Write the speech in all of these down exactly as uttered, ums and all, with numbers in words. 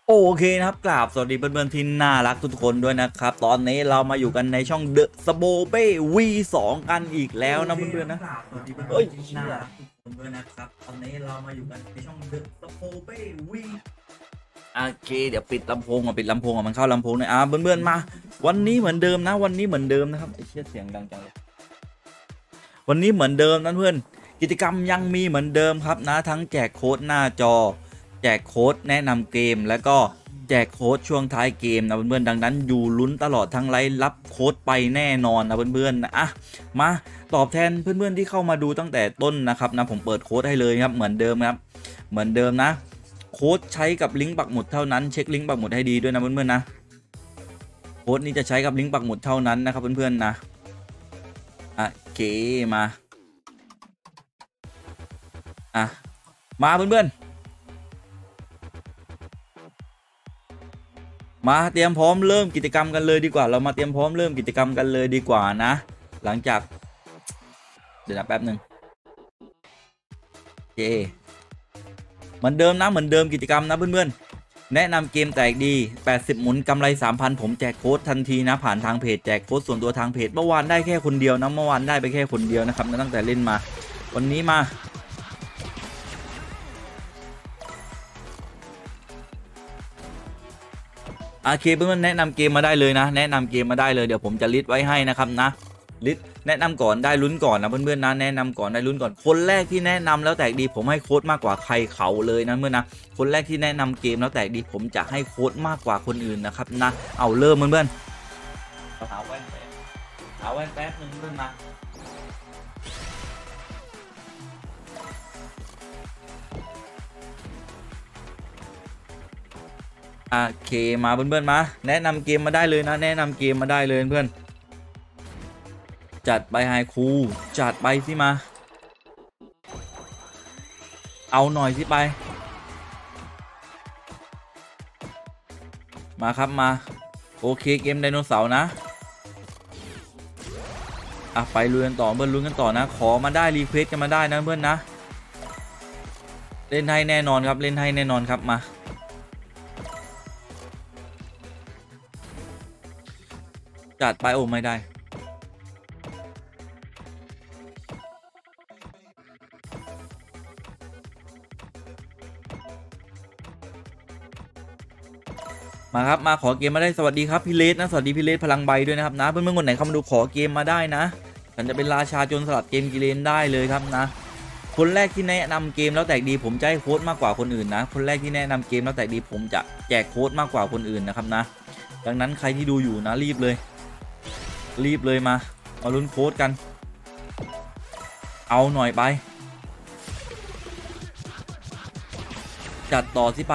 โอเคนะครับกราบสวัสดีเพื่อนๆที่น่ารักทุกคนด้วยนะครับตอนนี้เรามาอยู่กันในช่อง The s b o b e วี สอง กันอีกแล้วนะเพื่อนๆนะสวัสดีเพื่อนๆที่น่ารักทุกคนด้วยนะครับตอนนี้เรามาอยู่กันในช่อง The s b o b e วี โอเคเดี๋ยวปิดลำโพงก่อนปิดลำโพงก่อนมันเข้าลำโพงเลยอ่ะเพื่อนๆมาวันนี้เหมือนเดิมนะวันนี้เหมือนเดิมนะครับไอ้เชี่ยเสียงดังจังเลยวันนี้เหมือนเดิมนะเพื่อนกิจกรรมยังมีเหมือนเดิมครับนะทั้งแจกโค้ดหน้าจอแจกโค้ดแนะนำเกมแล้วก็แจกโค้ดช่วงท้ายเกมนะเพื่อนๆดังนั้นอยู่ลุ้นตลอดทั้งไลฟ์รับโค้ดไปแน่นอนนะเพื่อนๆนะอ่ะมาตอบแทนเพื่อนๆที่เข้ามาดูตั้งแต่ต้นนะครับนะผมเปิดโค้ดให้เลยครับเหมือนเดิมครับเหมือนเดิมนะโค้ดใช้กับลิงก์ปักหมุดเท่านั้นเช็คลิงก์ปักหมุดให้ดีด้วยนะเพื่อนๆนะโค้ดนี้จะใช้กับลิงก์ปักหมุดเท่านั้นนะครับเพื่อนๆนะโอเคมาอ่ะมาเพื่อนๆมาเตรียมพร้อมเริ่มกิจกรรมกันเลยดีกว่าเรามาเตรียมพร้อมเริ่มกิจกรรมกันเลยดีกว่านะหลังจากเดี๋ยวนะแป๊บหนึ่งโอเคเหมือนเดิมนะเหมือนเดิมกิจกรรมนะเพื่อนๆแนะนำเกมแตกดีแปดสิบหมุนกำไร สามพัน ผมแจกโค้ดทันทีนะผ่านทางเพจแจกโค้ดส่วนตัวทางเพจเมื่อวานได้แค่คนเดียวนะเมื่อวานได้ไปแค่คนเดียวนะครับตั้งแต่เล่นมาวันนี้มาโอเคเพื่อนๆแนะนำเกมมาได้เลยนะแนะนำเกมมาได้เลยเดี๋ยวผมจะลิสต์ไว้ให้นะครับนะลิสต์แนะนำก่อนได้ลุ้นก่อนนะเพื่อนๆนะแนะนำก่อนได้ลุ้นก่อนคนแรกที่แนะนำแล้วแตกดีผมให้โค้ดมากกว่าใครเขาเลยนะเพื่อนนะคนแรกที่แนะนำเกมแล้วแตกดีผมจะให้โค้ดมากกว่าคนอื่นนะครับนะเอาเริ่มเพื่อนๆหาแว่นแป๊บหาแว่นแป๊บนึงเพื่อนมาโอเคมาเพื่อนๆมาแนะนำเกมมาได้เลยนะแนะนำเกมมาได้เลยเพื่อนจัดไปไฮคูจัดไปสิมาเอาหน่อยสิไปมาครับมาโอเคเกมไดโนเสาร์นะอ่ะไปลุยกันต่อเพื่อนลุยกันต่อนะขอมาได้รีเควสกันมาได้นะเพื่อนนะเล่นให้แน่นอนครับเล่นให้แน่นอนครับมาจัดไปโอ้ไม่ได้มาครับมาขอเกมมาได้สวัสดีครับพี่เลสนะสวัสดีพี่เลสพลังใบด้วยนะครับนะเพื่อนๆคนไหนเข้ามาดูขอเกมมาได้นะฉันจะเป็นราชาโจรสลัดเกมกิเลนได้เลยครับนะคนแรกที่แนะนำเกมแล้วแตกดีผมจะให้โค้ดมากกว่าคนอื่นนะคนแรกที่แนะนำเกมแล้วแตกดีผมจะแจกโค้ดมากกว่าคนอื่นนะครับนะดังนั้นใครที่ดูอยู่นะรีบเลยรีบเลยมามาลุ้นโค้ดกันเอาหน่อยไปจัดต่อสิไป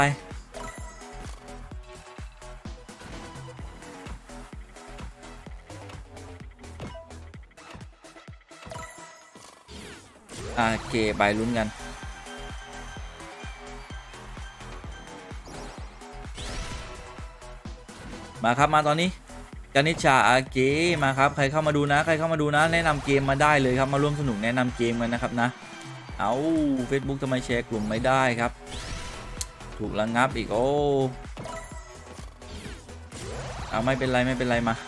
โอเคไปลุ้นกันมาครับมาตอนนี้กานิชาอาเกมาครับใครเข้ามาดูนะใครเข้ามาดูนะแนะนำเกมมาได้เลยครับมาร่วมสนุกแนะนำเกมกันนะครับนะเอา Facebook ทำไมแชร์กลุ่มไม่ได้ครับถูกระงับอีกโอ้เอาไม่เป็นไรไม่เป็นไรมา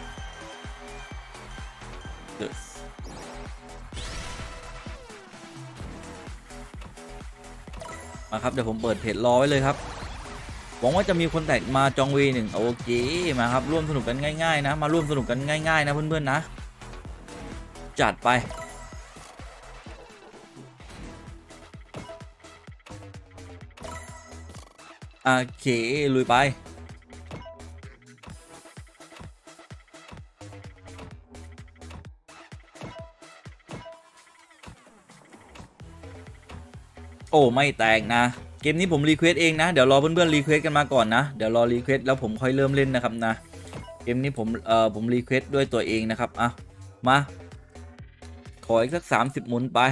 มาครับเดี๋ยวผมเปิดเพจรอไว้เลยครับหวังว่าจะมีคนแตกมาจองวีหนึ่งโอเคมาครับร่วมสนุกกันง่ายๆนะมาร่วมสนุกกันง่ายๆนะเพื่อนๆนะจัดไปโอเคลุยไปโอ้ไม่แตกนะเกมนี้ผมรีเควสเองนะเดี๋ยวรอเพื่อนๆรีเควสกันมาก่อนนะเดี๋ยวรอรีเควสแล้วผมค่อยเริ่มเล่นนะครับนะเกมนี้ผมเอ่อผมรีเควสด้วยตัวเองนะครับอ่ะมาขออีกสักสามสิบหมุนไป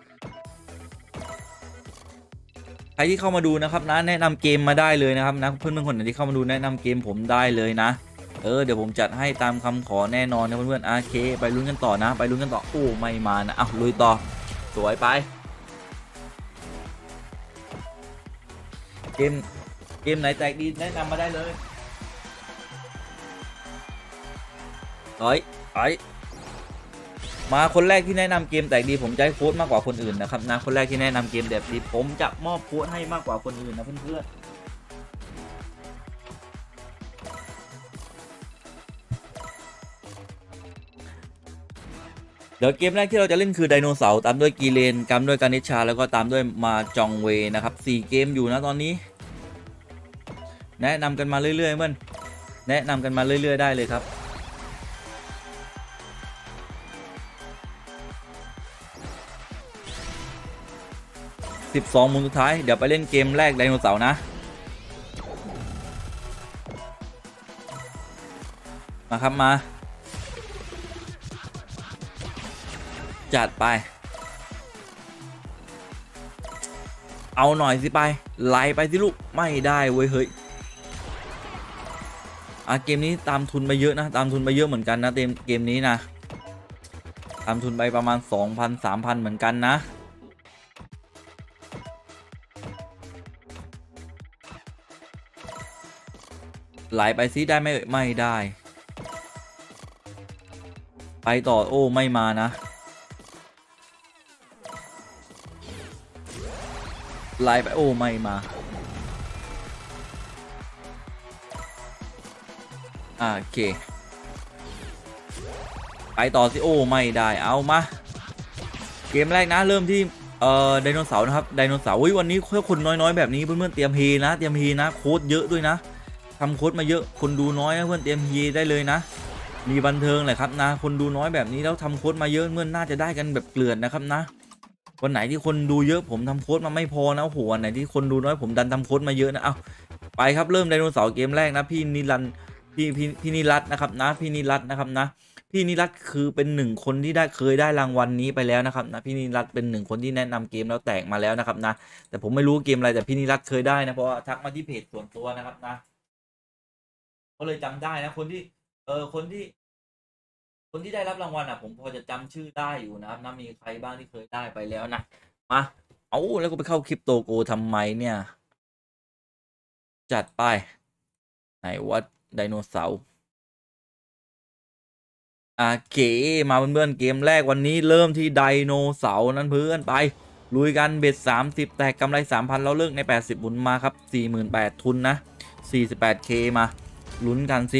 ใครที่เข้ามาดูนะครับนะแนะนำเกมมาได้เลยนะครับนะเพื่อนๆคนไหนที่เข้ามาดูแนะนำเกมผมได้เลยนะเออเดี๋ยวผมจัดให้ตามคำขอแน่นอนนะเพื่อนๆโอเคไปลุ้นกันต่อนะไปลุ้นกันต่อโอ้ไม่มานะอ้าวลุยต่อสวยไปเกมเกมไหนแตกดีแนะนำมาได้เลยเฮ้ยเฮ้ยมาคนแรกที่แนะนำเกมแตกดีผมจะให้โค้ดมากกว่าคนอื่นนะครับนะคนแรกที่แนะนำเกมแบบดีผมจะมอบโค้ดให้มากกว่าคนอื่นนะเพื่อนๆเดี๋ยวเกมแรกที่เราจะเล่นคือไดโนเสาร์ตามด้วยกีเลนตามด้วยกานิชาแล้วก็ตามด้วยมาจองเวนะครับสี่เกมอยู่นะตอนนี้แนะนำกันมาเรื่อยๆเพื่อนแนะนำกันมาเรื่อยๆได้เลยครับสิบสองหมุนสุดท้ายเดี๋ยวไปเล่นเกมแรกไดโนเสาร์นะมาครับมาจัดไปเอาหน่อยสิไปไล่ไปสิลูกไม่ได้เว้ยเฮ้ยอ่ะเกมนี้ตามทุนไปเยอะนะตามทุนไปเยอะเหมือนกันนะเต็มเกมนี้นะตามทุนไปประมาณ สองพัน สามพัน เหมือนกันนะไหลไปซิได้ไหมไม่ได้ไปต่อโอ้ไม่มานะไหลไปโอ้ไม่มาอ่าโอเคไปต่อสิโอ้ไม่ได้เอามาเกมแรกนะเริ่มที่เอ่อไดโนเสาร์นะครับไดโนเสาร์วันนี้คนน้อยๆแบบนี้เพื่อนๆเตรียมเฮนะเตรียมเฮนะโค้ดเยอะด้วยนะทำโค้ดมาเยอะคนดูน้อยนะเพื่อนเตรียมเฮได้เลยนะมีบันเทิงแหละครับนะคนดูน้อยแบบนี้แล้วทำโค้ดมาเยอะเมื่อน่าจะได้กันแบบเกลื่อนนะครับนะวันไหนที่คนดูเยอะผมทำโค้ดมาไม่พอนะโอ้โหวันไหนที่คนดูน้อยผมดันทำโค้ดมาเยอะนะเอาไปครับเริ่มไดโนเสาร์เกมแรกนะพี่นิรันพี่พี่พี่นิรัตนะครับนะพี่นิรัตนะครับนะพี่นิรัตคือเป็นหนึ่งคนที่ได้เคยได้รางวัลนี้ไปแล้วนะครับนะพี่นิรัตเป็นหนึ่งคนที่แนะนำเกมแล้วแตกมาแล้วนะครับนะแต่ผมไม่รู้เกมอะไรแต่พี่นิรัตเคยได้นะเพราะว่าทักมาที่เพจส่วนตัวนะครับนะก็เลยจำได้นะคนที่เออคนที่คนที่ได้รับรางวัลอ่ะผมพอจะจำชื่อได้อยู่นะครับนะมีใครบ้างที่เคยได้ไปแล้วนะมาเอาแล้วก็ไปเข้าคริปโตโกทำไมเนี่ยจัดไปไหนวัดไดโนเสาร์อ่ะเก๋มาเพื่อนๆเกมแรกวันนี้เริ่มที่ไดโนเสาร์นั้นเพื่อนไปลุยกันเบ็ดสามสิบแตกกำไร สามพัน แล้วเลิกในแปดสิบหมุนมาครับ สี่หมื่นแปดพัน ทุนนะ สี่สิบแปดเค มาลุ้นกันสิ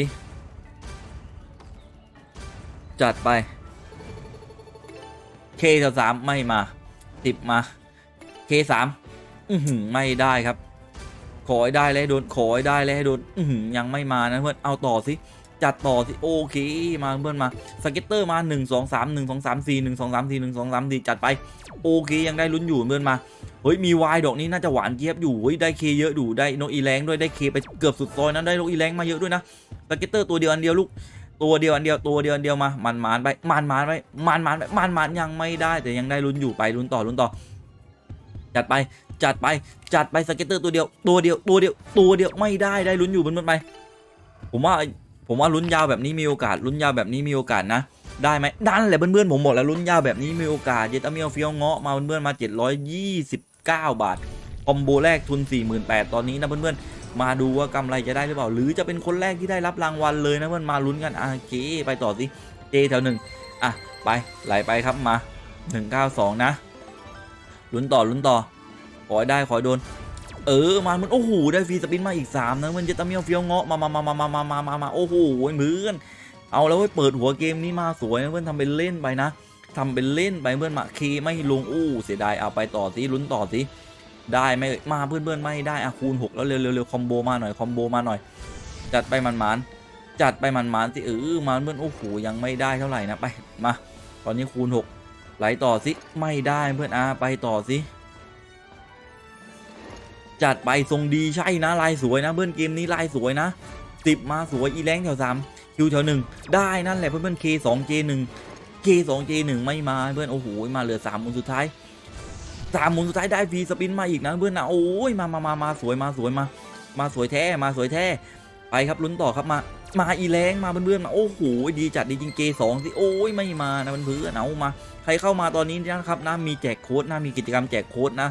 จัดไป เค สามไม่มาสิบมา เค สาม อื้อหือไม่ได้ครับขอให้ได้เลยโดนขอให้ได้เลยให้โดนอื้อหือยังไม่มานะเพื่อนเอาต่อสิจัดต่อสิโอเคมาเพื่อนมาสเก็ตเตอร์มาหนึ่ง สอง สาม หนึ่ง สอง สาม สี่ หนึ่ง สอง สาม สี่ หนึ่ง สอง สาม สี่จัดไปโอเคยังได้ลุ้นอยู่เพื่อนมาเฮ้ยมีวายดอกนี้น่าจะหวานเจี๊ยบอยู่เฮ้ยได้เคเยอะดูได้นกอีแรงด้วยได้เคไปเกือบสุดซอยนั้นได้นกอีแรงมาเยอะด้วยนะสเก็ตเตอร์ตัวเดียวอันเดียวลูกตัวเดียวอันเดียวตัวเดียวอันเดียวมามันมานไปมันมานไปมันมานไปมันมานยังไม่ได้แต่ยังได้ลุ้นอยู่ไปลุ้นต่อลุ้นต่อจัดไปจัดไปจัดไปสเก็ตเตอร์ตัวเดียวตัวเดียวตัวเดียวตัวเดียวไม่ได้ได้ลุ้นอยู่เพื่อนๆไปผมว่าผมว่าลุ้นยาวแบบนี้มีโอกาสลุ้นยาวแบบนี้มีโอกาสนะได้ไหมดันแหละเพื่อนๆผมบอกแล้วลุ้นยาวแบบนี้มีโอกาสเยตาเมียวเฟียวเงาะมาเพื่อนๆมาเจ็ดร้อยยี่สิบเก้าบาทคอมโบแรกทุน สี่หมื่นแปดพัน ตอนนี้นะเพื่อนๆมาดูว่ากำไรจะได้หรือเปล่าหรือจะเป็นคนแรกที่ได้รับรางวัลเลยนะเพื่อนมาลุ้นกันอ่ะเจไปต่อสิเจแถวหนึ่งอ่ะไปไหลไปครับมาหนึ่งเก้าสองนะลุ้นต่อลุ้นต่อขอได้ขอโดนเออมามันโอ้โหได้ฟรีสปินมาอีกสามนะมันจะตะเมียวเฟียวเงาะมามามามามามามามามาโอ้โหเพื่อนเอาแล้วเปิดหัวเกมนี้มาสวยนะเพื่อนทำเป็นเล่นไปนะทำเป็นเล่นไปเพื่อนมาเคไม่ลงอู้เสียดายเอาไปต่อสิลุ้นต่อสิได้ไหมมาเพื่อนเพื่อนไม่ได้อะคูณหกแล้วเร็วเร็วเร็วคอมโบมาหน่อยคอมโบมาหน่อยจัดไปมันมันจัดไปมันมันสิเออมาเพื่อนโอ้โหยังไม่ได้เท่าไหร่นะไปมาตอนนี้คูณหกไหลต่อสิไม่ได้เพื่อนอาไปต่อสิจัดไปทรงดีใช่นะลายสวยนะเพื่อนเกมนี้ลายสวยนะสิบมาสวยอีแรงแถวสามคิวแถวหนึ่งได้นั่นแหละเพื่อนเพื่อน เค สอง เจ หนึ่ง เค สอง เจ หนึ่งไม่มาเพื่อนโอ้โหมาเหลือสามหมุนสุดท้ายสามหมุนสุดท้ายได้ฟรีสปินมาอีกนะเพื่อนนะโอ้ยมามามามาสวยมาสวยมามาสวยแท้มาสวยแท้ไปครับลุ้นต่อครับมามาอีแรงมาเพื่อนๆมาโอ้โหดีจัดดีจริง เค สอง สิโอ้ยไม่มานะเพื่อนๆเอามาใครเข้ามาตอนนี้นะครับนะมีแจกโค้ดนะมีกิจกรรมแจกโค้ดนะ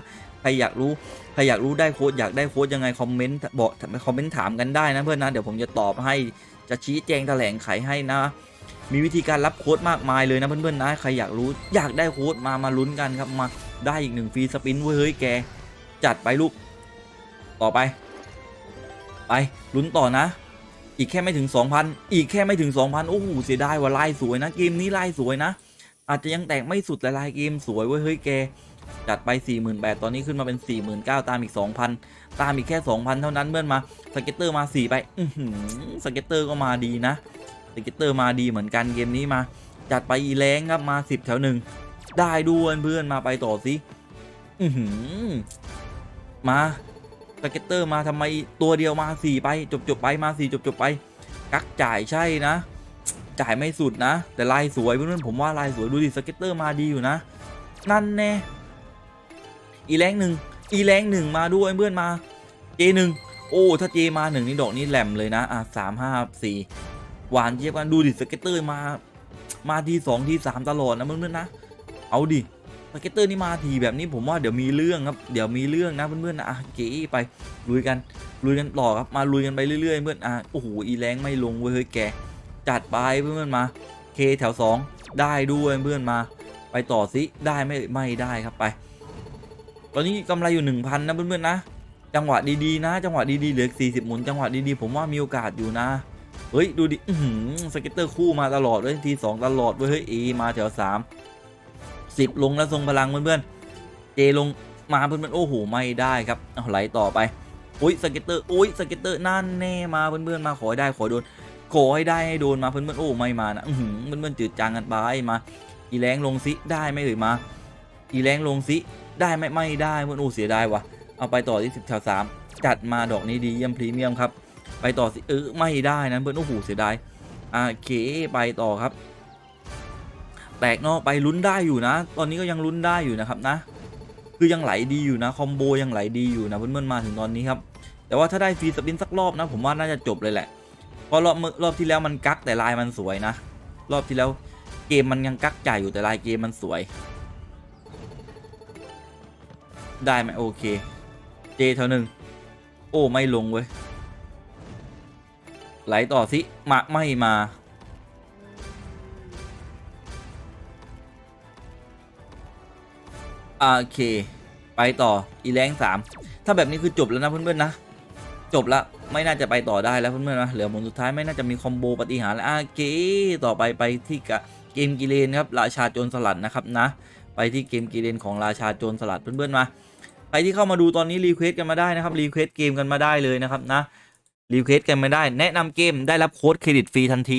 ใครอยากรู้ใครอยากรู้ได้โค้ดอยากได้โค้ดยังไงคอมเมนต์บอกคอมเมนต์ถามกันได้นะเพื่อนนะเดี๋ยวผมจะตอบให้จะชี้แจงแถลงไขให้นะมีวิธีการรับโค้ดมากมายเลยนะเพื่อนๆนะใครอยากรู้อยากได้โค้ดมามาลุ้นกันครับมาได้อีกหนึ่งฟรีสปินเว้ยเฮ้ยแกจัดไปลูกต่อไปไปลุ้นต่อนะอีกแค่ไม่ถึง สองพัน อีกแค่ไม่ถึง สองพัน โอ้โหเสียดายว่าลายสวยนะเกมนี้ลายสวยนะอาจจะยังแตกไม่สุดแต่ลายเกมสวยเว้ยเฮ้ยแกจัดไป สี่หมื่นแปดพัน ตอนนี้ขึ้นมาเป็น สี่หมื่นเก้าพัน ตามอีก สองพัน ตามอีกแค่ สองพัน เท่านั้นเมื่อมาสเก็ตเตอร์มาสี่ไปอื้อหือสเก็ตเตอร์ก็มาดีนะสเก็ตเตอร์มาดีเหมือนกันเกมนี้มาจัดไปอีแรงครับมาสิบแถวหนึ่งได้ด้วยเพื่อนมาไปต่อสิอื้อหือมาสเก็ตเตอร์มาทำไมตัวเดียวมาสี่ไปจบจบไปมาสี่จบจบไปกักจ่ายใช่นะจ่ายไม่สุดนะแต่ลายสวยเพื่อนๆผมว่าลายสวยดูดิสเก็ตเตอร์มาดีอยู่นะนั่นแน่อีแรงหนึ่งอีแรงหนึ่งมาด้วยเพื่อนมาเจหนึ่งโอ้ถ้าเจมาหนึ่งนี่ดอกนี้แหลมเลยนะอ่ะสามห้าสี่หวานเจี๊ยบกันดูดิสเก็ตเตอร์มามาทีสองทีสามตลอดนะเพื่อนๆนะเอาดิสเก็ตเตอร์นี่มาทีแบบนี้ผมว่าเดี๋ยวมีเรื่องครับเดี๋ยวมีเรื่องนะเพื่อนๆนะอ่ะเก๋ไปลุยกันลุยกันต่อครับมาลุยกันไปเรื่อยๆเพื่อนอ่ะโอ้โหอีแรงไม่ลงเว้ยเฮ้ยแกจัดไปเพื่อนๆมาเคแถวสองได้ด้วยเพื่อนมาไปต่อสิได้ไม่ไม่ได้ครับไปตอนนี้กำไรอยู่ หนึ่งพัน นะเพื่อนๆนะจังหวะดีๆนะจังหวะดีๆเหลือสี่สิบหมุนจังหวะดีๆผมว่ามีโอกาสอยู่นะเฮ้ยดูดิอื้อหือสเก็ตเตอร์คู่มาตลอดเลยทีสองตลอดเว้ยเฮ้ยเอมาแถวสามสิบลงแล้วทรงพลังเพื่อนๆเจลงมาเพื่อนๆโอ้โหไม่ได้ครับเอาไหลต่อไปอุ้ยสเก็ตเตอร์อุ้ยสเก็ตเตอร์นั่นแน่มาเพื่อนๆมาขอให้ได้ขอโดนขอให้ได้ให้โดนมาเพื่อนๆโอ้ไม่มานะอื้อหือเพื่อนๆจืดจางกันไปมาอีแรงลงซิได้ไม่เอ่ยมาอีแรงลงซิได้ไม่ไม่ได้เพื่อนโอ้เสียดายวะเอาไปต่อที่สิบแถวสามจัดมาดอกนี้ดีเยี่ยมพรีเมียมครับไปต่อสิเออไม่ได้นะเพื่อนโอ้โหเสียดายอ่าเคไปต่อครับแตกนอกไปลุ้นได้อยู่นะตอนนี้ก็ยังลุ้นได้อยู่นะครับนะคือยังไหลดีอยู่นะคอมโบยังไหลดีอยู่นะเพื่อนๆมาถึงตอนนี้ครับแต่ว่าถ้าได้ฟรีสปินสักรอบนะผมว่าน่าจะจบเลยแหละเพราะรอบรอบที่แล้วมันกักแต่ลายมันสวยนะรอบที่แล้วเกมมันยังกักจ่ายอยู่แต่ลายเกมมันสวยได้ไหมโอเคเจเท่านึงโอ้ไม่ลงเว้ยไหลต่อสิมาไม่มาโอเคไปต่ออีแรงสามถ้าแบบนี้คือจบแล้วนะเพื่อนๆนะจบละไม่น่าจะไปต่อได้แล้วเพื่อนๆนะเหลือหมุนสุดท้ายไม่น่าจะมีคอมโบปฏิหารแล้วโอเคต่อไปไปที่เกมกิเลนครับราชาโจรสลัดนะครับนะไปที่เกมกิเลนของราชาโจรสลัดเพื่อนๆมาใครที่เข้ามาดูตอนนี้รีเควสกันมาได้นะครับรีเควสเกมกันมาได้เลยนะครับนะรีเควสกันมาได้แนะนำเกมได้รับโค้ดเครดิตฟรีทันที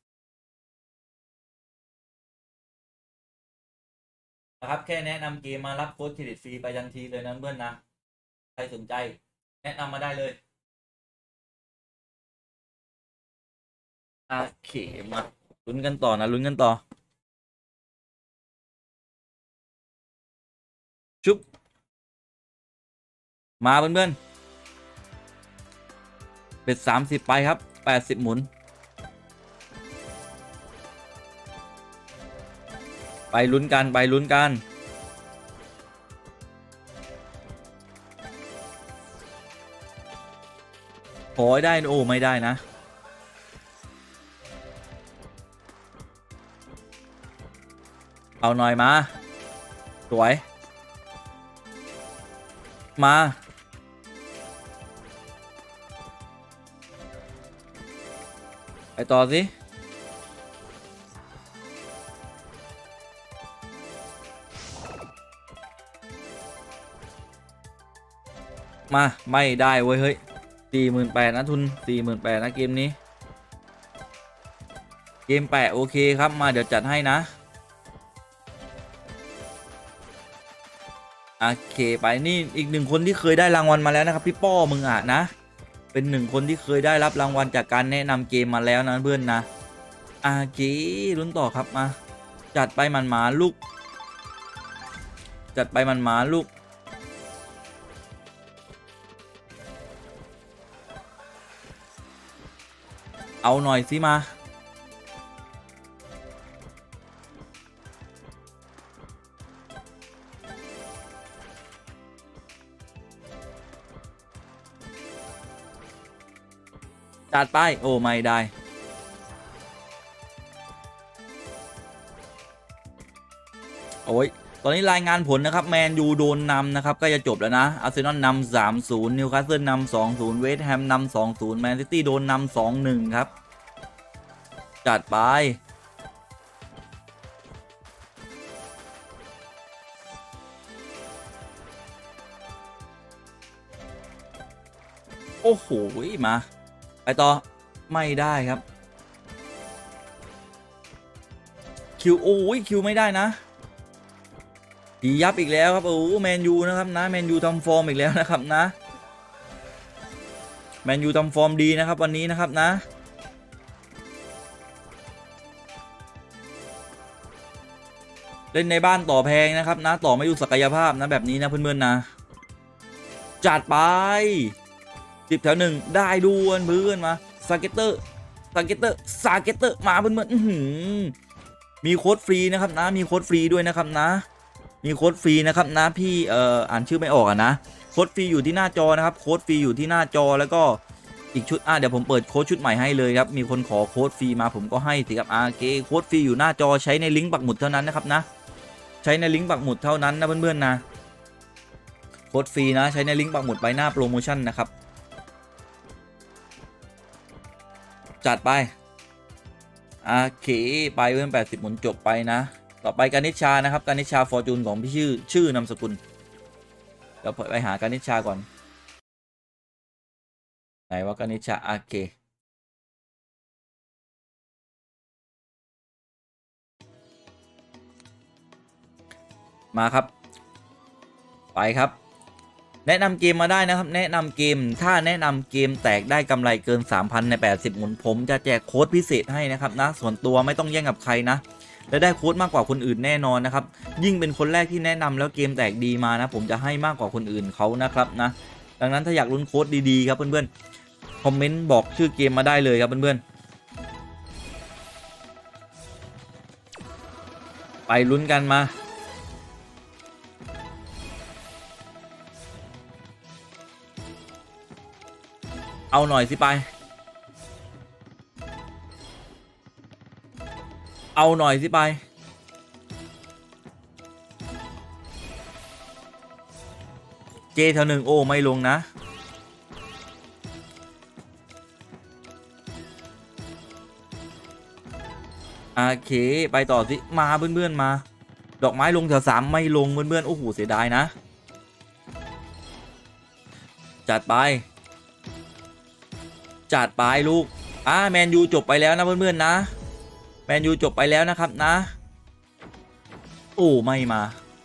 นะครับแค่แนะนำเกมมารับโค้ดเครดิตฟรีไปทันทีเลยนะเพื่อนนะใครสนใจแนะนำมาได้เลยโอเคมาลุ้นกันต่อนะลุ้นกันต่อชุบมาเพื่อนๆเป็นสามสิบไปครับแปดสิบหมุนไปลุ้นกันไปลุ้นกันขอให้ได้โอ้ไม่ได้นะเอาหน่อยมาสวยมาไปต่อสิมาไม่ได้เว้ยเฮ้ยสี่หมื่นแปดนะทุนสี่หมื่นแปดนะเกมนี้เกมแปะโอเคครับมาเดี๋ยวจัดให้นะโอเคไปนี่อีกหนึ่งคนที่เคยได้รางวัลมาแล้วนะครับพี่ป้อมึงอ่ะนะเป็นหนึ่งคนที่เคยได้รับรางวัลจากการแนะนำเกมมาแล้วนะเพื่อนนะโอเคลุ้นต่อครับมาจัดไปมันหมาลูกจัดไปมันหมาลูกเอาหน่อยสิมาตัดไปโอ้ไม่ได้โอ้ยตอนนี้รายงานผลนะครับแมนยูโดนนำนะครับก็จะจบแล้วนะอาร์เซนอลนำสามศูนย์นิวคาสเซิลนำสองศูนย์เวสต์แฮมนำสองศูนย์แมนซิตี้โดนนำสองหนึ่งครับจัดไปโอ้โหมาไปต่อไม่ได้ครับคิวโอ้ยคิวไม่ได้นะดียับอีกแล้วครับโอ้แมนยูนะครับนะแมนยูทำฟอร์มอีกแล้วนะครับนะแมนยูทำฟอร์มดีนะครับวันนี้นะครับนะเล่นในบ้านต่อแพงนะครับนะต่อไม่ดูศักยภาพนะแบบนี้นะเพื่อนๆนะจัดไปสิบแถวหนึ่งได้ด้วนเพื่อนมาสเก็ตเตอร์สเก็ตเตอร์สเก็ตเตอร์มาเพื่อนๆมีโค้ดฟรีนะครับนะมีโค้ดฟรีด้วยนะครับนะมีโค้ดฟรีนะครับนะพี่เอ่ออ่านชื่อไม่ออกอะนะโค้ดฟรีอยู่ที่หน้าจอนะครับโค้ดฟรีอยู่ที่หน้าจอแล้วก็อีกชุดอ่ะเดี๋ยวผมเปิดโค้ดชุดใหม่ให้เลยครับมีคนขอโค้ดฟรีมาผมก็ให้สิครับอาร์เคโค้ดฟรีอยู่หน้าจอใช้ในลิงก์ปักหมุดเท่านั้นนะครับนะใช้ในลิงก์ปักหมุดเท่านั้นนะเพื่อนๆนะโค้ดฟรีนะใช้ในลิงก์ปักหมุดใบหน้าโปรโมชั่นนะครับจัดไปโอเคไปเพิ่มแปดสิบหมุนจบไปนะต่อไปการนิชานะครับการนิชาฟอร์จูนของพี่ชื่อชื่อนามสกุลเดี๋ยวไปหาการนิชาก่อนไหนว่าการนิชาโอเคมาครับไปครับแนะนำเกมมาได้นะครับแนะนำเกมถ้าแนะนำเกมแตกได้กำไรเกิน สามพัน ในแปดสิบหมุนผมจะแจกโค้ดพิเศษให้นะครับนะส่วนตัวไม่ต้องแย่งกับใครนะและได้โค้ดมากกว่าคนอื่นแน่นอนนะครับยิ่งเป็นคนแรกที่แนะนำแล้วเกมแตกดีมานะผมจะให้มากกว่าคนอื่นเขานะครับนะดังนั้นถ้าอยากลุ้นโค้ดดีๆครับเพื่อนๆคอมเมนต์บอกชื่อเกมมาได้เลยครับเพื่อนๆไปลุ้นกันมาเอาหน่อยสิไปเอาหน่อยสิไปเจแถวหนึ่งโอ้ไม่ลงนะโอเคไปต่อสิมาเพื่อนๆมาดอกไม้ลงแถวสามไม่ลงเพื่อนๆโอ้โหเสียดายนะจัดไปจัดไปลูกอ่าแมนยูจบไปแล้วนะเพื่อนๆนะแมนยูจบไปแล้วนะครับนะโอ้ไม่มา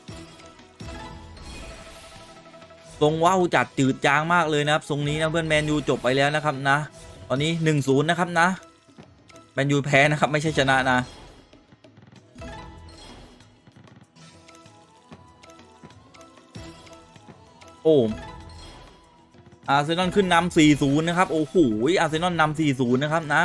ทรงว่าวจัดจืดจางมากเลยนะครับทรงนี้นะเพื่อนแมนยูจบไปแล้วนะครับนะตอนนี้ หนึ่งศูนย์ นะครับนะแมนยูแพ้นะครับไม่ใช่ชนะนะโอ้อาร์เซนอลขึ้นนำ สี่ศูนย์ นะครับโอ้โหอาร์เซนอลนำ สี่ศูนย์ นะครับนะ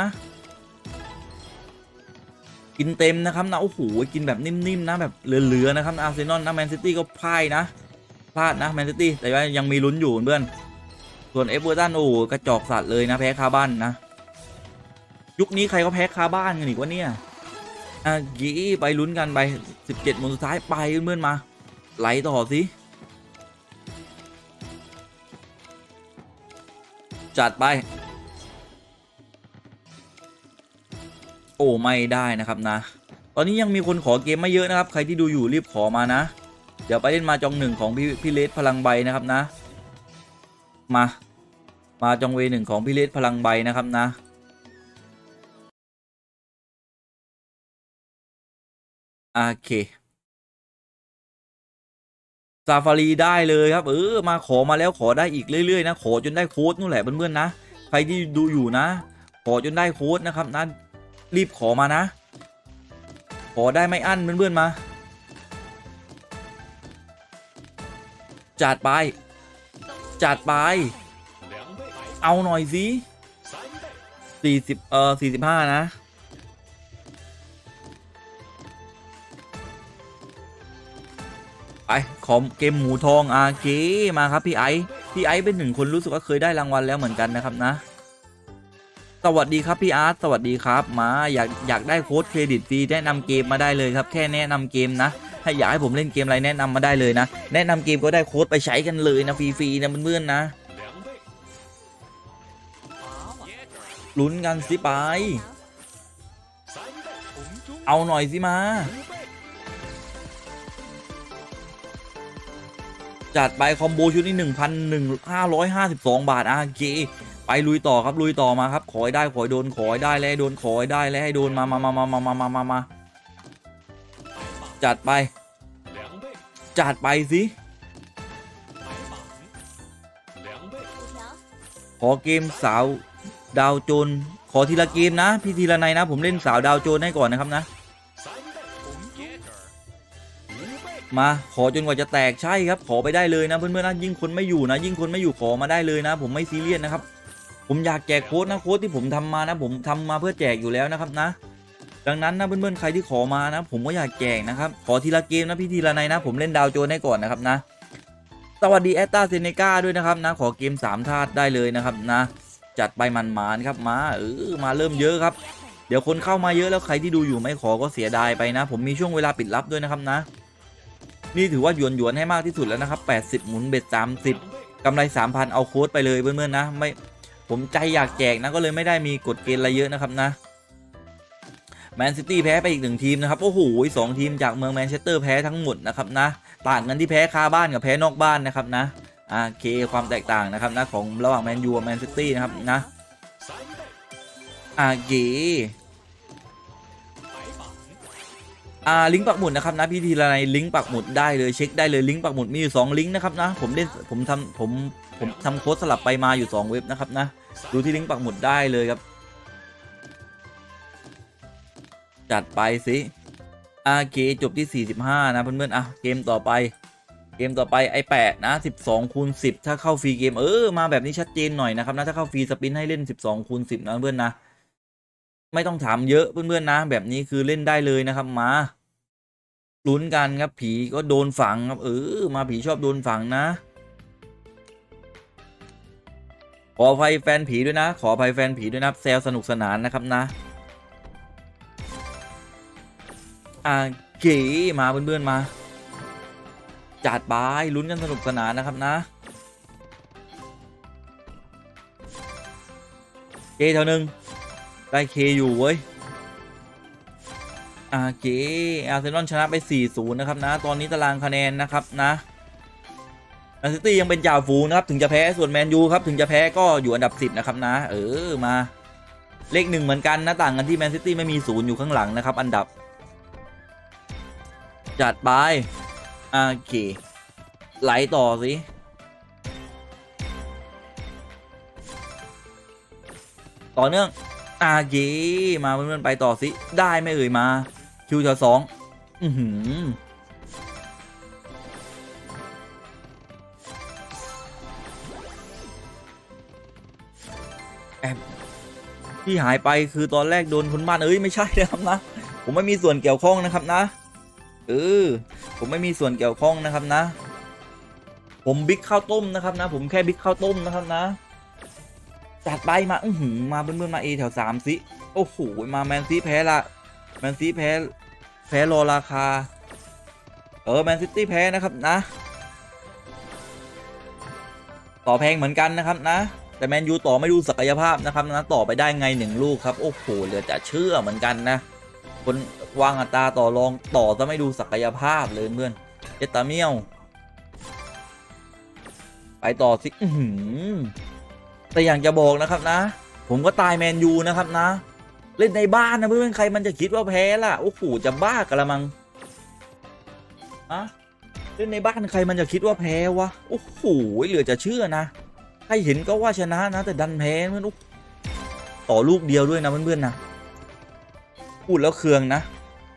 กินเต็มนะครับนะโอ้โหกินแบบนิ่มๆนะแบบเหลือๆนะครับอาร์เซนอลนะแมนซิตี้ก็พ่ายนะพลาดนะแมนซิตี้แต่ว่ายังมีลุ้นอยู่เพื่อนส่วนเอเวอร์ตันโอ้กระจอกสัตว์เลยนะแพ้คาบ้านนะยุคนี้ใครก็แพ้คาบ้านกันอีกวะเนี่ยอ่ะยี่ไปลุ้นกันไปสิบเจ็ดหมุนสุดท้ายไปเพื่อนมาไหลต่อสิจัดไปโอ้ไม่ได้นะครับนะตอนนี้ยังมีคนขอเกมไม่เยอะนะครับใครที่ดูอยู่รีบขอมานะเดี๋ยวไปเล่นมาจองหนึ่งของพี่พี่เลสพลังใบนะครับนะมามาจองเวหนึ่งของพี่เลสพลังใบนะครับนะโอเคซาฟารีได้เลยครับเออมาขอมาแล้วขอได้อีกเรื่อยๆนะขอจนได้โค้ดนู่นแหละเพื่อนๆนะใครที่ดูอยู่นะขอจนได้โค้ดนะครับนะรีบขอมานะขอได้ไม่อั้นเพื่อนๆมาจัดไปจัดไปเอาหน่อยสิสี่สิบเอ่อสี่สิบห้านะไปขอเกมหมูทองอาร์เคมาครับพี่ไอพี่ไอเป็นหนึ่งคนรู้สึกว่าเคยได้รางวัลแล้วเหมือนกันนะครับนะสวัสดีครับพี่อาร์ตสวัสดีครับมาอยากอยากได้โค้ดเครดิตฟรีแนะนำเกมมาได้เลยครับแค่แนะนำเกมนะถ้าอยากให้ผมเล่นเกมอะไรแนะนำมาได้เลยนะแนะนำเกมก็ได้โค้ดไปใช้กันเลยนะฟรีๆนะเพื่อนๆนะลุ้นกันสิไปเอาหน่อยสิมาจัดไปคอมโบชุดนี้หนึ่งพันหนึ่งห้าร้อยห้าสิบสองบาทอาเกไปลุยต่อครับลุยต่อมาครับขอให้ได้ขอให้โดนขอให้ได้แล้วโดนขอให้ได้แล้วให้โดนมามามามามามามามามาจัดไปจัดไปสิขอเกมสาวดาวโจนขอทีละเกมนะพี่ทีละในนะผมเล่นสาวดาวโจนให้ก่อนนะครับนะมาขอจนกว่าจะแตกใช่ครับขอไปได้เลยนะเพื่อนๆนะยิ่งคนไม่อยู่นะยิ่งคนไม่อยู่ขอมาได้เลยนะผมไม่ซีเรียสนะครับผมอยากแจกโค้ดนะโค้ดที่ผมทำมานะผมทำมาเพื่อแจกอยู่แล้วนะครับนะดังนั้นนะเพื่อนๆใครที่ขอมานะผมก็อยากแจกนะครับขอทีละเกมนะพี่ทีละในนะผมเล่นดาวโจนให้ก่อนนะครับนะสวัสดีแอตตาเซเนกาด้วยนะครับนะขอเกมสามธาตุได้เลยนะครับนะจัดไปมันมานครับมาเออมาเริ่มเยอะครับเดี๋ยวคนเข้ามาเยอะแล้วใครที่ดูอยู่ไม่ขอก็เสียดายไปนะผมมีช่วงเวลาปิดรับด้วยนะครับนะนี่ถือว่าหยวนหยวนให้มากที่สุดแล้วนะครับแปดสิบหมุนเบ็ดสามสิบกำไร สามพัน เอาโค้ดไปเลยเพื่อนๆนะไม่ผมใจอยากแจกนะก็เลยไม่ได้มีกฎเกณฑ์อะไรเยอะนะครับนะแมนซิตี้แพ้ไปอีกหนึ่งทีมนะครับโอ้โหสองทีมจากเมืองแมนเชสเตอร์แพ้ทั้งหมดนะครับนะต่างกันที่แพ้คาบ้านกับแพ้นอกบ้านนะครับนะโอเคความแตกต่างนะครับนะของระหว่างแมนยูกับแมนซิตี้นะครับนะโอเคอ่าลิงก์ปักหมุดนะครับนะพี่ทีละในลิงก์ปักหมุดได้เลยเช็คได้เลยลิงก์ปักหมุดมีอยู่สองลิงก์นะครับนะผมเล่นผมทำผมผมทำโค้ดสลับไปมาอยู่สองเว็บนะครับนะดูที่ลิงก์ปักหมุดได้เลยครับจัดไปสิโอเคจบที่สี่สิบห้านะเพื่อนๆอ่ะเกมต่อไปเกมต่อไปไอแปดนะสิบสองคูณสิบถ้าเข้าฟรีเกมเออมาแบบนี้ชัดเจนหน่อยนะครับนะถ้าเข้าฟรีสปินให้เล่นสิบสองคูณสิบนะเพื่อนนะไม่ต้องถามเยอะเพื่อนๆนะแบบนี้คือเล่นได้เลยนะครับมาลุ้นกันครับผีก็โดนฝังครับเออมาผีชอบโดนฝังนะขออภัยแฟนผีด้วยนะขออภัยแฟนผีด้วยนะแซวสนุกสนานนะครับนะอ่าเก๋มาเพื่อนๆมาจัดไปลุ้นกันสนุกสนานนะครับนะเคเท่านึงได้เคอยู่เว้ยอ่าเก๋อาร์เซนอลชนะไป สี่ศูนย์ นะครับนะตอนนี้ตารางคะแนนนะครับนะแมนซิตี้ยังเป็นจ่าฝูงนะครับถึงจะแพ้ส่วนแมนยูครับถึงจะแพ้ก็อยู่อันดับสิบนะครับนะเออมาเลขหนึ่งเหมือนกันนะต่างกันที่แมนซิตี้ไม่มีศูนย์อยู่ข้างหลังนะครับอันดับจัดไปโอเคไหลต่อสิต่อเนื่องโอเคมาเพื่อนๆไปต่อสิได้ไม่เอ่ยมาคิวแถวสองอือหือแอบที่หายไปคือตอนแรกโดนคนบ้านเอ้ยไม่ใช่นะครับนะผมไม่มีส่วนเกี่ยวข้องนะครับนะเออผมไม่มีส่วนเกี่ยวข้องนะครับนะผมบิ๊กข้าวต้มนะครับนะผมแค่บิ๊กข้าวต้มนะครับนะจัดไปมาอือหือมาเพื่อนๆมาเอแถวสามสิโอ้โหมาแมนซีแพ้ละแมนซีแพ้แพ้รอราคาเออแมนซิตี้แพ้นะครับนะต่อแพงเหมือนกันนะครับนะแต่แมนยูต่อไม่ดูศักยภาพนะครับนะต่อไปได้ไงหนึ่งลูกครับโอ้โหเหลือจะเชื่อเหมือนกันนะคนวางอัตราต่อรองต่อจะไม่ดูศักยภาพเลยเพื่อนเจตาเมียวไปต่อสิอื้อหือแต่อย่างจะบอกนะครับนะผมก็ตายแมนยูนะครับนะเล่นในบ้านนะเพื่อนใครมันจะคิดว่าแพ้ล่ะโอ้โหจะบ้ากระมังอะเล่นในบ้านใครมันจะคิดว่าแพ้วะโอ้โหเหลือจะเชื่อนะใครเห็นก็ว่าชนะนะแต่ดันแพ้เพื่อนต่อลูกเดียวด้วยนะเพื่อนๆนะพูดแล้วเคืองนะ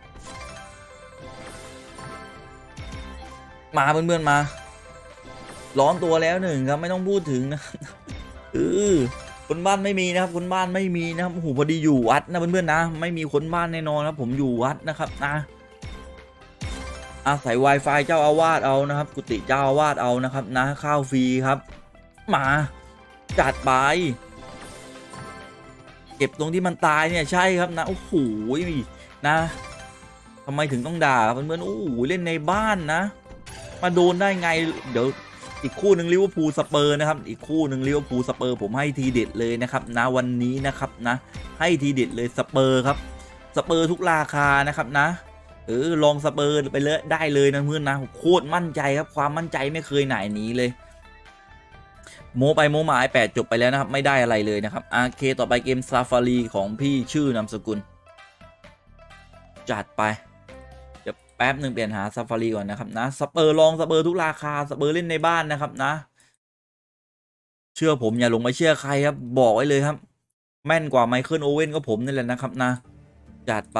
มาเพื่อนๆมาร้อนตัวแล้วหนึ่งครับไม่ต้องพูดถึงนะเออคนบ้านไม่มีนะครับคนบ้านไม่มีนะครับโอ้โหพอดีอยู่วัดนะเพื่อนๆนะไม่มีคนบ้านแน่นอนครับผมอยู่วัดนะครับนะอาศัย Wi-Fi เจ้าอาวาสเอานะครับกุฏิเจ้าอาวาสเอานะครับนะข้าวฟรีครับมาจัดไปเกเจ็บตรงที่มันตายเนี่ยใช่ครับนะโอ้โหนะทำไมถึงต้องด่าเพื่อนๆโอ้โหเล่นในบ้านนะมาโดนได้ไงเดี๋ยวอีกคู่หนึ่งลิเวอร์พูลสเปอร์นะครับอีกคู่หนึ่งลิเวอร์พูลสเปอร์ผมให้ทีเด็ดเลยนะครับนะวันนี้นะครับนะให้ทีเด็ดเลยสเปอร์ครับสเปอร์ทุกราคานะครับนะเออลองสเปอร์ไปเลยได้เลยนะเพื่อนนะโคตรมั่นใจครับความมั่นใจไม่เคยหน่ายหนีเลยโมไปโมมาไอแปดจบไปแล้วนะครับไม่ได้อะไรเลยนะครับโอเคต่อไปเกมซาฟารีของพี่ชื่อนามสกุลจัดไปเดี๋ยวแป๊บหนึ่งเปลี่ยนหาซาฟารีก่อนนะครับนะสเปอร์ลองสเปอร์ทุกราคาสเปอร์เล่นในบ้านนะครับนะเชื่อผมอย่าลงไปเชื่อใครครับบอกไว้เลยครับแม่นกว่าไมเคิลโอเว่นก็ผมนี่แหละนะครับนะจัดไป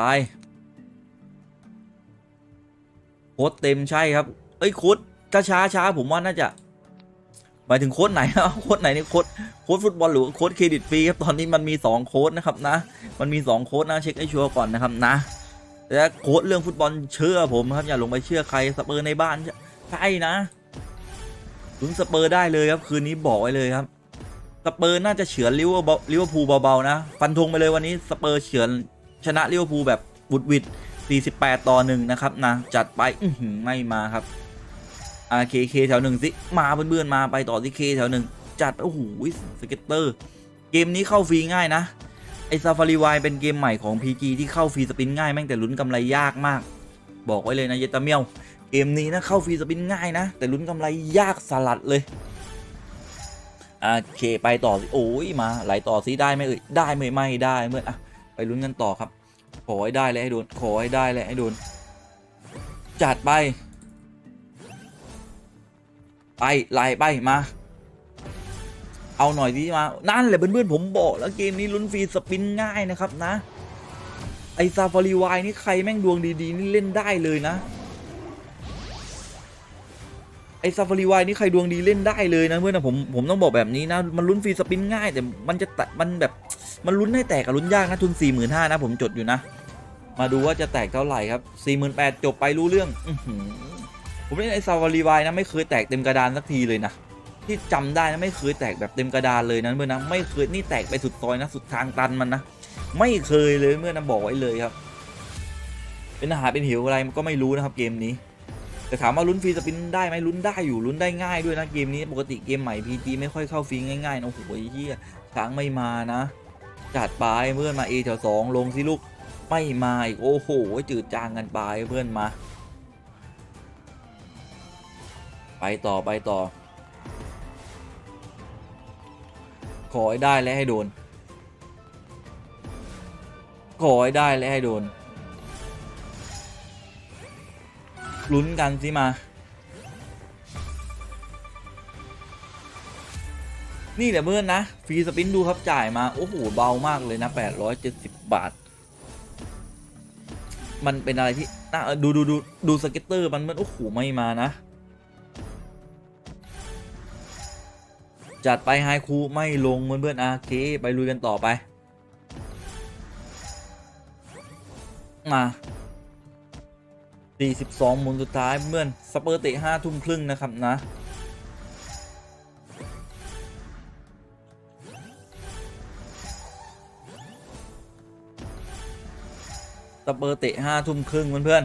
โค้ดเต็มใช่ครับเอ้ยโค้ดช้าช้าช้าผมว่าน่าจะหมายถึงโค้ดไหนโค้ดไหนนี่โค้ดโค้ดฟุตบอลหรือโค้ดเครดิตฟรีครับตอนนี้มันมีสองโค้ดนะครับนะมันมีสองโค้ดนะเช็คให้ชัวร์ก่อนนะครับนะแต่โค้ดเรื่องฟุตบอลเชื่อผมครับอย่าลงไปเชื่อใครสเปอร์ในบ้านใช่นะลุ้นสเปอร์ได้เลยครับคืนนี้บอกไว้เลยครับสเปอร์น่าจะเฉือนลิเวอร์ลิเวอร์พูลเบาๆนะฟันธงไปเลยวันนี้สเปอร์เฉือนชนะลิเวอร์พูลแบบบุดวิดสี่สิบแปดต่อหนึ่งนะครับนะจัดไปอื้อหือไม่มาครับอาเคเคแถวหนึ่งสิมาเบื่อนๆมาไปต่อที่เคแถวหนึ่งจัดโอ้โหสเก็ตเตอร์เกมนี้เข้าฟรีง่ายนะไอซาฟารีวายเป็นเกมใหม่ของ พี จี ที่เข้าฟรีสปินง่ายแม่งแต่ลุ้นกำไรยากมากบอกไว้เลยนะเยตาเมียวเกมนี้นะเข้าฟรีสปินง่ายนะแต่ลุ้นกำไรยากสลัดเลยโอเคไปต่อสิโอ้ยมาไหลต่อซิได้ไหมเอ่ยได้ไม่ไม่ได้เมื่ออ่ะไปลุ้นกันต่อครับขอให้ได้เลยให้โดนขอให้ได้เลยให้โดนจัดไปไปไล่ไปมาเอาหน่อยที่มานั่นแหละเพื่อนๆผมบอกแล้วเกมนี้ลุ้นฟรีสปินง่ายนะครับนะไอซาฟารีวายนี่ใครแม่งดวงดีๆนี่เล่นได้เลยนะไอซาฟารีวายนี่ใครดวงดีเล่นได้เลยนะเพื่อนนะผมผมต้องบอกแบบนี้นะมันลุ้นฟรีสปินง่ายแต่มันจะมันแบบมันลุ้นให้แตกกับลุ้นยากนะทุน สี่หมื่นห้าพัน นะผมจดอยู่นะมาดูว่าจะแตกเท่าไหร่ครับ สี่หมื่นแปดพัน จบไปรู้เรื่องอื้อหือผมเล่นไอซาฟารีวายนะไม่เคยแตกเต็มกระดานสักทีเลยนะที่จำได้นะไม่เคยแตกแบบเต็มกระดานเลยนะเมื่อนะไม่เคยนี่แตกไปสุดซอยนะสุดทางตันมันนะไม่เคยเลยเมื่อนะบอกไว้เลยครับเป็นอาหารเป็นหิวอะไรมันก็ไม่รู้นะครับเกมนี้แต่ถามว่าลุ้นฟรีสปินได้ไหมลุ้นได้อยู่ลุ้นได้ง่ายด้วยนะเกมนี้ปกติเกมใหม่ พี จี ไม่ค่อยเข้าฟรีง่ายๆนะโอ้โหเฮียช้างไม่มานะจัดไปเพื่อนมา A แถวสองลงสิลูกไม่มาอีกโอ้โหจืดจางกันไปเพื่อนมาไปต่อไปต่อขอให้ได้และให้โดนขอให้ได้และให้โดนลุ้นกันสิมานี่แหละเพื่อนนะฟรีสปินดูครับจ่ายมาโอ้โหเบามากเลยนะแปดร้อยเจ็ดสิบบาทมันเป็นอะไรที่น่าดูดูดูดูสเก็ตเตอร์มันมันโอ้โหไม่มานะจัดไปไฮคูไม่ลงเพื่อนๆโอเคไปลุยกันต่อไปมาสี่สิบสองหมุนสุดท้ายเพื่อนสเปอร์เตะห้าทุ่มครึ่งนะครับนะสเปอร์เตะห้าทุ่มครึ่งเพื่อน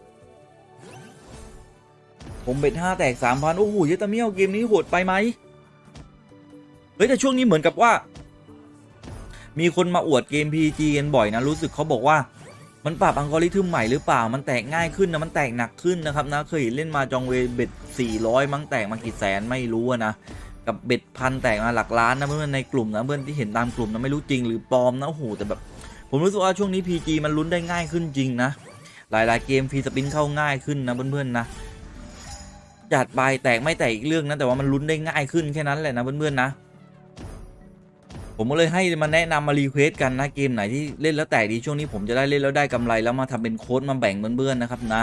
ๆผมเบ็ดห้าแตกสามพันโอ้โหเยตาเมียวเกมนี้โหดไปไหมเฮ้ยแต่ช่วงนี้เหมือนกับว่ามีคนมาอวดเกม พี จี กันบ่อยนะรู้สึกเขาบอกว่ามันปรับอัลกอริทึมใหม่หรือเปล่ามันแตกง่ายขึ้นนะมันแตกหนักขึ้นนะครับนะเคยเล่นมาจองเวเบ็ดสี่ร้อยมั้งแตกมากี่แสนไม่รู้นะกับเบ็ดพันแตกมาหลักล้านนะเพื่อนในกลุ่มนะเพื่อนที่เห็นตามกลุ่มนะไม่รู้จริงหรือปลอมนะโอ้โหแต่แบบผมรู้สึกว่าช่วงนี้ พี จี มันลุ้นได้ง่ายขึ้นจริงนะหลายๆเกมฟรีสปินเข้าง่ายขึ้นนะเพื่อนๆนะจัดไปแตกไม่แตกอีกเรื่องนะแต่ว่ามันลุ้นได้ง่ายขึ้นแค่นั้นแหละนะเพื่อนๆนะผมก็เลยให้มาแนะนำมารีเควสกันนะเกมไหนที่เล่นแล้วแตกดีช่วงนี้ผมจะได้เล่นแล้วได้กำไรแล้วมาทำเป็นโค้ดมาแบ่งเพื่อนๆนะครับนะ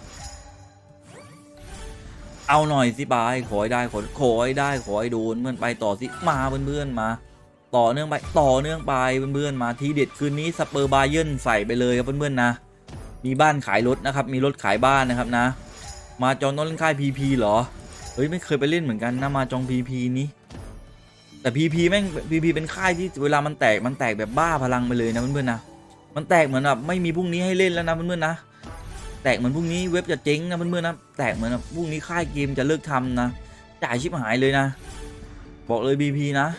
เอาหน่อยสิบายขอให้ได้ขอขอให้ได้ขอให้โดนเพื่อนไปต่อสิมาเพื่อนๆมาต่อเนื่องไปต่อเนื่องไปเพื่อนๆมาทีเด็ดคืนนี้สเปอร์บาเยิร์นใส่ไปเลยครับเพื่อนๆนะมีบ้านขายรถนะครับมีรถขายบ้านนะครับนะมาจองต้นค่าย พี พี เหรอเฮ้ยไม่เคยไปเล่นเหมือนกันนะมาจอง พี พี นี้แต่พีพีแม่งพีพีเป็นค่ายที่เวลามันแตกมันแตกแบบบ้าพลังไปเลยนะเพื่อนๆนะมันแตกเหมือนแบบไม่มีพรุ่งนี้ให้เล่นแล้วนะเพื่อนๆนะแตกเหมือนพรุ่งนี้เว็บจะเจ๊งนะเพื่อนๆนะแตกเหมือนพรุ่งนี้ค่ายเกมจะเลิกทำนะจ่ายชิบหายเลยนะบอกเลยบีพีนะ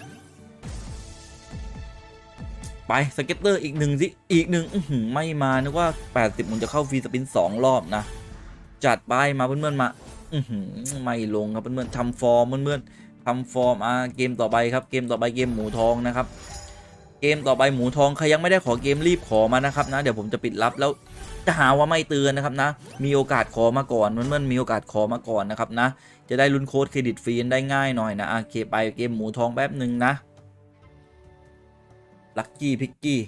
ไปสเก็ตเตอร์อีกหนึ่งสิอีกหนึ่งไม่มานึกว่าแปดสิบมันจะเข้าฟรีสปินสองรอบนะจัดไปมาเพื่อนๆมาไม่ลงครับเพื่อนๆทำฟอร์มเพื่อนๆทำฟอร์มอ่ะเกมต่อไปครับเกมต่อไปเกมหมูทองนะครับเกมต่อไปหมูทองใครยังไม่ได้ขอเกมรีบขอมานะครับนะเดี๋ยวผมจะปิดรับแล้วจะหาว่าไม่เตือนนะครับนะมีโอกาสขอมาก่อนเพื่อนๆมีโอกาสขอมาก่อนนะครับนะจะได้ลุ้นโค้ดเครดิตฟรีได้ง่ายหน่อยนะโอเคไปเกมหมูทองแป๊บหนึ่งนะลัคกี้พิกกี้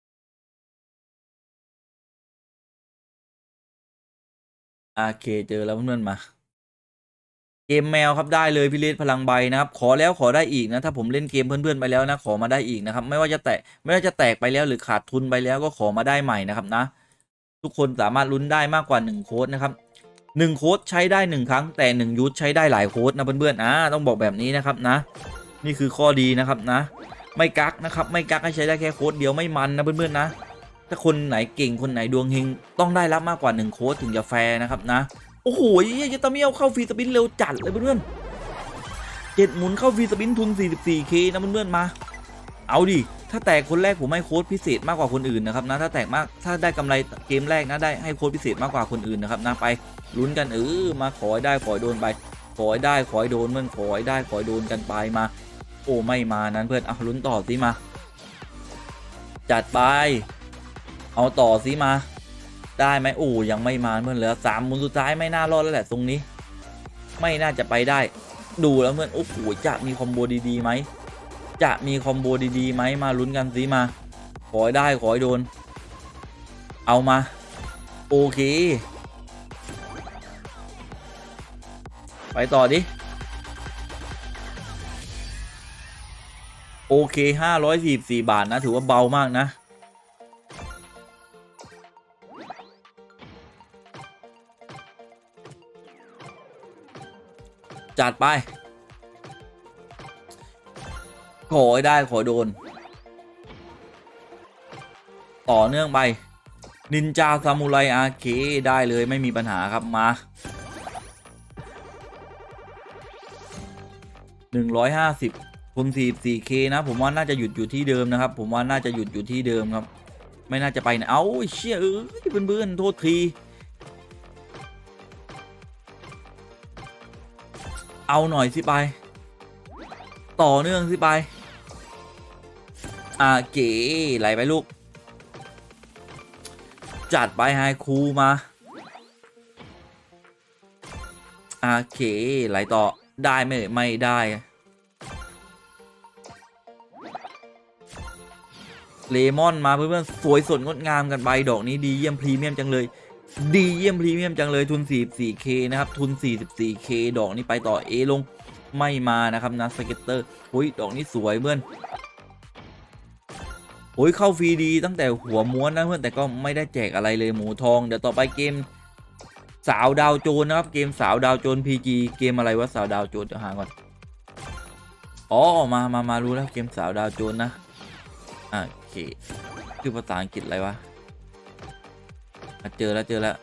โอเคเจอแล้วเพื่อนๆมาเกมแมวครับได้เลยพี่เลสพลังใบนะครับขอแล้วขอได้อีกนะถ้าผมเล่นเกมเพื่อนๆไปแล้วนะขอมาได้อีกนะครับไม่ว่าจะแตกไม่ว่าจะแตกไปแล้วหรือขาดทุนไปแล้วก็ขอมาได้ใหม่นะครับนะทุกคนสามารถลุ้นได้มากกว่าหนึ่งโค้ดนะครับหนึ่งโค้ดใช้ได้หนึ่งครั้งแต่หนึ่งยูทใช้ได้หลายโค้ดนะเพื่อนๆอ่าต้องบอกแบบนี้นะครับนะนี่คือข้อดีนะครับนะไม่กักนะครับไม่กักให้ใช้ได้แค่โค้ดเดียวไม่มันนะเพื่อนๆนะถ้าคนไหนเก่งคนไหนดวงเฮงต้องได้รับมากกว่าหนึ่งโค้ดถึงจะแฟร์นะครับนะโอ้โหยตาเมียวเข้าฟรีสปินเร็วจัดเลยเพื่อนๆเจ็ดหมุนเข้าฟรีสปินทุน สี่สิบสี่เค นะเพื่อนๆมาเอาดิถ้าแตกคนแรกผมให้โค้ดพิเศษมากกว่าคนอื่นนะครับนะถ้าแตกมากถ้าได้กำไรเกมแรกนะได้ให้โค้ดพิเศษมากกว่าคนอื่นนะครับนะไปลุ้นกันเออมาขอได้ขอโดนไปขอได้ขอโดนเพื่อนขอได้ขอโดนกันไปมาโอ้ไม่มานั้นเพื่อนอ่ะลุ้นต่อสิมาจัดไปเอาต่อสิมาได้ไหมโอ้ยังไม่มาเพื่อนเหลือสามหมุนสุดท้ายไม่น่ารอดแล้วแหละตรงนี้ไม่น่าจะไปได้ดูแล้วเพื่อนโอ้โหจะมีคอมโบดีๆไหมจะมีคอมโบดีๆไหมมาลุ้นกันสิมาขอได้ขอโดนเอามาโอเคไปต่อดิโอเคห้าร้อยสี่สิบสี่บาทนะถือว่าเบามากนะจัดไปขอได้ขอโดนต่อเนื่องไปนินจาซามูไรอาเคได้เลยไม่มีปัญหาครับมาหนึ่งร้อยห้าสิบคูณ สี่สิบสี่เค นะผมว่าน่าจะหยุดอยู่ที่เดิมนะครับผมว่าน่าจะหยุดอยู่ที่เดิมครับไม่น่าจะไปนะเอาเชี่ยเออเพื่อนๆโทษทีเอาหน่อยสิไปต่อเนื่องสิไปอ่าเก๋ไหลไปลูกจัดไปไฮคูมาอ่าเก๋ไหลต่อได้ไหมไม่ได้เลมอนมาเพื่อนๆสวยสดงดงามกันไปดอกนี้ดีเยี่ยมพรีเมียมจังเลยดีเยี่ยมพรีเมียมจังเลยทุน สี่สิบสี่เค นะครับทุน สี่สิบสี่เค ดอกนี้ไปต่อเอลงไม่มานะครับนะสเก็ตเตอร์โอ้ยดอกนี้สวยเพื่อนโอ้ยเข้าฟรีดีตั้งแต่หัวม้วนนะเพื่อนแต่ก็ไม่ได้แจกอะไรเลยหมูทองเดี๋ยวต่อไปเกมสาวดาวโจนนะครับเกมสาวดาวโจน พี จี เกมอะไรวะสาวดาวโจนเดี๋ยวหาก่อนอ๋อมามามารู้แล้วเกมสาวดาวโจนนะโอเคคือภาษาอังกฤษอะไรวะเจอแล้วเจอแล้ว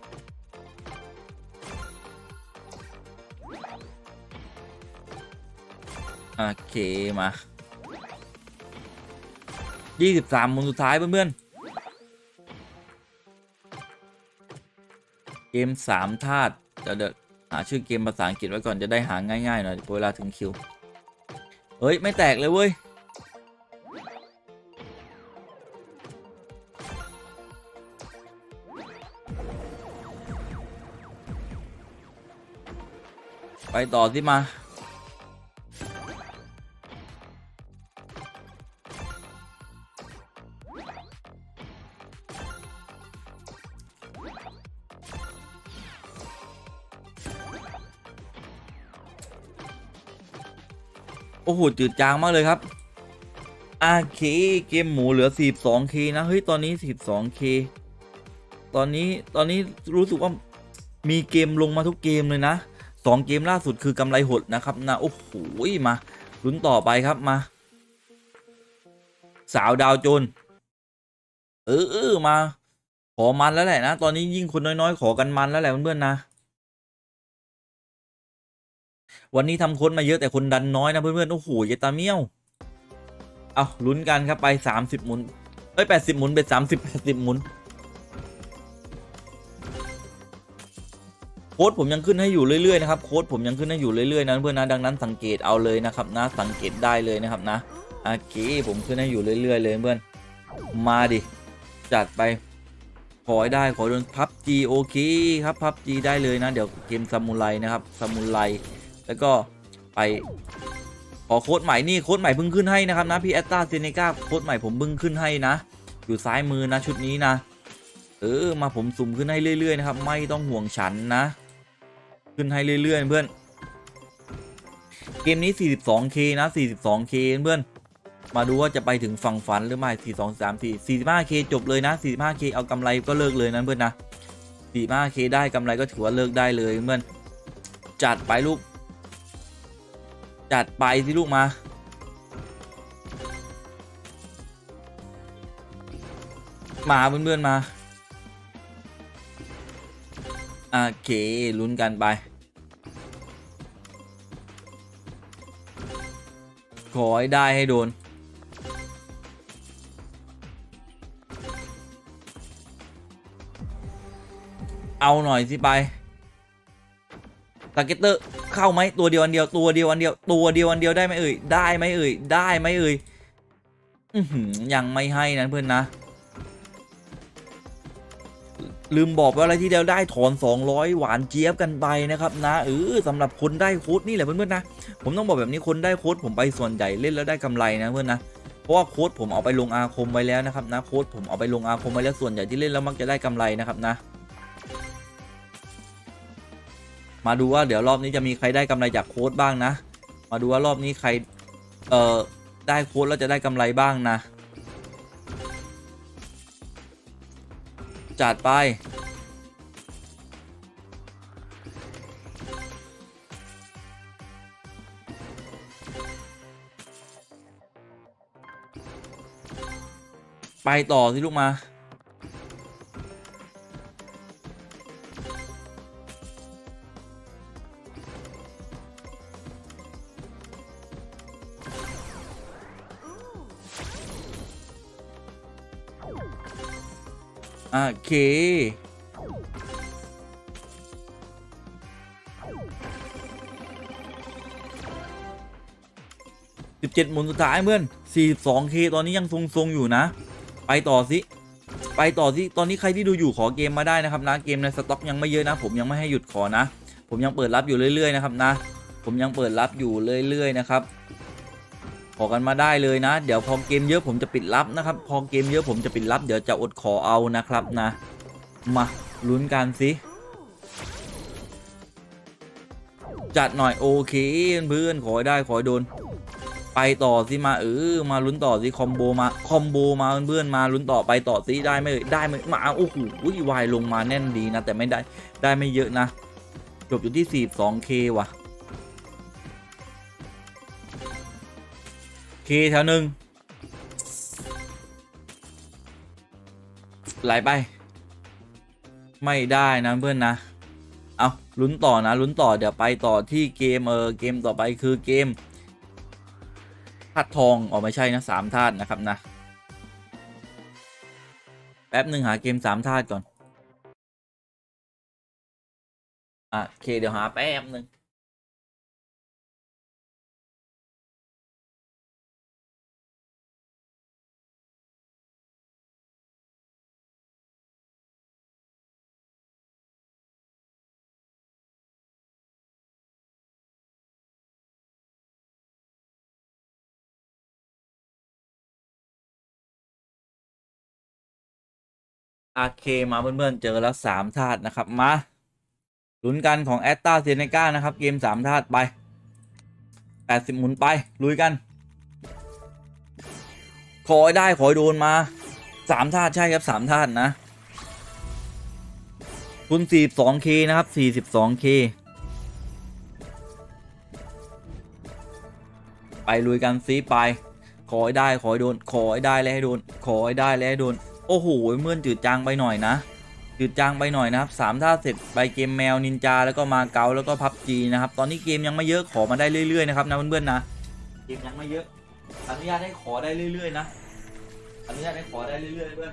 โอเคมายี่สิบสามหมุนสุดท้ายเพื่อนๆเกมสามธาตุเดี๋ยวเดี๋ยวหาชื่อเกมภาษาอังกฤษไว้ก่อนจะได้หาง่ายๆหน่อยเวลาถึงคิวเฮ้ยไม่แตกเลยเว้ยไปต่อสิมาโอ้โหจืดจางมากเลยครับโอเคเกมหมูเหลือ สี่สิบสองเค นะเฮ้ยตอนนี้ สี่สิบสองเค ตอนนี้ตอนนี้รู้สึกว่ามีเกมลงมาทุกเกมเลยนะสองเกมล่าสุดคือกำไรหดนะครับนะโอ้โหมาลุ้นต่อไปครับมาสาวดาวโจนเออเออมาขอมันแล้วแหละนะตอนนี้ยิ่งคนน้อยๆขอกันมันแล้วแหละเพื่อนๆนะวันนี้ทำโค้ดมาเยอะแต่คนดันน้อยนะเพื่อนๆโอ้โหเยตาเมี่ยวเอาลุ้นกันครับไปสามสิบหมุนเอ้ยแปดสิบหมุนเป็นสามสิบแปดสิบหมุนโค้ดผมยังขึ้นให้อยู่เรื่อยๆนะครับโค้ดผมยังขึ้นให้อยู่เรื่อยๆนะเพื่อนนะดังนั้นสังเกตเอาเลยนะครับนะสังเกตได้เลยนะครับนะโอเคผมขึ้นให้อยู่เรื่อยๆเลยเพื่อนมาดิจัดไปขอให้ได้ขอโดนพับจีโอเคครับพับจีได้เลยนะเดี๋ยวเกมซามูไรนะครับซามูไรแล้วก็ไปขอโค้ดใหม่นี่โค้ดใหม่เพิ่งขึ้นให้นะครับนะพี่แอตตาเซเนกาโค้ดใหม่ผมเพิ่งขึ้นให้นะอยู่ซ้ายมือนะชุดนี้นะเออมาผมสุ่มขึ้นให้เรื่อยๆนะครับไม่ต้องห่วงฉันนะขึ้นให้เรื่อยๆเพื่อนเกมนี้ สี่สิบสองเค นะ สี่สิบสองเค เพื่อนมาดูว่าจะไปถึงฝั่งฝันหรือไม่สี่ สอง สาม สี่ สี่สิบห้าเค จบเลยนะ สี่สิบห้าเค เอากำไรก็เลิกเลยนะเพื่อนนะ สี่สิบห้าเค ได้กำไรก็ถือว่าเลิกได้เลยเพื่อนจัดไปลูกจัดไปสิลูกมามาเพื่อนๆมาโอเคลุ้นกันไปขอให้ได้ให้โดนเอาหน่อยสิไปสเก็ตเตอร์เข้าไหมตัวเดียวอันเดียวตัวเดียวอันเดียวตัวเดียวอันเดียวได้ไหมเอ่ยได้ไหมเอ่ยได้ไหมเอ่ยยังไม่ให้นะเพื่อนนะลืมบอกว่าอะไรที่เดียวได้ถอนสองร้อยหวานเจี๊ยบกันไปนะครับนะเออสำหรับคนได้โค้ดนี่แหละเพื่อนๆนะผมต้องบอกแบบนี้คนได้โค้ดผมไปส่วนใหญ่เล่นแล้วได้กำไรนะเพื่อนนะเพราะว่าโค้ดผมเอาไปลงอาคมไว้แล้วนะครับนะโค้ดผมเอาไปลงอาคมไว้แล้วส่วนใหญ่ที่เล่นแล้วมักจะได้กำไรนะครับนะมาดูว่าเดี๋ยวรอบนี้จะมีใครได้กำไรจากโค้ดบ้างนะมาดูว่ารอบนี้ใครเอ่อได้โค้ดแล้วจะได้กำไรบ้างนะจัดไปไปต่อสิลูกมาโอเคสิบเจ็ดหมุนสุดท้ายเพื่อน สี่สิบสองเค ตอนนี้ยังทรงๆอยู่นะไปต่อสิไปต่อสิตอนนี้ใครที่ดูอยู่ขอเกมมาได้นะครับนะเกมในสต็อกยังไม่เยอะนะผมยังไม่ให้หยุดขอนะผมยังเปิดรับอยู่เรื่อยๆนะครับนะผมยังเปิดรับอยู่เรื่อยๆนะครับขอกันมาได้เลยนะเดี๋ยวพอเกมเยอะผมจะปิดรับนะครับพอเกมเยอะผมจะปิดรับเดี๋ยวจะอดขอเอานะครับนะมาลุ้นกันสิจัดหน่อยโอเคเพื่อนขอได้ขอโดนไปต่อสิมาเออมาลุ้นต่อสิคอมโบมาคอมโบมาเพื่อนมาลุ้นต่อไปต่อสิได้ไหมได้ไหมมาโอ้โหวายลงมาแน่นดีนะแต่ไม่ได้ได้ไม่เยอะนะจบอยู่ที่ สี่สิบสองเค ว่ะเคแถวหนึ่งไหลไปไม่ได้นะเพื่อนนะเอาลุ้นต่อนะลุ้นต่อเดี๋ยวไปต่อที่เกมเออเกมต่อไปคือเกมธาตุทองอ๋อไม่ใช่นะสามธาตุนะครับนะแป๊บหนึ่งหาเกมสามธาตุก่อนอ่ะโอเคเดี๋ยวหาแป๊บหนึ่งโอเคมาเพื่อนๆเจอแล้วสามธาตุนะครับมาลุ้นกันของแอตตาเซเนกานะครับเกมสามธาตุไปแปดสิบหมุนไปลุยกันขอได้ขอโดนมาสามธาตุใช่ครับสามธาตุนะทุน สี่สิบสองเค นะครับ สี่สิบสองเค ไปไปลุยกันซีไปขอให้ได้ขอให้โดนขอให้ได้และให้โดนขอให้ได้และให้โดนโอ้โหเมื่อนจืดจางไปหน่อยนะจืดจางไปหน่อยนะครับสามท่าเสร็จไปเกมแมวนินจาแล้วก็มาเก๊าแล้วก็พับจีนะครับตอนนี้เกมยังไม่เยอะขอมาได้เรื่อยๆนะครับนะเพื่อนๆนะเกมยังไม่เยอะอนุญาตให้ขอได้เรื่อยๆนะอนุญาตให้ขอได้เรื่อยๆเพื่อน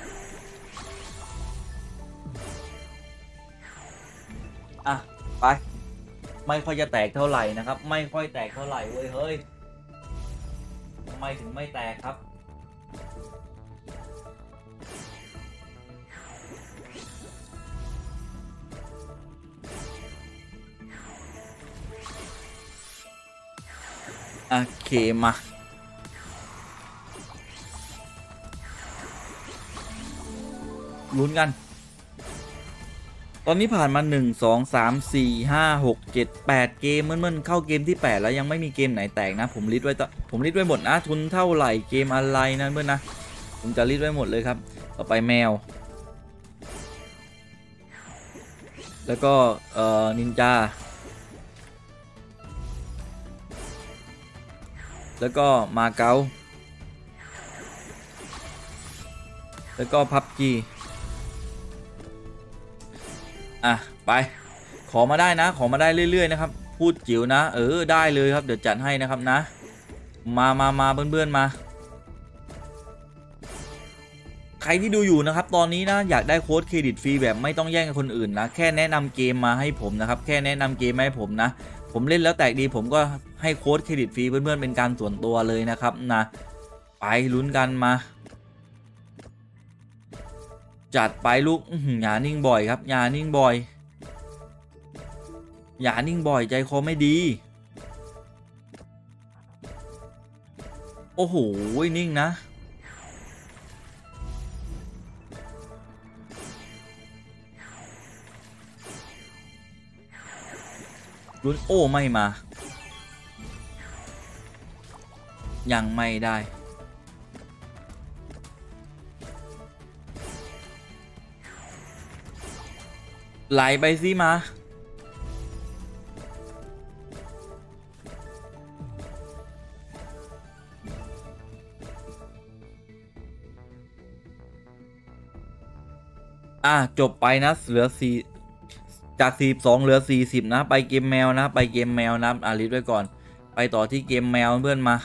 อ่ะไปไม่ค่อยจะแตกเท่าไหร่นะครับไม่ค่อยแตกเท่าไหร่เว้ยเฮ้ยทำไมถึงไม่แตกครับโอเคมาลุ้นกันตอนนี้ผ่านมาหนึ่ง สอง สาม สี่ ห้า หก เจ็ด แปดเกมเมื่อนๆเข้าเกมที่แปดแล้วยังไม่มีเกมไหนแตกนะผมลิสต์ไว้ผมลิสต์ไว้หมดนะทุนเท่าไหร่เกมอะไรนะเพื่อนนะผมจะลิสต์ไว้หมดเลยครับต่อไปแมวแล้วก็เอ่อนินจาแล้วก็มาเก๊าแล้วก็พับจีอ่ะไปขอมาได้นะขอมาได้เรื่อยๆนะครับพูดจิ๋วนะเออได้เลยครับเดี๋ยวจัดให้นะครับนะมามามาเพื่อนๆมาใครที่ดูอยู่นะครับตอนนี้นะอยากได้โค้ดเครดิตฟรีแบบไม่ต้องแย่งกับคนอื่นนะแค่แนะนำเกมมาให้ผมนะครับแค่แนะนำเกมมาให้ผมนะผมเล่นแล้วแตกดีผมก็ให้โค้ดเครดิตฟรีเพื่อนๆเป็นการส่วนตัวเลยนะครับนะไปลุ้นกันมาจัดไปลูกอย่านิ่งบ่อยครับอย่านิ่งบ่อยอย่านิ่งบ่อยใจคอไม่ดีโอ้โหนิ่งนะลุ้นโอ้ไม่มายังไม่ได้ไหลไปสิมาอ่ะจบไปนะเหลือสี่จากสี่สิบสองเหลือสี่สิบนะไปเกมแมวนะไปเกมแมวนะอ่ะลิสต์ไว้ก่อนไปต่อที่เกมแมวเพื่อนมา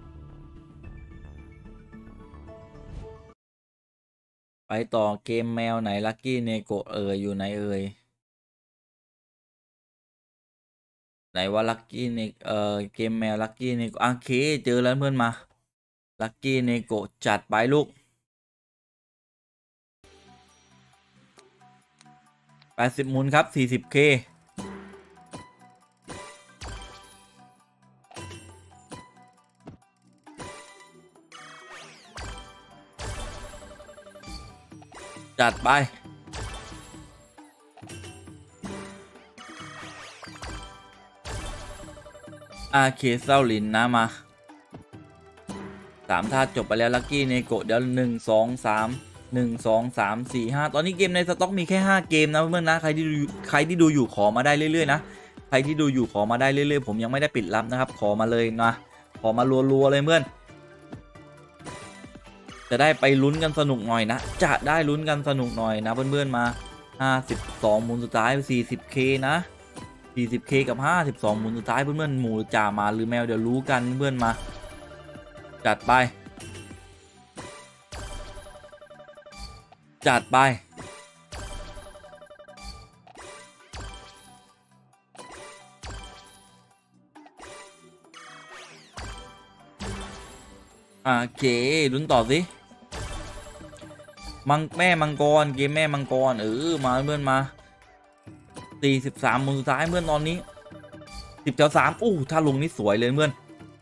ไปต่อเกมแมวไหนลัคกี้เนโกะเอออยู่ไหนเอ่ยไหนว่าลัคกี้เนเอ่อเกมแมวลัคกี้เนโกะโอเคเจอแล้วเพื่อนมาลัคกี้เนโกะจัดไปลูกแปดสิบหมุนครับ สี่สิบเค จัดไปอาเคเซาลินนะมาสามท่าจบไปแล้วลัคกี้เนโกะเดี๋ยวหนึ่งสองสามหนึ่งสองสามสี่ห้าตอนนี้เกมในสต็อกมีแค่ห้าเกมนะเพื่อนนะใครที่ดูใครที่ดูอยู่ขอมาได้เรื่อยๆนะใครที่ดูอยู่ขอมาได้เรื่อยๆผมยังไม่ได้ปิดรับนะครับขอมาเลยนะขอมารัวๆเลยเพื่อนจะได้ไปลุ้นกันสนุกหน่อยนะจะได้ลุ้นกันสนุกหน่อยนะเพื่อนๆมาห้าสิบสองหมุนสุดท้าย สี่สิบเค นะ สี่สิบเค กับห้าสิบสองหมุนสุดท้ายเพื่อนๆหมูจ่ามาหรือแมวเดี๋ยวรู้กันเพื่อนมาจัดไปจัดไปโอเคลุ้นต่อสิมังแม่มังกรเกมแม่มังกรเออมาเพื่อนมาสี่สิบสามหมุนสุดท้ายเพื่อนตอนนี้สิบแถวสามอู้ถ้าลงนี่สวยเลยเพื่อน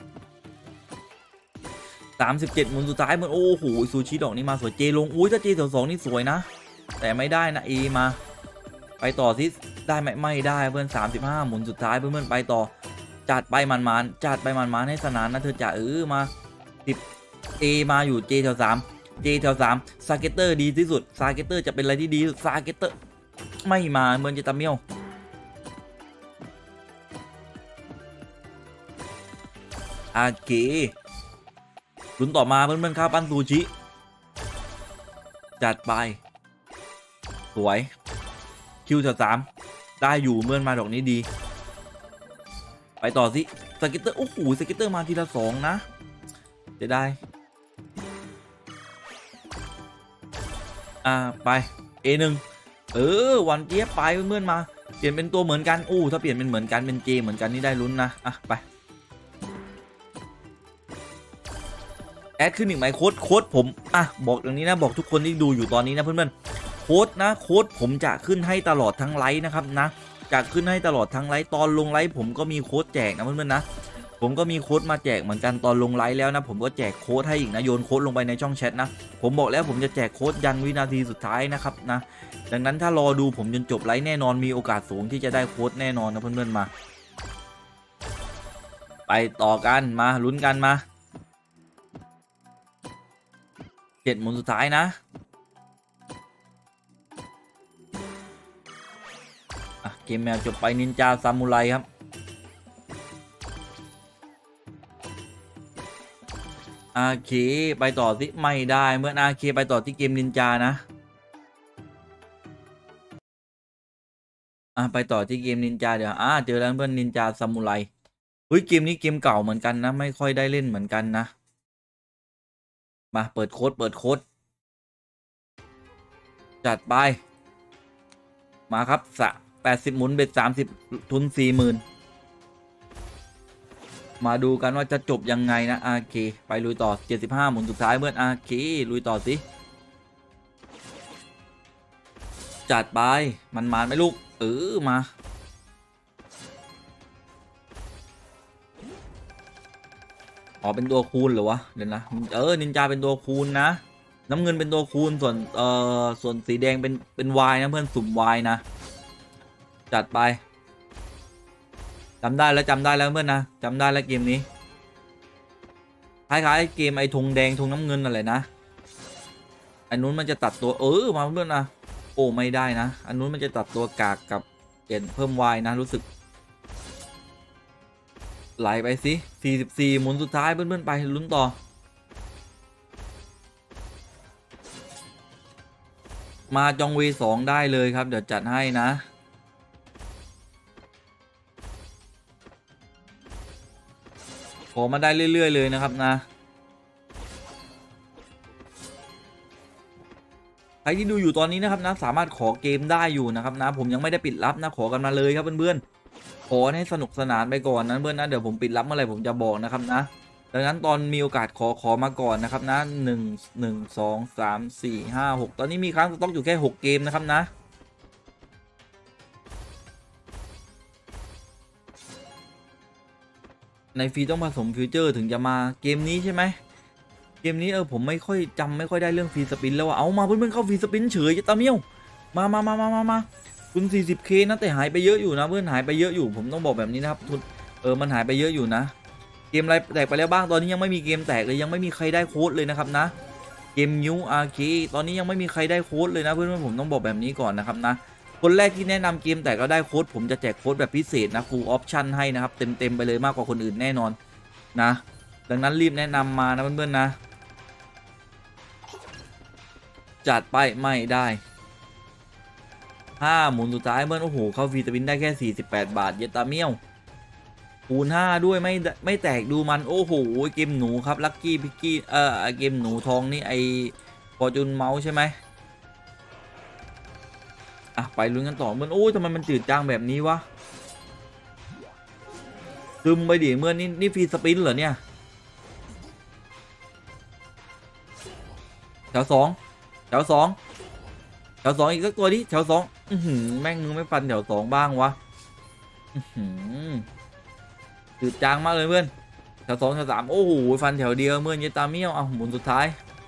สามสิบเจ็ดหมุนสุดท้ายเพื่อนโอ้โหซูชิดอกนี้มาสวยเจลงอุ้ยถ้าเจแถวสองนี่สวยนะแต่ไม่ได้นะเอมาไปต่อสิได้ไหมไม่ได้เพื่อนสามสิบห้าหมุนสุดท้ายเพื่อนๆไปต่อจัดไปมันๆจัดไปมันๆให้สนานนะเธอจ่าเออมาสิบเอมาอยู่เจแถวสามเจแถวสามซาเกเตอร์ดีที่สุดซาเกเตอร์จะเป็นอะไรที่ดีซาเกเตอร์ไม่มาเหมือนจะตาเมียวอาเกลุ้นต่อมาเพื่อนๆครับปั้นซูชิจัดไปสวยคิวจะสามได้อยู่เมื่อนมาดอกนี้ดีไปต่อสิสกิตเตอร์โอ้โหสกิตเตอร์มาทีละสองนะจะได้อ่าไป เอ หนึ่ง เออวันเจี๊ยบไปเมื่อนมาเปลี่ยนเป็นตัวเหมือนกันโอ้ถ้าเปลี่ยนเป็นเหมือนกันเป็น J เหมือนกันนี่ได้ลุ้นนะอ่ะไปแอดขึ้นอีกไหมโค้ดโค้ดผมอ่ะบอกอย่างนี้นะบอกทุกคนที่ดูอยู่ตอนนี้นะเพื่อนๆโค้ดนะโค้ดผมจะขึ้นให้ตลอดทั้งไลฟ์นะครับนะจะขึ้นให้ตลอดทั้งไลฟ์ตอนลงไลฟ์ผมก็มีโค้ดแจกนะเพื่อนๆนะผมก็มีโค้ดมาแจกเหมือนกันตอนลงไลฟ์แล้วนะผมก็แจกโค้ดให้อีกนะโยนโค้ดลงไปในช่องแชทนะผมบอกแล้วผมจะแจกโค้ดยันวินาทีสุดท้ายนะครับนะดังนั้นถ้ารอดูผมจนจบไลฟ์แน่นอนมีโอกาสสูงที่จะได้โค้ดแน่นอนนะเพื่อนๆมาไปต่อกันมาลุ้นกันมาเจ็ดหมุนสุดท้ายนะอ่ะเกมแมวจบไปนินจาซามูไรครับอาเคไปต่อที่ไม่ได้เมื่ออาเคไปต่อที่เกมนินจานะอ่ะไปต่อที่เกมนินจาเดี๋ยวอ่าเจอแล้วเพื่อนนินจาซามูไรเฮ้ยเกมนี้เกมเก่าเหมือนกันนะไม่ค่อยได้เล่นเหมือนกันนะมาเปิดโค้ดเปิดโค้ดจัดไปมาครับสะแปดสิบหมุนเบ็ดสามสิบทุนสี่หมื่นมาดูกันว่าจะจบยังไงนะอาเคไปลุยต่อเจ็ดสิบห้าหมุนสุดท้ายเมื่ออาเคลุยต่อสิจัดไปมันมาไหมลูกเออมาอ๋อเป็นตัวคูณหรือวะเดี๋ยวนะเออนินจาเป็นตัวคูณนะน้ำเงินเป็นตัวคูณส่วนเอ่อส่วนสีแดงเป็นเป็น Y นะเพื่อนสุ่ม Y นะจัดไปจำได้แล้วจำได้แล้วเพื่อนนะจำได้แล้วเกมนี้คล้ายๆเกมไอ้ธงแดงธงน้ำเงินอะไรนะอันนู้นมันจะตัดตัวเออมาเพื่อนนะโอ้ไม่ได้นะอันนู้นมันจะตัดตัวกากกับเปลี่ยนเพิ่ม Y นะรู้สึกไหลไปสิสี่สิบสี่หมุนสุดท้ายเพื่อนๆไปลุ้นต่อมาจองวีสองได้เลยครับเดี๋ยวจัดให้นะขอมาได้เรื่อยๆเลยนะครับนะใครที่ดูอยู่ตอนนี้นะครับนะสามารถขอเกมได้อยู่นะครับนะผมยังไม่ได้ปิดรับนะขอกันมาเลยครับเพื่อนๆขอให้สนุกสนานไปก่อนนะเพื่อนนะเดี๋ยวผมปิดรับเมื่อไหร่ผมจะบอกนะครับนะดังนั้นตอนมีโอกาสขอขอมาก่อนนะครับนะหนึ่ง หนึ่ง สอง สาม สี่ ห้า หกตอนนี้มีครั้งสต็อกอยู่แค่หกเกมนะครับนะในฟรีต้องผสมฟิวเจอร์ถึงจะมาเกมนี้ใช่ไหมเกมนี้เออผมไม่ค่อยจำไม่ค่อยได้เรื่องฟรีสปินแล้วว่าเอามาเพื่อนๆเข้าฟรีสปินเฉยจะตาเมี่ยวมามามามามามาคุณ สี่สิบเค นะแต่หายไปเยอะอยู่นะเพื่อนหายไปเยอะอยู่ผมต้องบอกแบบนี้นะครับทุนเออมันหายไปเยอะอยู่นะเกมอะไรแตกไปแล้วบ้างตอนนี้ยังไม่มีเกมแตกเลยยังไม่มีใครได้โค้ดเลยนะครับนะเกมยูอาร์เคตอนนี้ยังไม่มีใครได้โค้ดเลยนะเพื่อนๆผมต้องบอกแบบนี้ก่อนนะครับนะคนแรกที่แนะนำเกมแต่ก็ได้โค้ดผมจะแจกโค้ดแบบพิเศษนะ full option ให้นะครับเต็มๆไปเลยมากกว่าคนอื่นแน่นอนนะดังนั้นรีบแนะนำมานะเพื่อนๆนะจัดไปไม่ได้ห้าหมุนสุดท้ายเมื่อโอ้โหเข้าฟรีสปินได้แค่สี่สิบแปดบาทเยตาเมี่ยวคูณห้าด้วยไม่ไม่แตกดูมันโอ้โหเกมหนูครับลัคกี้พิกกี้เออเกมหนูทองนี่ไอฟอร์จูนเมาส์ใช่ไหมอ่ะไปลุ้นกันต่อเมื่อโอ้ยทำไมมันจืดจางแบบนี้วะซึมไปดิเมื่อนี่นี่ฟรีสปินเหรอเนี่ยแถวสองแถวสองแถวสองอีกสักตัวดิแถวสองอือหือแม่งมึงไม่ฟันแถวสองบ้างวะอือหือจืดจางมากเลยเพื่อนแถวสองแถวสามโอ้โหฟันแถวเดียวเมื่อเยตาเมี่ยวอ่ะหมุนสุดท้าย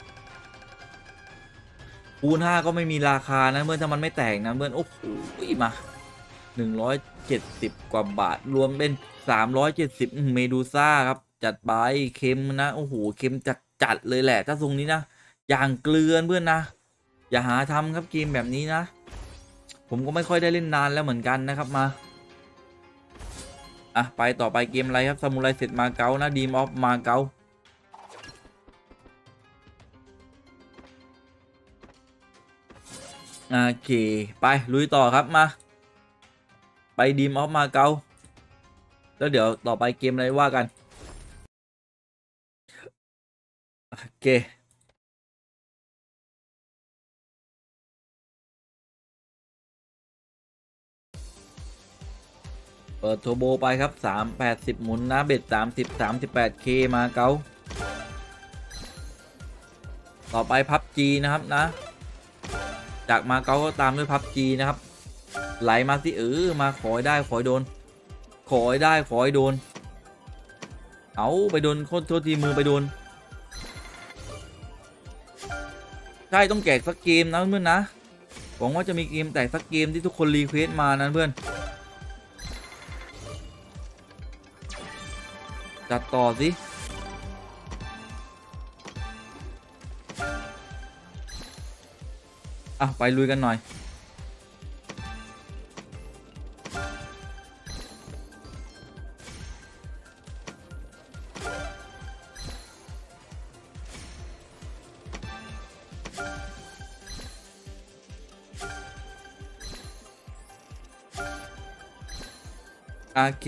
คูณห้าก็ไม่มีราคานะเมื่อถ้ามันไม่แตกนะเพื่อนโอ้โหมาหนึ่งร้อยเจ็ดสิบกว่าบาทรวมเป็นสามร้อยเจ็ดสิบเมดูซ่าครับจัดไปเค็มนะโอ้โหเค็มจัดจัดเลยแหละถ้าทรงนี้นะอย่างเกลือเพื่อนนะอย่าหาทำครับเกมแบบนี้นะผมก็ไม่ค่อยได้เล่นนานแล้วเหมือนกันนะครับมาอ่ะไปต่อไปเกมอะไรครับซามูไรเซตมาเก๊านะดีมออฟมาเก๊าโอเคไปลุยต่อครับมาไปดีมออฟมาเก๊าแล้วเดี๋ยวต่อไปเกมอะไรว่ากันโอเคเปิดโทโบไปครับสามแปดสิบหมุนนะเบ็ดสามสิบสามสิบแปดเคมาเก๊าต่อไปพับจีนะครับนะจากมาเก๊าก็ตามด้วยพับจีนะครับไหลมาสิเออมาขอได้ขอโดนขอได้ขอโดนเอาไปโดนโคตรโทษทีมือไปโดนใช่ต้องแจกสักเกมนะเพื่อนนะหวังว่าจะมีเกมแตกสักเกมที่ทุกคนรีเควสมานั้นเพื่อนจัดต่อสิอ่ะไปลุยกันหน่อยโอเค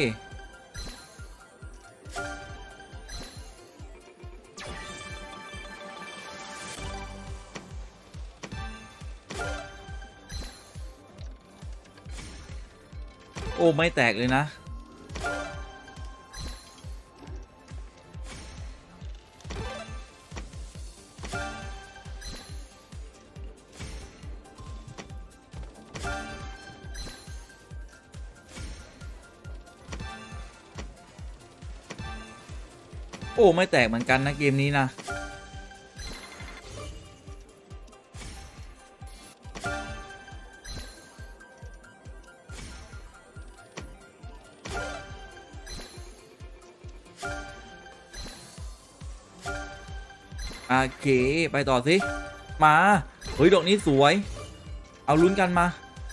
โอ้ไม่แตกเลยนะโอ้ไม่แตกเหมือนกันนะเกมนี้นะโอเคไปต่อสิมาเฮ้ยดอกนี้สวยเอาลุ้นกันมา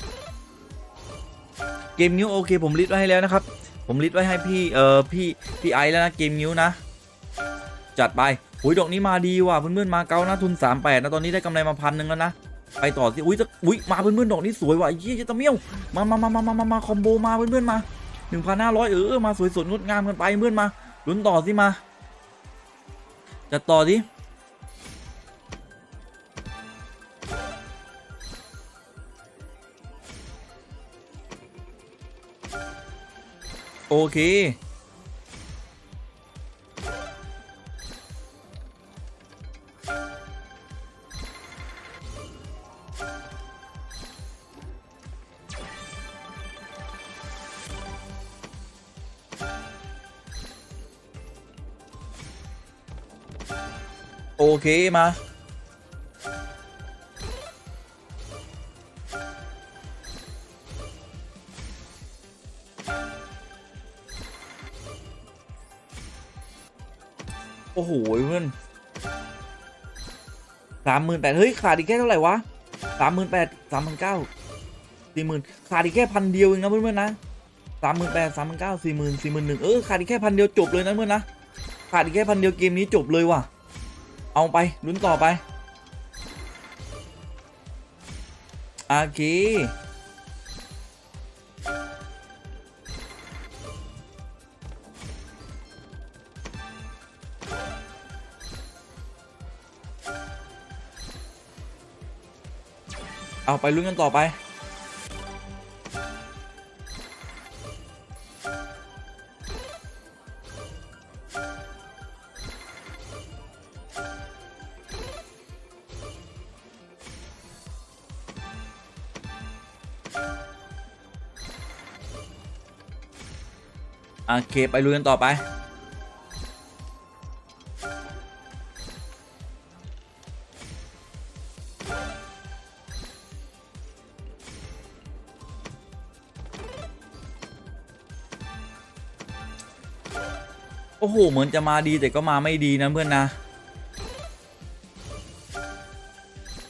เกมนิ้วโอเคผมลิสต์ไว้ให้แล้วนะครับผมลิสต์ไว้ให้พี่เอ่อพี่พี่ไอแล้วนะเกมนิ้วนะจัดไปหุยดอกนี้มาดีว่ะเพื่อนๆมาเก๊านะทุนสามแปดนะตอนนี้ได้กำไรมาพันหนึ่งแล้วนะไปต่อสิอุ้ยจะอุ้ยมาเพื่อนๆดอกนี้สวยว่ะยี่จะตะเมี่ยวมามามามามามามาคอมโบมาเพื่อนๆมาหนึ่งพันห้าร้อยเออมาสวยสดงดงามกันไปเพื่อนมาลุ้นต่อสิมาจัดต่อสิโอเคโอเคมาโอ้โหเพื่อนสามหมื่นแปดเฮ้ยขาดอีกแค่เท่าไหร่วะสามหมื่นแปดสามพันเก้าสี่หมื่นขาดอีกแค่พันเดียวเองนะเพื่อนๆนะสามหมื่นแปดสามพันเก้าสี่หมื่นสี่หมื่นหนึ่งเออขาดอีกแค่พันเดียวจบเลยนะเพื่อนนะขาดอีกแค่พันเดียวเกมนี้จบเลยว่ะเอาไปลุ้นต่อไปโอเคเอาไปลุ้นกันต่อไปโอเคไปลุ้นกันต่อไปโอ้โหเหมือนจะมาดีแต่ก็มาไม่ดีนะเพื่อนนะ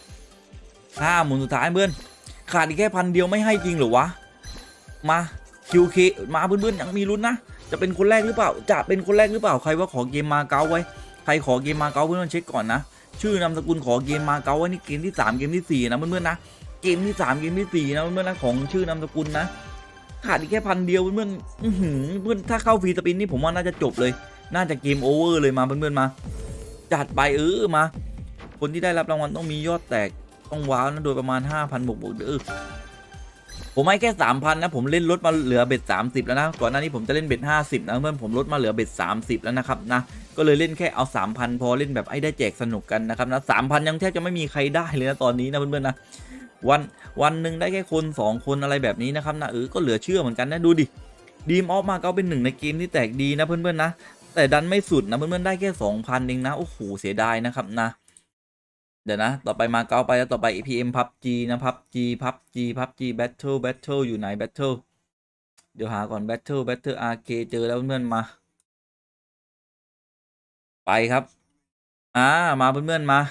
ห้าหมุนสุดท้ายเพื่อนขาดอีกแค่พันเดียวไม่ให้จริงหรือวะมาคิวเคมาเพื่อนๆยังมีลุ้นนะจะเป็นคนแรกหรือเปล่าจะเป็นคนแรกหรือเปล่าใครว่าขอเกมมาเก๊าไว้ใครขอเกมมาเก๊าเพื่อนๆเช็คก่อนนะชื่อนามสกุลขอเกมมาเก๊าไว้นี่เกมที่สามเกมที่สี่นะเพื่อนๆนะเกมที่สามเกมที่สี่นะเพื่อนๆนะของชื่อนามสกุลนะขาดอีกแค่พันเดียวเพื่อนๆเพื่อนถ้าเข้าฟรีสปินนี่ผมว่าน่าจะจบเลยน่าจะเกมโอเวอร์เลยมาเพื่อนๆมาจัดไปเออมาคนที่ได้รับรางวัลต้องมียอดแตกต้องว้าวนะโดยประมาณ ห้าพัน บวกบวกเออผมให้แค่ สามพัน นะผมเล่นลดมาเหลือเบ็ดสามสิบแล้วนะก่อนหน้านี้ผมจะเล่นเบ็ดห้าสิบนะเพื่อนผมลดมาเหลือเบ็ดสามสิบแล้วนะครับนะก็เลยเล่นแค่เอา สามพัน พอเล่นแบบให้ได้แจกสนุกกันนะครับนะ สามพัน ยังแทบจะไม่มีใครได้เลยนะตอนนี้นะเพื่อนๆนะวันวันหนึ่งได้แค่คนสองคนอะไรแบบนี้นะครับนะเออก็เหลือเชื่อเหมือนกันนะดูดิดีมออฟมาเก้าเป็นหนึ่งในเกมที่แตกดีนะเพื่อนๆนะแต่ดันไม่สุดนะเพื่อนๆได้แค่ สองพัน เองนะโอ้โหเสียดายนะครับนะเดี๋ยวนะต่อไปมาเก้าไปแล้วต่อไป อี พี เอ็ม พับจี นะ พับจี พับจี พับจี Battle Battle อยู่ไหน Battle เดี๋ยวหาก่อน Battle Battle อาร์ เค เจอแล้วเพื่อนๆมาไปครับอ่ามาเพื่อนๆมา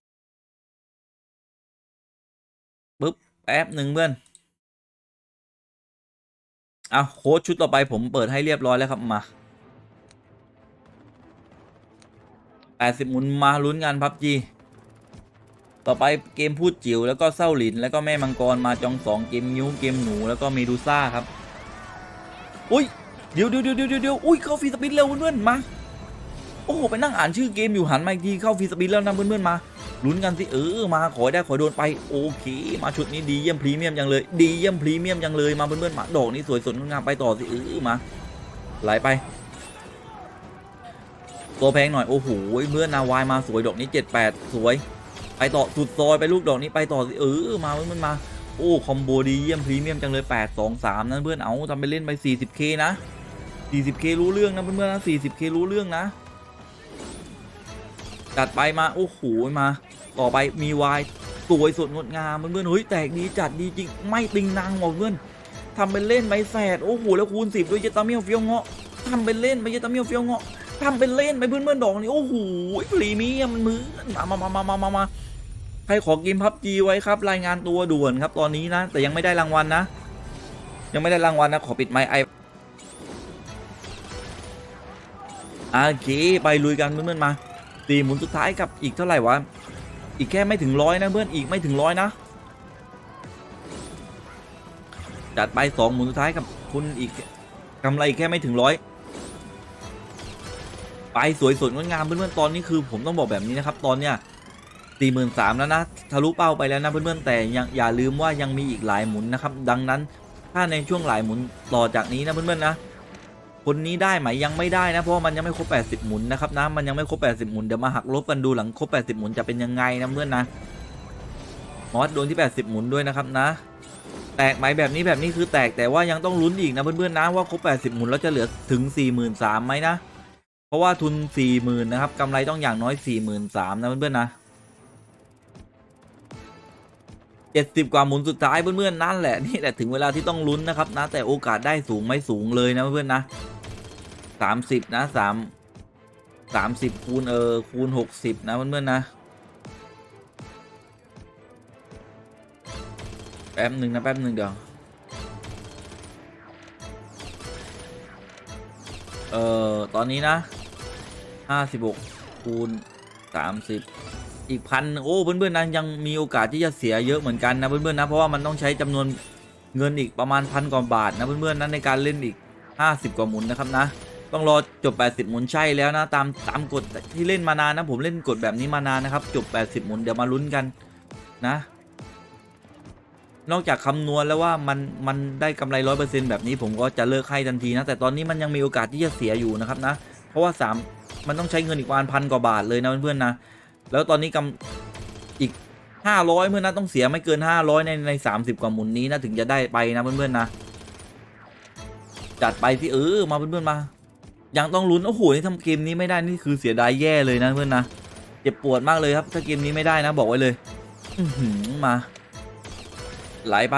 ปึ๊บแป๊บหนึ่งเพื่อนอ่ะโค้ดชุดต่อไปผมเปิดให้เรียบร้อยแล้วครับมาแปดสิบหมุนมาลุ้นกันพับจีต่อไปเกมพูดจิ๋วแล้วก็เศร้าหลินแล้วก็แม่มังกรมาจองสองเกมนิ้วเกมหนูแล้วก็เมดูซ่าครับอุ้ยเดี๋ยวเดี๋ยวเดี๋ยวเดี๋ยวเดี๋ยวอุ้ยเข้าฟรีสปินเร็วเพื่อนๆมาโอ้โหไปนั่งอ่านชื่อเกมอยู่หันมาอีกทีเข้าฟรีสปินแล้วนะเพื่อนๆมาลุ้นกันสิเออมาขอได้ขอโดนไปโอเคมาชุดนี้ดีเยี่ยมพรีเมียมจังเลยดีเยี่ยมพรีเมียมจังเลยมาเพื่อนๆมาดอกนี้สวยสดงามไปต่อสิเออมาไหลไปตัวแพงหน่อยโอ้โหเพื่อนนาวายมาสวยดอกนี้เจ็ดแปดสวยไปต่อสุดซอยไปลูกดอกนี้ไปต่อสิเออมาเพื่อนๆมาโอ้คอมโบดีเยี่ยมพรีเมียมจังเลยแปด สอง สามนั้นเพื่อนเอาทำไปเล่นไป สี่สิบเค นะ สี่สิบเค รู้เรื่องนะเพื่อนๆนะ สี่สิบเค รู้เรื่องนะจัดไปมาโอ้โหมาต่อไปมีวายสวยสดงดงามเพื่อนๆเฮ้ยแตกดีจัดดีจริงไม่ติงนางหมดเพื่อนทำเป็นเล่นไปแสดโอ้โหแล้วคูณสิบด้วยเจตาเมียวเฟี้ยวเงาะทำเป็นเล่นไปเจตาเมียวเฟี้ยวเงาะทำเป็นเล่นไปเพื่อนๆดอกนี้โอ้โหพรีเมียมมันมือมามามามามามาใครขอเกมพับจีไว้ครับรายงานตัวด่วนครับตอนนี้นะแต่ยังไม่ได้รางวัลนะยังไม่ได้รางวัลนะขอปิดไมค์ไอโอเคไปลุยกันเพื่อนๆมาตีหมุนสุดท้ายกับอีกเท่าไหร่วะอีกแค่ไม่ถึงร้อยนะเพื่อนอีกไม่ถึงร้อยนะจัดไปสองหมุนสุดท้ายกับคุณอีกกำไรแค่ไม่ถึงร้อยไปสวยสดงดงามเพื่อนๆตอนนี้คือผมต้องบอกแบบนี้นะครับตอนเนี้ยสี่หมื่นสามแล้วนะทะลุเป้าไปแล้วนะเพื่อนๆแต่ยังอย่าลืมว่ายังมีอีกหลายหมุนนะครับดังนั้นถ้าในช่วงหลายหมุนต่อจากนี้นะเพื่อนๆนะคนนี้ได้ไหมยังไม่ได้นะเพราะมันยังไม่ครบแปดสิบหมุนนะครับนะมันยังไม่ครบแปดสิบหมุนเดี๋ยวมาหักลบกันดูหลังครบแปดสิบหมุนจะเป็นยังไงนะเพื่อนนะมอสโดนที่แปดสิบหมุนด้วยนะครับนะแตกไหมแบบนี้แบบนี้คือแตกแต่ว่ายังต้องลุ้นอีกนะเพื่อนๆนะว่าครบแปดสิบหมุนแล้วจะเหลือถึง สี่หมื่นสามพัน ไหมนะเพราะว่าทุน สี่หมื่น นะครับกำไรต้องอย่างน้อย สี่หมื่นสามพัน นะเพื่อนๆนะเจ็ดสิบกว่าหมุนสุดท้ายเพื่อนๆนั่นแหละนี่แหละถึงเวลาที่ต้องลุ้นนะครับนะแต่โอกาสได้สูงไม่สูงเลยนะเพื่อนๆนะสามสิบนะสาม สามสิบคูณเออคูณหกสิบนะเพื่อนๆนะแป๊บหนึ่งนะแป๊บหนึ่งเดี๋ยวเอ่อตอนนี้นะห้าสิบหกคูณสามสิบอีกพันโอ้เพื่อนๆนะยังมีโอกาสที่จะเสียเยอะเหมือนกันนะเพื่อนๆนะเพราะว่ามันต้องใช้จำนวนเงินอีกประมาณพันกว่าบาทนะเพื่อนๆนั้นในการเล่นอีกห้าสิบกว่าหมุนนะครับนะต้องรอจบแปดสิบหมุนใช่แล้วนะตามตามกฎที่เล่นมานานนะผมเล่นกฎแบบนี้มานานนะครับจบแปดสิบหมุนเดี๋ยวมาลุ้นกันนะนอกจากคำนวณแล้วว่ามันมันได้กำไร ร้อยเปอร์เซ็นต์ แบบนี้ผมก็จะเลิกให้ทันทีนะแต่ตอนนี้มันยังมีโอกาสที่จะเสียอยู่นะครับนะเพราะว่าสามมันต้องใช้เงินอีกประมาณพันกว่าบาทเลยนะเพื่อนๆนะแล้วตอนนี้กำอีกห้าร้อยเพื่อนนะต้องเสียไม่เกินห้าร้อยในในสามสิบกว่าหมุนนี้นะถึงจะได้ไปนะเพื่อนๆนะจัดไปสิเออมาเพื่อนๆมายังต้องลุ้นโอ้โหนี่ทำเกมนี้ไม่ได้นี่คือเสียดายแย่เลยนะเพื่อนนะเจ็บปวดมากเลยครับถ้าเกมนี้ไม่ได้นะบอกไว้เลยอื้อหือมาไหลไป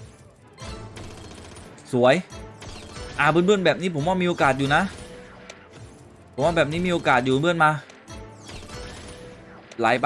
สวยอ่าเพื่อนๆแบบนี้ผมว่ามีโอกาสอยู่นะผมว่าแบบนี้มีโอกาสอยู่เพื่อนมาไหลไป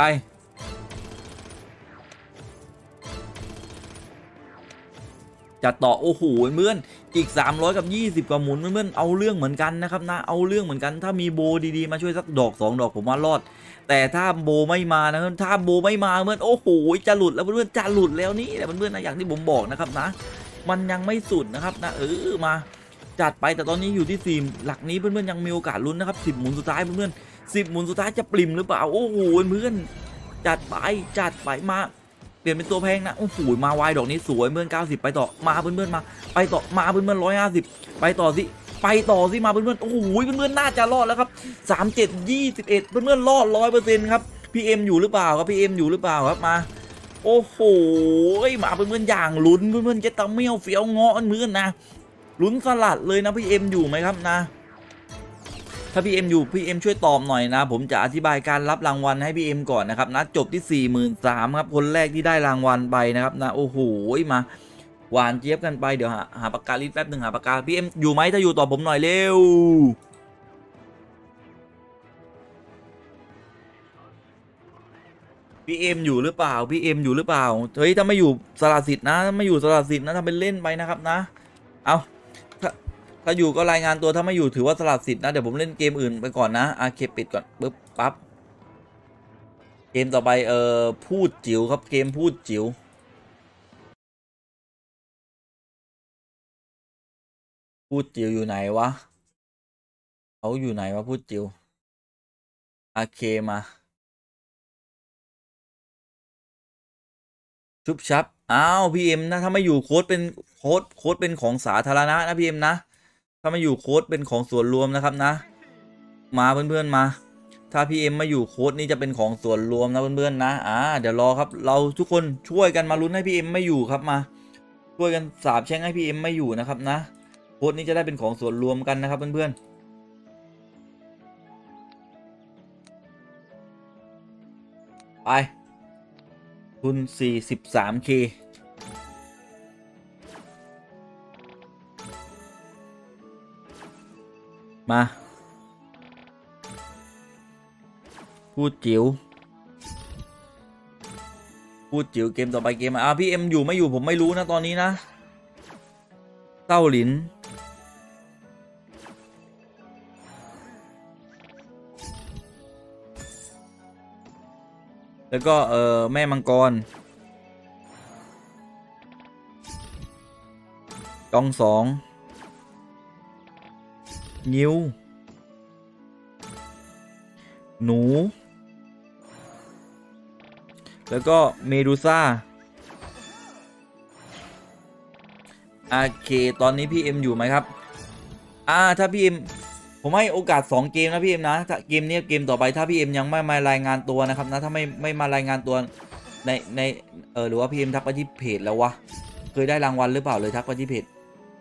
จัดต่อโอ้โหเพื่อนอีกสามร้อยกับยี่สิบกว่าหมุนเพื่อนๆเอาเรื่องเหมือนกันนะครับนะเอาเรื่องเหมือนกันถ้ามีโบดีๆมาช่วยสักดอกสองดอกผมว่ารอดแต่ถ้าโบไม่มานะเพื่อนถ้าโบไม่มาเพื่อนโอ้โหจะหลุดแล้วเพื่อนๆจะหลุดแล้วนี่แหละเพื่อนๆนะอย่างที่ผมบอกนะครับนะมันยังไม่สุดนะครับนะเออมาจัดไปแต่ตอนนี้อยู่ที่สี่หลักนี้เพื่อนๆยังมีโอกาสลุ้นนะครับสิบหมุนสุดท้ายเพื่อนๆสิบหมุนสุดท้ายจะปริ่มหรือเปล่าโอ้โหเพื่อนจัดไปจัดไปมาเปลี่ยนเป็นตัวแพงนะโอ้โหมาวายดอกนี้สวยเพื่อนเก้าสิบไปต่อมาเพื่อนๆมาไปต่อมาเพื่อนๆร้อยห้าสิบไปต่อสิไปต่อสิมาเพื่อนๆโอ้โหเพื่อนๆน่าจะรอดแล้วครับสามเจ็ดยี่สิบเอ็ดเพื่อนๆรอดร้อยเปอร์เซ็นต์ครับพี่เอ็มอยู่หรือเปล่าครับพี่เอ็มอยู่หรือเปล่าครับมาโอ้โหมาเพื่อนๆอย่างลุ้นเพื่อนๆเจตาเมี่ยวเฟี้ยวเงาะเพื่อนๆนะลุ้นสลัดเลยนะพี่เอ็มอยู่ไหมครับนะถ้าพี่เอ็มอยู่พี่เอ็มช่วยตอบหน่อยนะผมจะอธิบายการรับรางวัลให้พี่เอ็มก่อนนะครับนะจบที่ สี่หมื่นสามพัน ครับคนแรกที่ได้รางวัลไปนะครับนะโอ้โหมาหวานเจี๊ยบกันไปเดี๋ยวหาหาปากกาลิสแป๊บหนึ่งหาปากกาพี่เอ็มอยู่ไหมถ้าอยู่ตอบผมหน่อยเร็วพี่เอ็มอยู่หรือเปล่าพี่เอ็มอยู่หรือเปล่าเฮ้ยถ้าไม่อยู่สละสิทธิ์นะถ้าไม่อยู่สละสิทธิ์นะทำเป็นเล่นไปนะครับนะเอาถ้าถ้าอยู่ก็รายงานตัวถ้าไม่อยู่ถือว่าสละสิทธิ์นะเดี๋ยวผมเล่นเกมอื่นไปก่อนนะอาเคปิดก่อนปึ๊บปั๊บเกมต่อไปเอ่อพูดจิ๋วครับเกมพูดจิ๋วพูดจิ๋วอยู่ไหนวะเขาอยู่ไหนวะพูดจิ๋วอาเคมาชุบชับอ้าวพี่เอ็มนะถ้าไม่อยู่โค้ดเป็นโค้ดโค้ดเป็นของสาธารณะนะพี่เอ็มนะถ้าไม่อยู่โค้ดเป็นของส่วนรวมนะครับนะมาเพื่อนๆมาถ้าพี่เอ็มไม่อยู่โค้ดนี่จะเป็นของส่วนรวมนะเพื่อนๆนะอ่าเดี๋ยวรอครับเราทุกคนช่วยกันมาลุ้นให้พี่เอ็มไม่อยู่ครับมาช่วยกันสาบแช่งให้พี่เอ็มไม่อยู่นะครับนะโค้ดนี้จะได้เป็นของส่วนรวมกันนะครับเพื่อนๆไปทุน สี่สิบสามเค มาพูดจิ๋วพูดจิ๋วเกมต่อไปเกมอ่ะพี่เอ็มอยู่ไม่อยู่ผมไม่รู้นะตอนนี้นะเต้าหลินแล้วก็เออแม่มังกรกองสองนิ้วหนูแล้วก็เมดูซ่าโอเคตอนนี้พี่เอ็มอยู่ไหมครับอ่าถ้าพี่เอ็มผมให้โอกาสสองเกมนะพี่เอ็มนะถ้าเกมนี้เกมต่อไปถ้าพี่เอ็มยังไม่มารายงานตัวนะครับนะถ้าไม่ไม่มารายงานตัวในในเออหรือว่าพี่เอ็มทักไปที่เพจแล้ววะเคยได้รางวัลหรือเปล่าเลยทักไปที่เพจ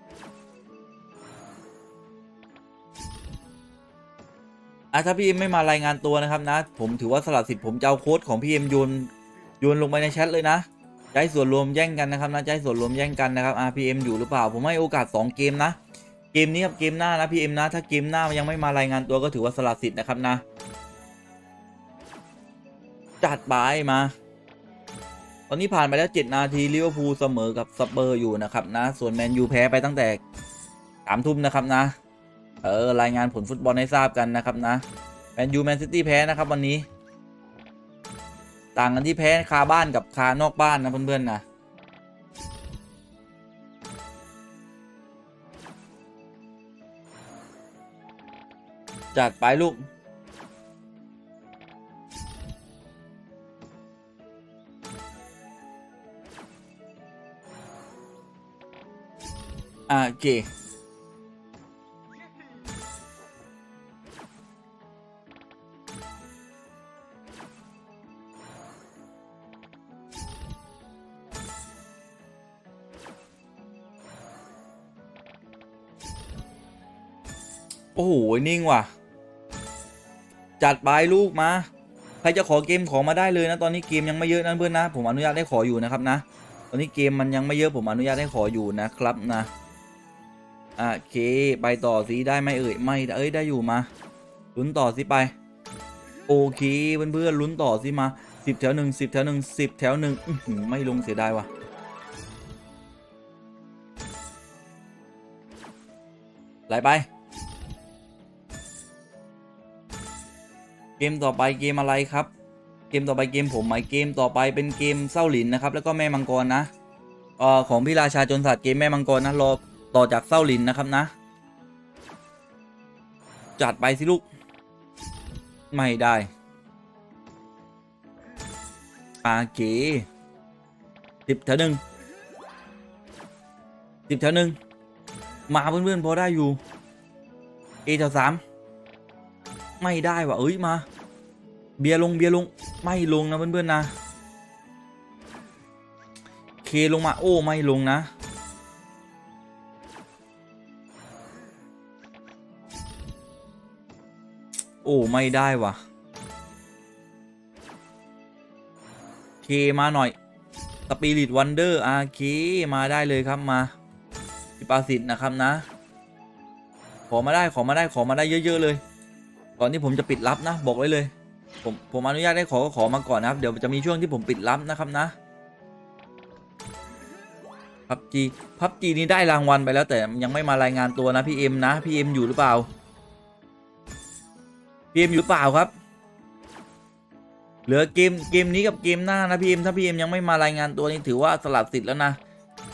อ่ะถ้าพี่เอ็มไม่มารายงานตัวนะครับนะผมถือว่าสละสิทธิ์ผมจะเอาโค้ดของพี่เอ็มโยนโยนลงไปในแชทเลยนะใจส่วนรวมแย่งกันนะครับนะใจส่วนรวมแย่งกันนะครับอ่ะพี่เอ็มอยู่หรือเปล่าผมให้โอกาสสองเกมนะเกมนี้กับเกมหน้านะพี่เอ็มนะถ้าเกมหน้ายังไม่มารายงานตัวก็ถือว่าสละสิทธิ์นะครับนะจัดไปมาตอนนี้ผ่านไปแล้วเจ็ดนาทีลิเวอร์พูลเสมอกับสเปอร์อยู่นะครับนะส่วนแมนยูแพ้ไปตั้งแต่สามทุ่มนะครับนะเออรายงานผลฟุตบอลให้ทราบกันนะครับนะแมนยูแมนซิตี้แพ้นะครับวันนี้ต่างกันที่แพ้คาบ้านกับคานอกบ้านนะเพื่อนๆนะจัดไปลูกอ่าโอเคโอ้โหนิ่งว่ะจัดไปลูกมาใครจะขอเกมขอมาได้เลยนะตอนนี้เกมยังไม่เยอะนะเพื่อนนะผมอนุญาตได้ขออยู่นะครับนะตอนนี้เกมมันยังไม่เยอะผมอนุญาตได้ขออยู่นะครับนะโอเคไปต่อสิได้ไหมเอ่ยไม่เอ้ยได้อยู่มาลุ้นต่อสิไปโอเคเพื่อนๆลุ้นต่อสิมาสิบแถวหนึ่งสิบแถวหนึ่งสิบแถวหนึ่งไม่ลงเสียดายว่ะไหลไปเกมต่อไปเกมอะไรครับเกมต่อไปเกมผมหมายเกมต่อไปเป็นเกมเศร้าหลินนะครับแล้วก็แม่มังกรนะเอ่อของพี่ราชาจนสัตว์เกมแม่มังกรนะรอต่อจากเศร้าหลินนะครับนะจัดไปสิลูกไม่ได้อาเก๋สิบแถวหนึ่งสิบแถวหนึ่งมาเพื่อนๆพอได้อยู่เอแถวสามไม่ได้ว่ะเอ้ยมาเบียร์ลงเบียร์ลงไม่ลงนะเพื่อนๆนะเคลงมาโอ้ไม่ลงนะโอ้ไม่ได้ว่ะเคมาหน่อยสปิริตวันเดอร์อาเคมาได้เลยครับมาพิปาสิตนะครับนะขอมาได้ขอมาได้ขอมาได้เยอะๆเลยก่อนที่ผมจะปิดลับนะบอกไว้เลยผมผมอนุญาตได้ขอก็ขอมาก่อนนะครับเดี๋ยวจะมีช่วงที่ผมปิดลับนะครับนะพับจีพับจีนี้ได้รางวัลไปแล้วแต่ยังไม่มารายงานตัวนะพี่เอ็มนะพี่เอ็มอยู่หรือเปล่าพี่เอ็มอยู่หรือเปล่าครับเหลือเกมเกมนี้กับเกมหน้านะพี่เอ็มถ้าพี่เอ็มยังไม่มารายงานตัวนี่ถือว่าสลับสิทธิ์แล้วนะ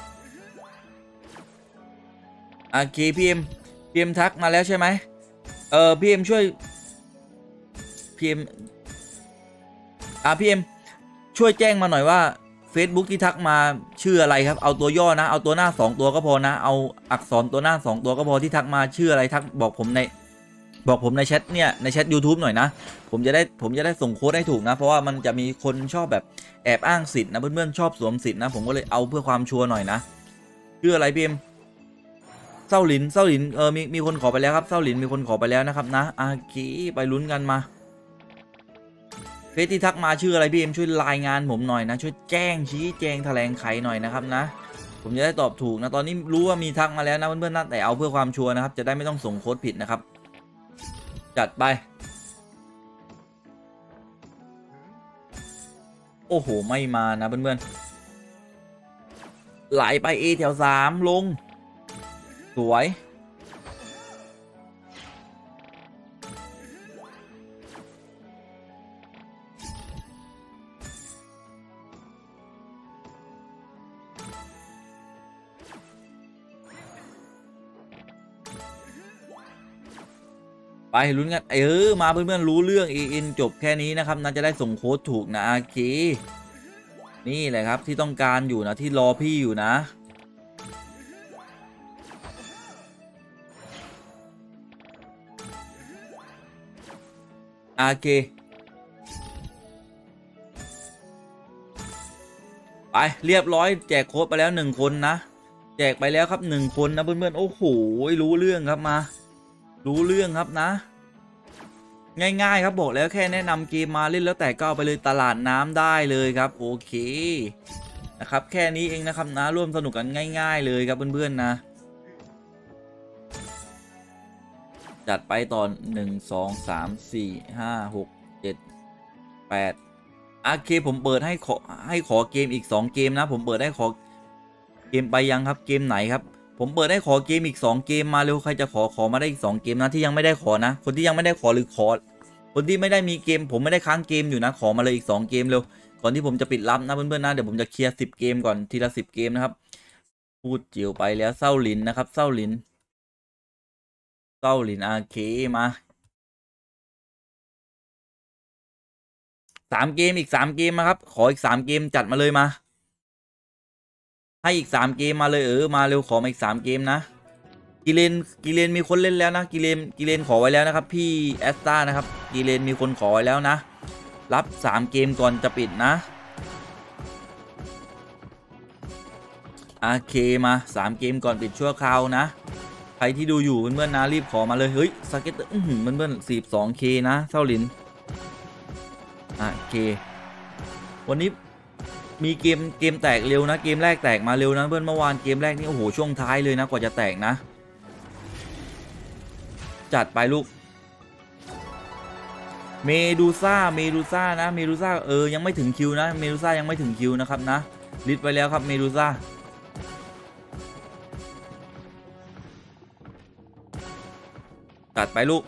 โอเคพี่เอ็มพี่เอ็มทักมาแล้วใช่ไหมเออพี่เอ็มช่วยพี่เอ็มอ่าพี่เอ็มช่วยแจ้งมาหน่อยว่า Facebook ที่ทักมาชื่ออะไรครับเอาตัวย่อนะเอาตัวหน้าสองตัวก็พอนะเอาอักษรตัวหน้าสองตัวก็พอที่ทักมาชื่ออะไรทักบอกผมในบอกผมในแชทเนี่ยในแชท YouTube หน่อยนะผมจะได้ผมจะได้ส่งโค้ดให้ถูกนะเพราะว่ามันจะมีคนชอบแบบแอบอ้างสิทธิ์นะเพื่อนๆชอบสวมสิทธิ์นะผมก็เลยเอาเพื่อความชัวร์หน่อยนะชื่ออะไรพี่เอ็มเศร้าหลินเศร้าหลินเออมีมีคนขอไปแล้วครับเศร้าหลินมีคนขอไปแล้วนะครับนะอาคีไปลุ้นกันมาเฟซที่ทักมาชื่ออะไรพี่เอ็มช่วยรายงานผมหน่อยนะช่วยแจ้งชี้แจงแถลงไขหน่อยนะครับนะผมจะได้ตอบถูกนะตอนนี้รู้ว่ามีทักมาแล้วนะเพื่อนๆนะแต่เอาเพื่อความชัวร์นะครับจะได้ไม่ต้องส่งโค้ดผิดนะครับจัดไปโอ้โหไม่มานะเพื่อนๆไหลไป A แถวสามลงสวยไปลุ้นกันเออมาเพื่อนๆรู้เรื่อง เอ เอ็น จบแค่นี้นะครับน่าจะได้ส่งโค้ดถูกนะโอเคนี่แหละครับที่ต้องการอยู่นะที่รอพี่อยู่นะโอเคไปเรียบร้อยแจกโค้ดไปแล้วหนึ่งคนนะแจกไปแล้วครับหนึ่งคนนะเพื่อนๆโอ้โหรู้เรื่องครับมารู้เรื่องครับนะง่ายๆครับบอกแล้วแค่แนะนำเกมมาเล่นแล้วแต่ก็เอาไปเลยตลาดน้ำได้เลยครับโอเคนะครับแค่นี้เองนะครับนะร่วมสนุกกันง่ายๆเลยครับเพื่อนๆนะจัดไปตอนหนึ่งสองสามสี่ห้าหกเจ็ดแปดโอเคผมเปิดให้ขอให้ขอเกมอีกสองเกมนะผมเปิดให้ขอเกมไปยังครับเกมไหนครับผมเปิดได้ขอเกมอีกสองเกมมาเร็วใครจะขอขอมาได้อีกสองเกมนะที่ยังไม่ได้ขอนะคนที่ยังไม่ได้ขอหรือขอคนที่ไม่ได้มีเกมผมไม่ได้ค้างเกมอยู่นะขอมาเลยอีกสองเกมเร็วก่อนที่ผมจะปิดรับนะเพื่อนๆนะเดี๋ยวผมจะเคลียร์สิบเกมก่อนทีละสิบเกมนะครับพูดจิ๋วไปแล้วเศร้าหลินนะครับเศร้าหลินเศร้าหลินอาเคมาสามเกมอีกสามเกมมาครับขออีกสามเกมจัดมาเลยมาให้อีกสามเกมมาเลยเออมาเร็วขอมาอีกสามเกมนะกิเลนกิเลนมีคนเล่นแล้วนะกิเลนกิเลนขอไว้แล้วนะครับพี่แอสตานะครับกิเลนมีคนขอไว้แล้วนะรับสามเกมก่อนจะปิดนะโอเคมาสามเกมก่อนปิดชั่วคราวนะใครที่ดูอยู่เพื่อนๆนะรีบขอมาเลยเฮ้ยสเก็ตเตอร์เพื่อนๆสี่สิบสองเคนะเศร้าหลินโอเควันนี้มีเกมเกมแตกเร็วนะเกมแรกแตกมาเร็วนะเพื่อนเมื่อวานเกมแรกนี่โอ้โหช่วงท้ายเลยนะกว่าจะแตกนะจัดไปลูกเมดูซ่าเมดูซ่านะเมดูซ่าเออยังไม่ถึงคิวนะเมดูซ่ายังไม่ถึงคิวนะครับนะลิสต์ไปแล้วครับเมดูซ่าจัดไปลูก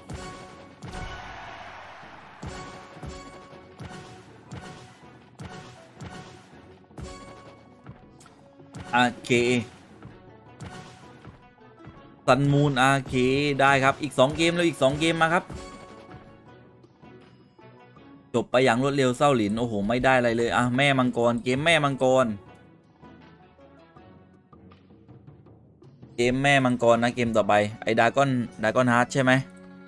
อาเคซันมูนอาเคได้ครับอีกสองเกมแล้วอีกสองเกมมาครับจบไปอย่างรวดเร็วเศร้าหลินโอ้โหไม่ได้อะไรเลยอ่ะแม่มังกรเกมแม่มังกรเกมแม่มังกรนะเกมต่อไปไอ้ดากอนดากอนฮาร์ดใช่ไหม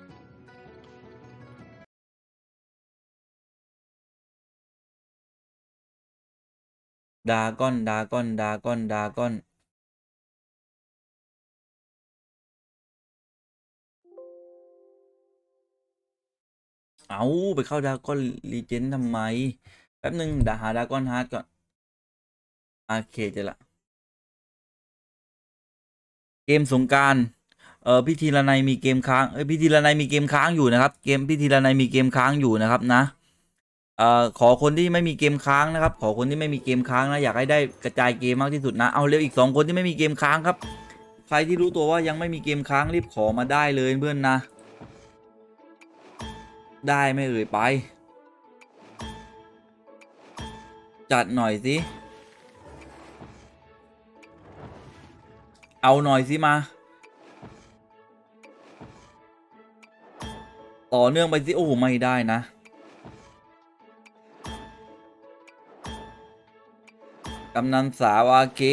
ดากอนดากอนดากอนดากอนเอาไปเข้าดากอนลีเจนทำไมแป๊บนึงดาหาดากอนฮาร์ดก่อนโอเคเจอละเกมสงกรานต์เออพี่ธีรนัยมีเกมค้างเอ้ยพี่ธีรนัยมีเกมค้างอยู่นะครับเกมพี่ธีรนัยมีเกมค้างอยู่นะครับนะเอ่อขอคนที่ไม่มีเกมค้างนะครับขอคนที่ไม่มีเกมค้างนะอยากให้ได้กระจายเกมมากที่สุดนะเอาเร็วอีกสองคนที่ไม่มีเกมค้างครับใครที่รู้ตัวว่ายังไม่มีเกมค้างรีบขอมาได้เลยเพื่อนนะได้ไม่เอ่ยไปจัดหน่อยสิเอาหน่อยสิมาต่อเนื่องไปสิโอ้ไม่ได้นะกำนันสาวอาเค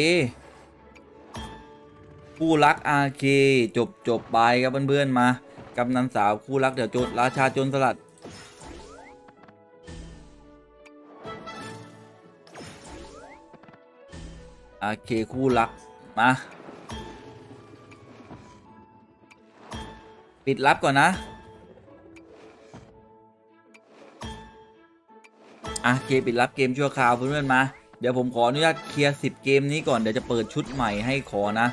คู่รักอาเคจบจบไปครับเพื่อนๆมากำนันสาวคู่รักเดี๋ยวโจรราชาโจรสลัดอาเคคู่รักมาปิดลับก่อนนะอาเคปิดลับเกมชั่วคราวเพื่อนๆมาเดี๋ยวผมขออนุญาตเคลียร์สิบเกมนี้ก่อนเดี๋ยวจะเปิดชุดใหม่ให้ขอนะ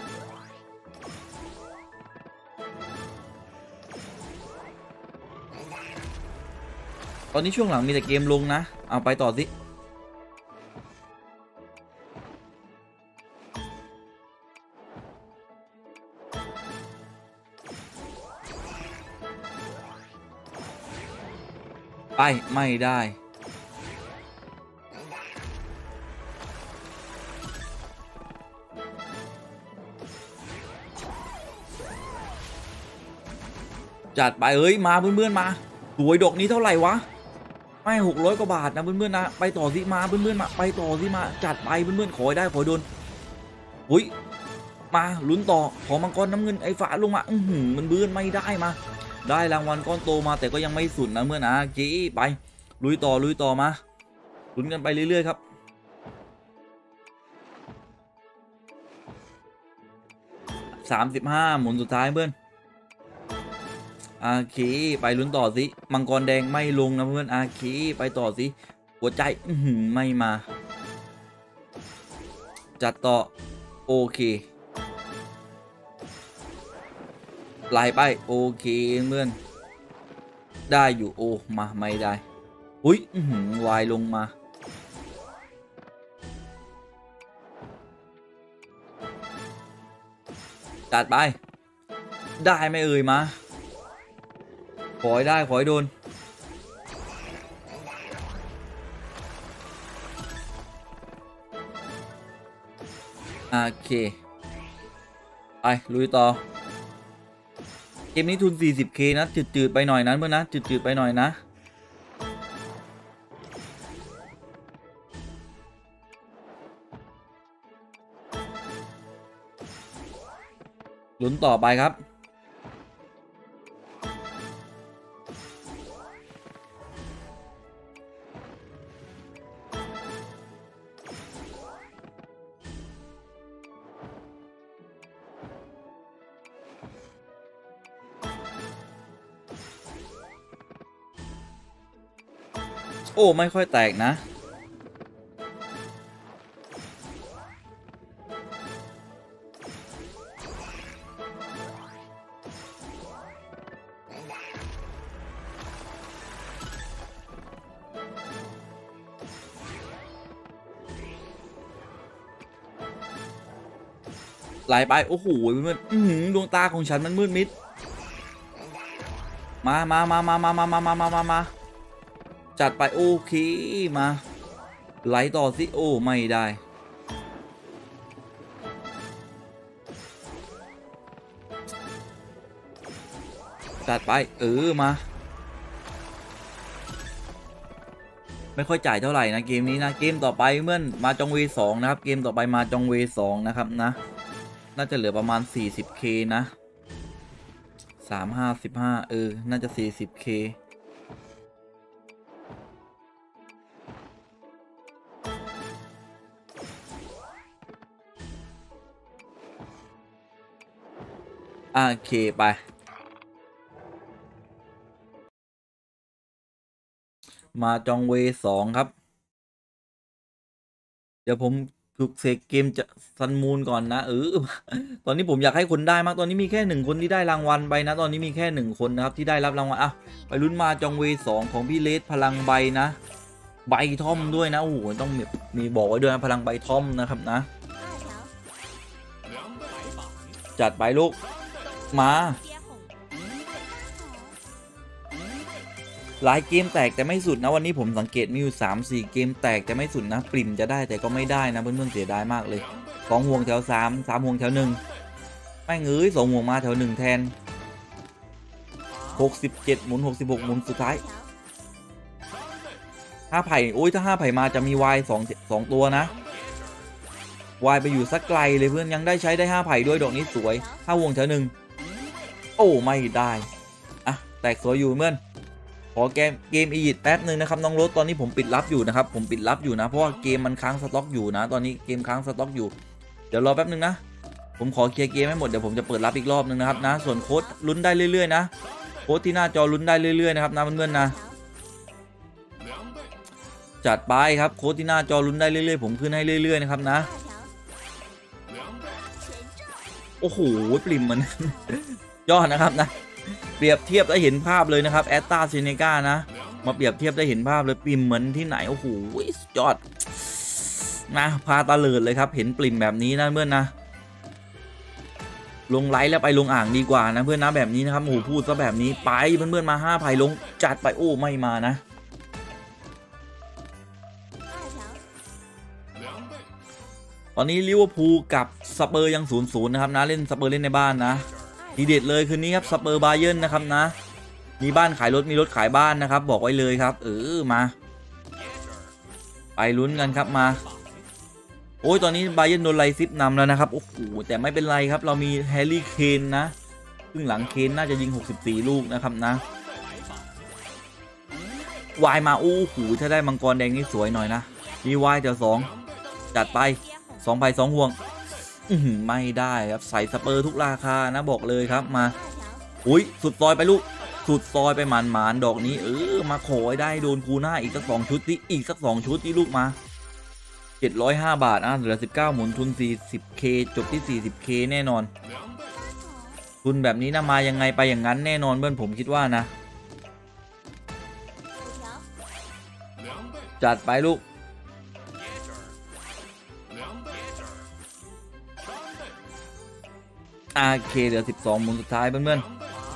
ตอนนี้ช่วงหลังมีแต่เกมลงนะเอาไปต่อสิไปไม่ได้จัดไปเอ้ยมาเพื่อนๆมาสวยดอกนี้เท่าไหร่วะไม่หกร้อยกว่าบาทนะเพื่อนๆนะไปต่อสิมาเพื่อนๆมาไปต่อสิมาจัดไปเพื่อนๆขอได้ขอโดนอุ้ยมาลุ้นต่อขอมังกรน้ำเงินไอ้ฝาลงมาอือหือมันเบื้อนไม่ได้มาได้รางวัลก้อนโตมาแต่ก็ยังไม่สุดนะเมื่อนะจี้ไปลุยต่อลุยต่อมาลุ้นกันไปเรื่อยๆครับสามสิบห้าหมุนสุดท้ายเพื่อนอาคีไปลุ้นต่อสิมังกรแดงไม่ลงนะเพื่อนอาคีไปต่อสิหัวใจอือหือไม่มาจัดต่อโอเคไล่ไปโอเคเพื่อนได้อยู่โอ้มาไม่ได้อุ้ยอือหือวายลงมาจัดไปได้ไม่เอ่ยมาขอให้ได้ขอให้โดนโอเคไปลุยต่อเกมนี้ทุน สี่สิบเค นะจืดๆไปหน่อยนะเพื่อนนะจืดๆไปหน่อยนะลุ้นต่อไปครับโอ้ไม่ค่อยแตกนะไหลไปโอ้โหมันดวงตาของฉันมันมืดมิดมามามามามามามามามามาจัดไปโอเคมาไหลต่อสิโอ้ไม่ได้จัดไปเออมาไม่ค่อยจ่ายเท่าไหร่นะเกมนี้นะเกมต่อไปเมื่อมาจองเวสองนะครับเกมต่อไปมาจองเวสองนะครับนะน่าจะเหลือประมาณ สี่สิบเค นะสาม ห้า สิบห้าเออน่าจะ สี่สิบเค โอเคไปมาจองเวสองครับเดี๋ยวผมถูกเสกเกมจะซันมูนก่อนนะเออตอนนี้ผมอยากให้คนได้มากตอนนี้มีแค่หนึ่งคนที่ได้รางวัลไปนะตอนนี้มีแค่หนึ่งคนนะครับที่ได้รับรางวัลอ่ะไปลุ้นมาจองเวสองของพี่เลสพลังใบนะใบทอมด้วยนะโอ้โหต้องมีมีบอกไว้ด้วยนะพลังใบทอมนะครับนะจัดไปลูกมาหลายเกมแตกแต่ไม่สุดนะวันนี้ผมสังเกตมีอยู่ สาม สี่ เกมแตกแต่ไม่สุดนะปริ่มจะได้แต่ก็ไม่ได้นะเพื่อนๆเสียดายมากเลยสองห่วงแถวสาม สามห่วงแถวหนึ่งไม่เงยสองห่วงมาแถวหนึ่งแทนหกสิบเจ็ดหมุนหกสิบหกหมุนสุดท้ายห้าไผ่โอ้ยถ้าห้าไผ่มาจะมีวายสอง สองตัวนะวายไปอยู่สักไกลเลยเพื่อนยังได้ใช้ได้ห้าไผ่ด้วยดอกนี้สวยห้าห่วงแถวหนึ่งโอ้ไม่ได้อะแตกสวยอยู่เพื่อนขอเกมเกมอียิปต์แป๊บหนึ่งนะครับน้องรถตอนนี้ผมปิดรับอยู่นะครับผมปิดรับอยู่นะเพราะว่าเกมมันค้างสต็อกอยู่นะตอนนี้เกมค้างสต็อกอยู่เดี๋ยวรอแป๊บหนึ่งนะผมขอเคลียร์เกมให้หมดเดี๋ยวผมจะเปิดรับอีกรอบหนึ่งนะครับนะส่วนโค้ดลุ้นได้เรื่อยๆนะโค้ดที่หน้าจอลุ้นได้เรื่อยๆนะครับนะเพื่อนๆนะจัดไปครับโค้ดที่หน้าจอลุ้นได้เรื่อยๆผมขึ้นให้เรื่อยๆนะครับนะโอ้โหปริ่มมัน ยอดนะครับนะเปรียบเทียบได้เห็นภาพเลยนะครับแอตตาเซเนกานะมาเปรียบเทียบได้เห็นภาพเลยปริ่มเหมือนที่ไหนโอ้โหยอดนะพาตาเลิดเลยครับเห็นปริ่มแบบนี้นะเพื่อนนะลงไลฟ์แล้วไปลงอ่างดีกว่านะเพื่อนนะแบบนี้นะครับโอ้โหพูดซะแบบนี้ไปเพื่อนๆมาห้าไผ่ลงจัดไปโอ้ไม่มานะตอนนี้ลิเวอร์พูลกับสเปอร์ยังศูนย์ศูนย์นะครับนะเล่นสเปอร์เล่นในบ้านนะทีเด็ดเลยคืนนี้ครับสเปอร์บาเยิร์นนะครับนะมีบ้านขายรถมีรถขายบ้านนะครับบอกไว้เลยครับเออมาไปลุ้นกันครับมาโอ้ยตอนนี้บาเยิร์นโดนไลซิปนำแล้วนะครับโอ้โหแต่ไม่เป็นไรครับเรามีแฮร์รี่เคนนะซึ่งหลังเคนน่าจะยิงหกสิบสี่ลูกนะครับนะวายมาโอ้โหถ้าได้มังกรแดงนี่สวยหน่อยนะมีวายแถวสองจัดไปสองไผ่สองห่วงไม่ได้ครับใส่สเปอร์ทุกราคานะบอกเลยครับมาอุ้ยสุดซอยไปลูกสุดซอยไปหมานหมานดอกนี้เออมาขอได้โดนคูหน้าอีกสักสองชุดที่อีกสักสองชุดที่ลูกมาเจ็ดร้อยห้าบาทอ่ะเหลือสิบเก้าหมุนทุน สี่สิบเค จบที่ สี่สิบเค แน่นอนทุนแบบนี้นะมายังไงไปอย่างนั้นแน่นอนเพื่อนผมคิดว่านะจัดไปลูกโอเคเหลือสิบสองหมุนสุดท้ายเพื่อน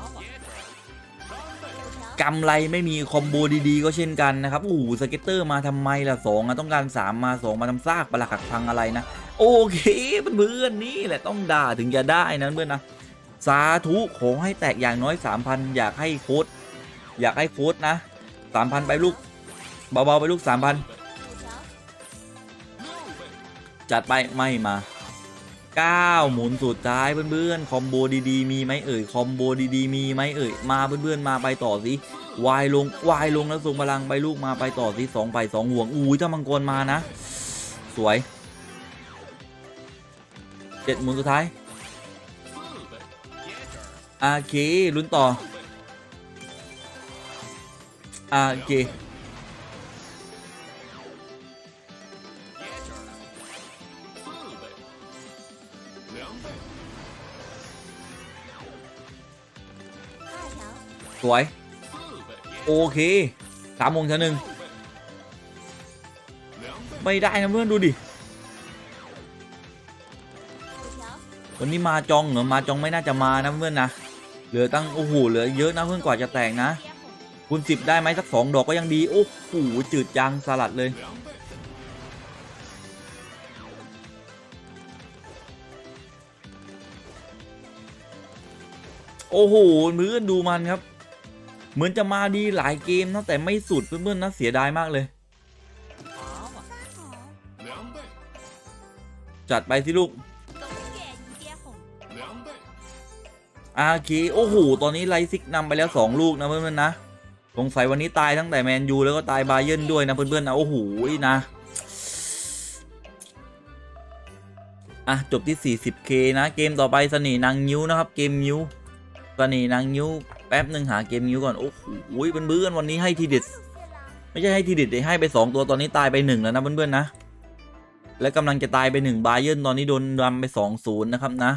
ๆกำไรไม่มีคอมโบดีๆก็เช่นกันนะครับโอ้โหสเก็ตเตอร์มาทำไมล่ะสองต้องการสามมาสองมาทำซากปลาขักพังอะไรนะโอเคเพื่อนๆนี่แหละต้องด่าถึงจะได้นะเพื่อนนะสาธุขอให้แตกอย่างน้อย สามพัน อยากให้โค้ดอยากให้โค้ดนะ สามพัน ไปลูกเบาๆไปลูก สามพัน จัดไปไม่มาเก้าหมุนสุดท้ายเพื่อนๆคอมโบดีๆมีไหมเอ่ยคอมโบดีๆมีไหมเอ่ยมาเพื่อนๆมาไปต่อสิวายลงวายลงแล้วส่งพลังไปลูกมาไปต่อสิสองไปสองห่วงอุ้ยถ้ามังกรมานะสวยเจ็ดหมุนสุดท้ายโอเคลุ้นต่อโอเคสวยโอเคสามโมงชั้นหนึ่งไม่ได้นะเพื่อนดูดิวันนี้มาจองเหรอมาจองไม่น่าจะมานะเพื่อนนะเหลือตั้งโอ้โหเหลือเยอะนะเพื่อนกว่าจะแตกนะคูณสิบได้ไหมสักสองดอกก็ยังดีโอ้โหจืดจังสลัดเลยโอ้โหเพื่อนดูมันครับเหมือนจะมาดีหลายเกมนะแต่ไม่สุดเพื่อนๆนะเสียดายมากเลยจัดไปสิลูกอาคีโอ้โหตอนนี้ไลซิกนำไปแล้วสองลูกนะเพื่อนๆนะสงสัยวันนี้ตายทั้งแต่แมนยูแล้วก็ตายบาเยิร์นด้วยนะเพื่อนๆนะโอ้โหนะอ่ะจบที่ สี่สิบเค นะเกมต่อไปเสน่ห์นางนิ้วนะครับเกมนิ้วเสน่ห์นางนิ้วแป๊บหนึ่งหาเกมนิ้วก่อนโอ้โหเพื่อนๆวันนี้ให้ทีเด็ดไม่ใช่ให้ทีเด็ดให้ไปสองตัวตอนนี้ตายไปหนึ่งแล้วนะเพื่อนๆนะและกำลังจะตายไปหนึ่งบาเยิร์นตอนนี้โดนดำไป สองศูนย์ นะครับนะ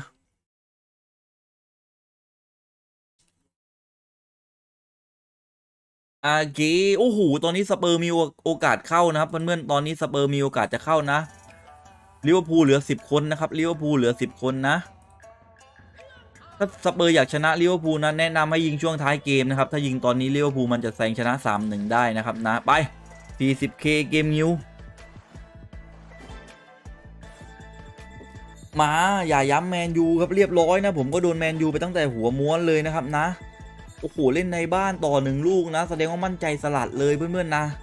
อาเกโอ้โหตอนนี้สเปอร์มีโอกาสเข้านะครับเพื่อนๆตอนนี้สเปอร์มีโอกาสจะเข้านะลิเวอร์พูลเหลือสิบคนนะครับลิเวอร์พูลเหลือสิบคนนะถ้าสเปอร์อยากชนะลิเวอร์พูลนะแนะนำให้ยิงช่วงท้ายเกมนะครับถ้ายิงตอนนี้ลิเวอร์พูลมันจะแซงชนะ สามหนึ่ง ได้นะครับนะไป สี่สิบเค เกมนิวมาอย่าย้ำแมนยูครับเรียบร้อยนะผมก็โดนแมนยูไปตั้งแต่หัวม้วนเลยนะครับนะโอ้โหเล่นในบ้านต่อหนึ่งลูกนะแสดงว่ามั่นใจสลัดเลยเพื่อนๆนะ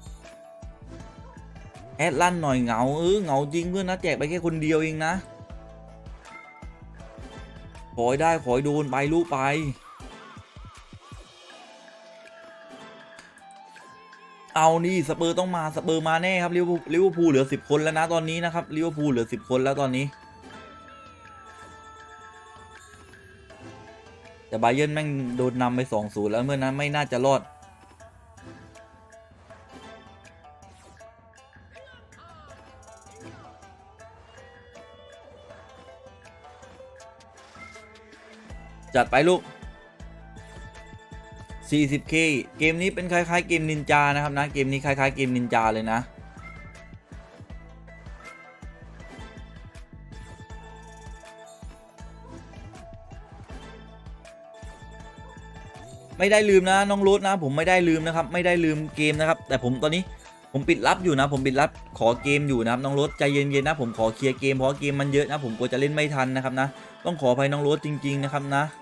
แอดลั่นหน่อยเหงาเออเหงาจริงเพื่อนนะแจกไปแค่คนเดียวเองนะขอยได้ขอยโดนไปลูกไปเอานี่สเปอร์ต้องมาสเปอร์มาแน่ครับลิเวอร์พูลลิเวอร์พูลเหลือสิบคนแล้วนะตอนนี้นะครับลิเวอร์พูลเหลือสิบคนแล้วตอนนี้แต่บาเยิร์นแม่งโดนนำไป สองศูนย์ แล้วเมื่อนั้นไม่น่าจะรอดจัดไปลูก สี่สิบเค เกมนี้เป็นคล้ายๆเกมนินจานะครับนะเกมนี้คล้ายๆเกมนินจาเลยนะไม่ได้ลืมนะน้องรูทนะผมไม่ได้ลืมนะครับไม่ได้ลืมเกมนะครับแต่ผมตอนนี้ผมปิดรับอยู่นะผมปิดรับขอเกมอยู่นะครับน้องรูทใจเย็นๆนะผมขอเคลียร์เกมเพราะเกมมันเยอะนะผมกลัวจะเล่นไม่ทันนะครับนะต้องขออภัยน้องรูทจริงๆนะครับนะ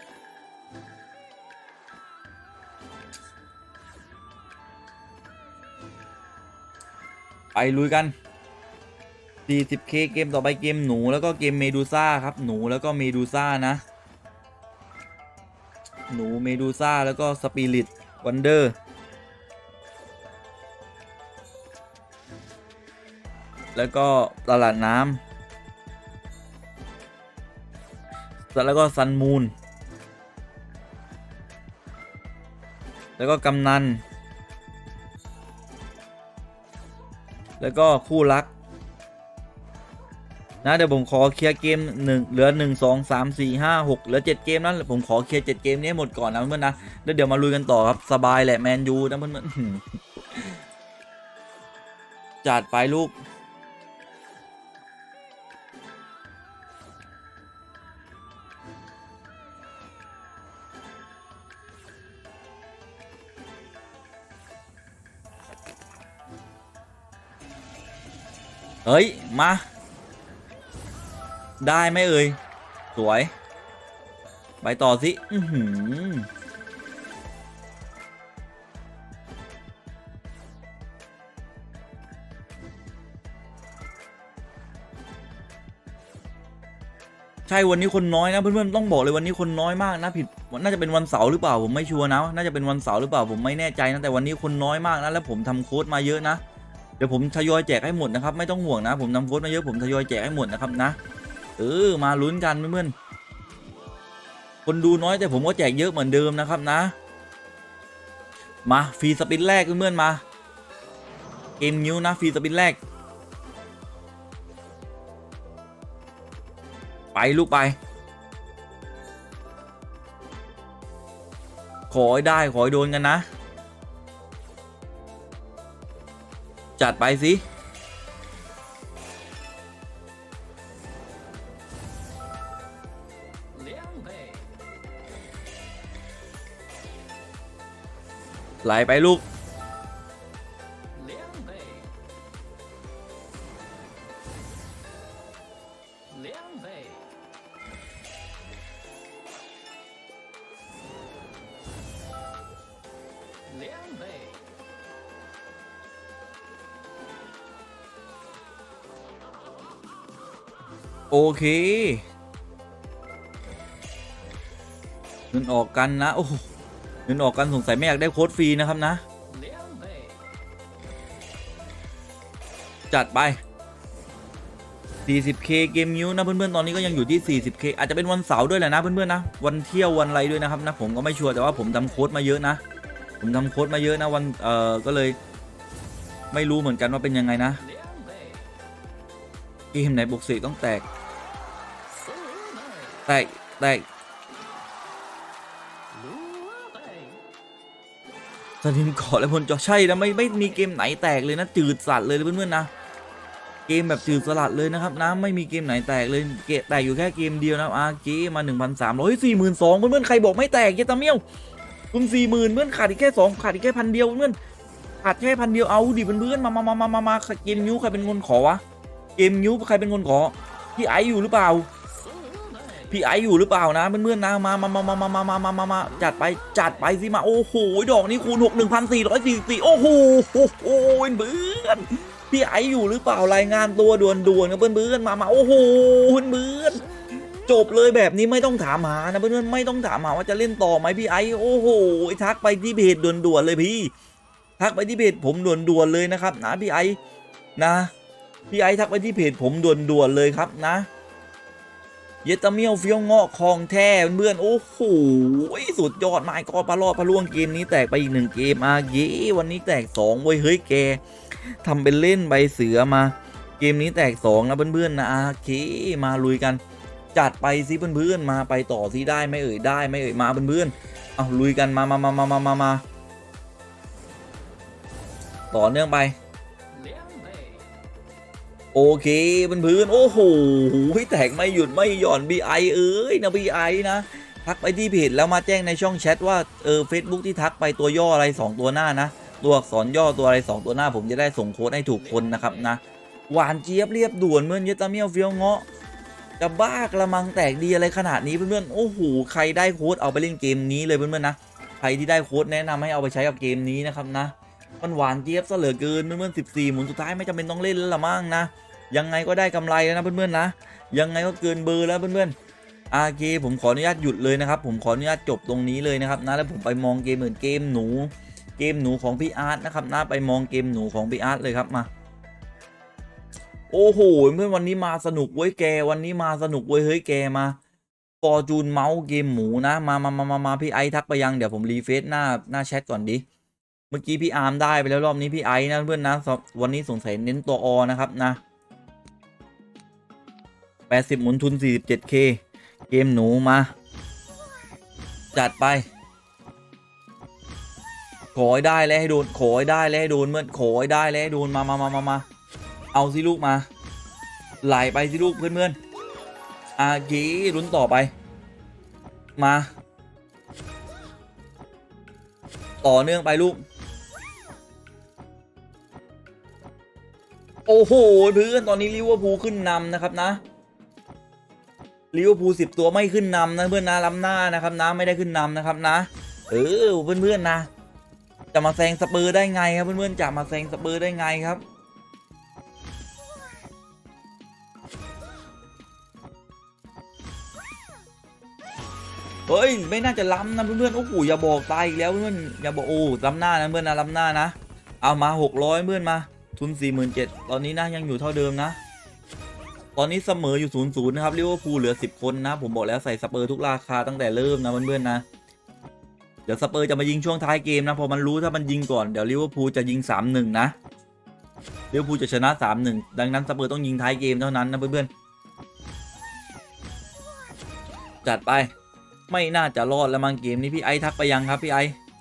ไปลุยกัน สี่สิบเค เกมต่อไปเกมหนูแล้วก็เกมเมดูซ่าครับหนูแล้วก็เมดูซ่านะหนูเมดูซ่าแล้วก็สปิริตวันเดอร์แล้วก็ตลาดน้ำแล้วก็ซันมูนแล้วก็กำนันแล้วก็คู่รักนะเดี๋ยวผมขอเคลียร์เกมหนึ่งเหลือหนึ่งสองสามสี่ห้าหกเหลือเจ็ดเกมนั้นผมขอเคลียร์เจ็ดเกมนี้หมดก่อนนะเพื่อนๆนะแล้วเดี๋ยวมาลุยกันต่อครับสบายแหละแมนยูนะเพื่อนๆจัดไปลูกเฮ้ยมาได้ไหมเอ่ยสวยไปต่อสิอื้อหือใช่วันนี้คนน้อยนะเพื่อนๆต้องบอกเลยวันนี้คนน้อยมากนะผิดน่าจะเป็นวันเสาร์หรือเปล่าผมไม่ชัวร์นะน่าจะเป็นวันเสาร์หรือเปล่าผมไม่แน่ใจนะแต่วันนี้คนน้อยมากนะแล้วผมทำโค้ดมาเยอะนะเดี๋ยวผมทยอยแจกให้หมดนะครับไม่ต้องห่วงนะผมทำโค้ดมาเยอะผมทยอยแจกให้หมดนะครับนะเออมาลุ้นกันเพื่อนๆคนดูน้อยแต่ผมก็แจกเยอะเหมือนเดิมนะครับนะมาฟรีสปินแรกเพื่อนๆมาเกมนิ้วนะฟรีสปินแรกไปลูกไปขอให้ได้ขอให้โดนกันนะจัดไปสิไหลไปลูกโอเคเงินออกกันนะโอ้เงินออกกันสงสัยไม่อยากได้โค้ดฟรีนะครับนะจัดไป สี่สิบเค เกมมิวนะเพื่อนๆตอนนี้ก็ยังอยู่ที่ สี่สิบเค อาจจะเป็นวันเสาร์ด้วยแหละนะเพื่อนๆนะวันเที่ยววันอะไรด้วยนะครับนะผมก็ไม่ชัวร์แต่ว่าผมทำโค้ดมาเยอะนะผมทำโค้ดมาเยอะนะวันเอ่อก็เลยไม่รู้เหมือนกันว่าเป็นยังไงนะเกมไหนบวกสี่ต้องแตกแตกแตกสนิมเกาะและพลจอใช่นะไม่ไม่มีเกมไหนแตกเลยนะจืดสัตว์เลยเพื่อนๆนะเกมแบบจืดสลัดเลยนะครับนะไม่มีเกมไหนแตกเลยเกะแตกอยู่แค่เกมเดียวนะอาร์เกมา หนึ่งพันสามร้อย สี่หมื่นสองพัน เพื่อนๆใครบอกไม่แตกเยตาเมียวคุณ สี่หมื่น เพื่อนขาดอีกแค่สองขาดอีกแค่พันเดียวเพื่อนขาดแค่พันเดียวเอาดิเพื่อนๆมามามามามามาเกมนิ้วใครเป็นคนขอวะเกมนิ้วใครเป็นคนขอพี่ไออยู่หรือเปล่าพี่ไออยู่หรือเปล่านะเพื่อนๆนะมามามามามามามามามามาจัดไปจัดไปสิมาโอ้โหดอกนี้คูณหก หนึ่งพันสี่ร้อยสี่สิบสี่ โอ้โหโอ้โหเพื่อนพี่ไออยู่หรือเปล่ารายงานตัวด่วนๆนะเพื่อนๆมามาโอ้โหเพื่อนๆจบเลยแบบนี้ไม่ต้องถามหานะเพื่อนๆไม่ต้องถามหาว่าจะเล่นต่อไหมพี่ไอโอ้โหทักไปที่เพจด่วนๆเลยพี่ทักไปที่เพจผมด่วนๆเลยนะครับนะพี่ไอนะพี่ไอทักไปที่เพจผมด่วนๆเลยครับนะเยตาเมียวเฟี้ยวเงาะคองแท้เพื่อนโอ้โหสุดยอดไม้กอปลาลอดปลาล่วงเกมนี้แตกไปอีกหนึ่งเกมอาเย่วันนี้แตกสองเว้ยเฮ้ยแกทำเป็นเล่นใบเสือมาเกมนี้แตกสองนะเพื่อนๆนะอาเคมาลุยกันจัดไปสิเพื่อนๆมาไปต่อสิได้ไม่เอ่ยได้ไม่เอ่ยมาเพื่อนๆเอาลุยกันมามามามามามามาต่อเนื่องไปโอเคเพื่อนๆโอ้โหแตกไม่หยุดไม่หย่อนบีไอเอ้ยนะบีไอนะทักไปที่เพจแล้วมาแจ้งในช่องแชทว่าเออ Facebook ที่ทักไปตัวย่ออะไรสองตัวหน้านะตัวอักษรย่อตัวอะไรสองตัวหน้าผมจะได้ส่งโค้ดให้ถูกคนนะครับนะหวานเจี๊ยบเรียบด่วนเมื่อเยตาเมียวเฟี้ยวเงาะจะบ้ากระมังแตกดีอะไรขนาดนี้เพื่อนๆโอ้โหใครได้โค้ดเอาไปเล่นเกมนี้เลยเพื่อนๆนะใครที่ได้โค้ดแนะนำให้เอาไปใช้กับเกมนี้นะครับนะมันหวานเจี๊ยบซะเหลือเกินเพื่อนๆสิบสี่หมุนสุดท้ายไม่จำเป็นต้องเล่นแล้วละมั้งนะยังไงก็ได้กำไรแล้วนะเพื่อนๆนะยังไงก็เกินเบอร์แล้วเพื่อนๆอาเคผมขออนุญาตหยุดเลยนะครับผมขออนุญาตจบตรงนี้เลยนะครับนะแล้วผมไปมองเกมอื่นเกมหนูเกมหนูของพี่อาร์ตนะครับนะไปมองเกมหนูของพี่อาร์ตเลยครับมาโอ้โหเพื่อนวันนี้มาสนุกเว้ยแกวันนี้มาสนุกเว้ยเฮ้ยแกมาฟอร์จูนเมาส์เกมหมูนะมามามามามาพี่ไอทักไปยังเดี๋ยวผมรีเฟซหน้าหน้าแชทก่อนดิเมื่อกี้พี่อาร์มได้ไปแล้วรอบนี้พี่ไอนะเพื่อนนะวันนี้สงสัยเน้นตัวอนะครับนะแปดสิบหมุนทุน สี่สิบเจ็ดเค เกมหนูมาจัดไปขอให้ได้แล้วให้โดนขอให้ได้แล้วให้โดนเมื่อขอให้ได้แล้วให้โดนมามามามามาเอาสิลูกมาไหลไปสิลูกเพื่อนๆอากีลุ้นต่อไปมาต่อเนื่องไปลูกโอ้โหเพื่อนตอนนี้ลิเวอร์พูลขึ้นนำนะครับนะลิเวอร์พูลสิบตัวไม่ขึ้นนำนะเพื่อนนะล้ำหน้านะครับนะไม่ได้ขึ้นนำนะครับนะเออเพื่อนๆนะจะมาแซงสเปอร์ได้ไงครับเพื่อนๆจะมาแซงสเปอร์ได้ไงครับเฮ้ยไม่น่าจะล้ำนะเพื่อนๆโอ้โหอย่าบอกตายอีกแล้วเพื่อนอย่าบอกโอ้ล้ำหน้านะเพื่อนนะล้ำหน้านะเอามาหกร้อยเพื่อนมาทุน สี่หมื่นเจ็ดพัน ตอนนี้นะยังอยู่เท่าเดิมนะตอนนี้เสมออยู่ ศูนย์ศูนย์ นะครับลิเวอร์พูลเหลือสิบคนนะผมบอกแล้วใส่สเปอร์ทุกราคาตั้งแต่เริ่มนะเพื่อนๆนะเดี๋ยวสเปอร์จะมายิงช่วงท้ายเกมนะพอมันรู้ถ้ามันยิงก่อนเดี๋ยวลิเวอร์พูลจะยิง สามหนึ่ง นะลิเวอร์พูลจะชนะ สามหนึ่ง ดังนั้นสเปอร์ต้องยิงท้ายเกมเท่านั้นนะเพื่อนๆจัดไปไม่น่าจะรอดแล้วมั้งเกมนี้พี่ไอทักไปยังครับพี่ไอ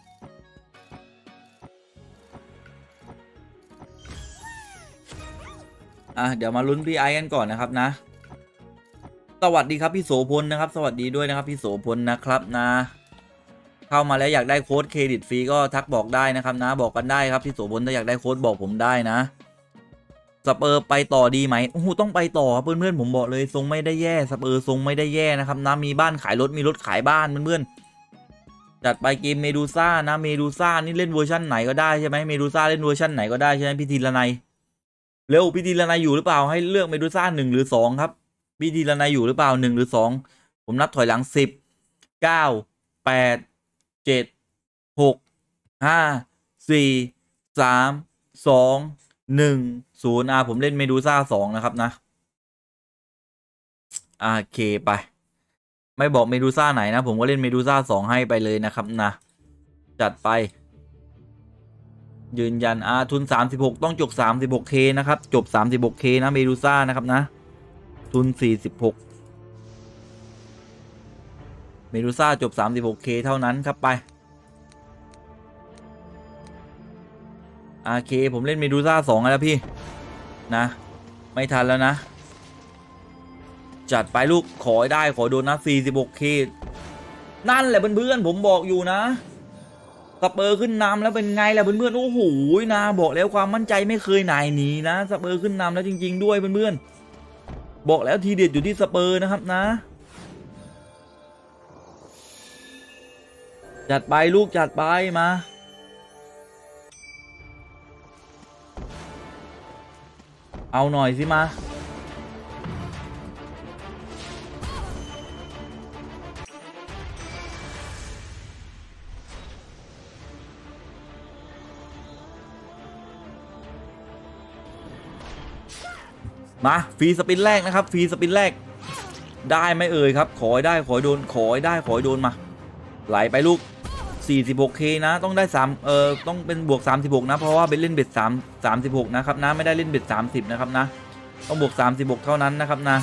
อ่ะเดี๋ยวมาลุ้นพี่ไอกันก่อนนะครับนะสวัสดีครับพี่โสพลนะครับสวัสดีด้วยนะครับพี่โสพลนะครับนะเข้ามาแล้วอยากได้โค้ดเครดิตฟรีก็ทักบอกได้นะครับนะบอกกันได้ครับพี่โสพลถ้าอยากได้โค้ดบอกผมได้นะสเปอร์ไปต่อดีไหมโอ้โหต้องไปต่อเพื่อนๆผมบอกเลยทรงไม่ได้แย่สเปอร์ทรงไม่ได้แย่นะครับนะมีบ้านขายรถมีรถขายบ้านเพื่อนๆจัดไปเกมเมดูซ่านะเมดูซ่านี่เล่นเวอร์ชันไหนก็ได้ใช่ไหมเมดูซ่าเล่นเวอร์ชันไหนก็ได้ใช่ไหมพี่ธีรนัยเร็วพี่ธีรนัยอยู่หรือเปล่าให้เลือกเมดูซ่าหนึ่งหรือสองครับพี่ธีรนัยอยู่หรือเปล่าหนึ่งหรือสองผมนับถอยหลังสิบเก้าแปดเจ็ดหกห้าสี่สามสองหนึ่งศูนย์อ่าผมเล่นเมดูซ่าสองนะครับนะโอเคไปไม่บอกเมดูซ่าไหนนะผมก็เล่นเมดูซ่าสองให้ไปเลยนะครับนะจัดไปยืนยันอาทุนสามสิบหกต้องจบ สามสิบหกเค นะครับจบ สามสิบหกเค นะเมดูซ่านะครับนะทุนสี่สิบหกเมดูซ่าจบ สามสิบหกเค เท่านั้นครับไปโอเคผมเล่นเมดูซ่าสองแล้วพี่นะไม่ทันแล้วนะจัดไปลูกขอได้ขอโดนนะ สี่สิบหกเค นั่นแหละเพื่อนๆผมบอกอยู่นะสเปอร์ขึ้นนำแล้วเป็นไงล่ะเพื่อนๆโอ้โหนะบอกแล้วความมั่นใจไม่เคยหน่ายหนีนะสเปอร์ขึ้นนำแล้วจริงๆด้วยเพื่อนๆบอกแล้วทีเด็ดอยู่ที่สเปอร์นะครับนะจัดไปลูกจัดไปมาเอาหน่อยสิมามาฟรีสปินแรกนะครับฟรีสปินแรกได้ไหมเอ่ยครับขอได้ขอโดนขอได้ขอโดนมาไหลไปลูก สี่สิบหกเค นะต้องได้สามเอ่อต้องเป็นบวกสามสิบหกนะเพราะว่าเป็นเล่นเบ็ดสาม สามสิบหกนะครับนะไม่ได้เล่นเบ็ดสามสิบนะครับนะต้องบวกสามสิบหกเท่านั้นนะครับนะ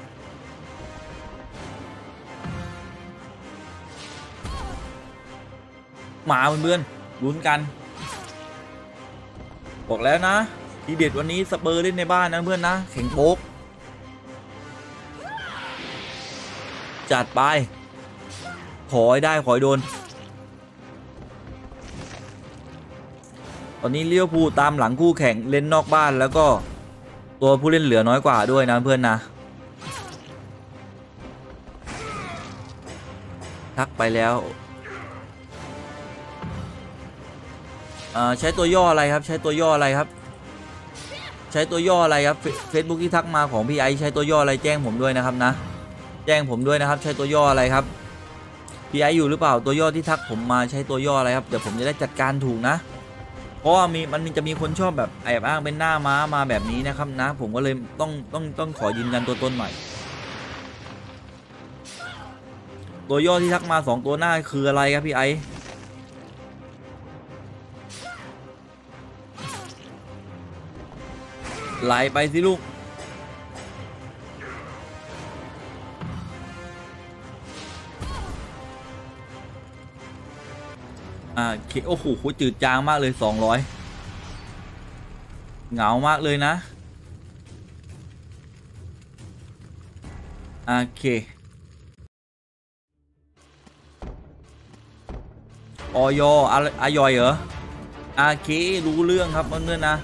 มาเพื่อนๆลุ้นกันบอกแล้วนะทีเด็ดวันนี้สเปอร์เล่นในบ้านนะเพื่อนนะแข็งโป๊กจัดไปขอให้ได้ขอให้โดนตอนนี้เลี้ยวภูตามหลังคู่แข่งเล่นนอกบ้านแล้วก็ตัวผู้เล่นเหลือน้อยกว่าด้วยนะเพื่อนนะทักไปแล้วใช้ตัวย่ออะไรครับใช้ตัวย่ออะไรครับใช้ตัวย่ออะไรครับเฟซบุ๊กที่ทักมาของพี่ไอใช้ตัวย่ออะไรแจ้งผมด้วยนะครับนะแจ้งผมด้วยนะครับใช้ตัวย่ออะไรครับพี่ไออยู่หรือเปล่าตัวย่อที่ทักผมมาใช้ตัวย่ออะไรครับเดี๋ยวผมจะได้จัดการถูกนะเพราะว่ามีมันจะมีคนชอบแบบแอบอ้างเป็นหน้าม้ามาแบบนี้นะครับนะผมก็เลยต้องต้องต้องขอยืนยันตัวตนใหม่ตัวย่อที่ทักมาสองตัวหน้าคืออะไรครับพี่ไอไหลไปสิลูกอ่าโอ้โหจืดจางมากเลยสองร้อยเหงามากเลยนะโอเคออยอะไรอายอยเหรอโอเครู้เรื่องครับเพื่อนๆนะ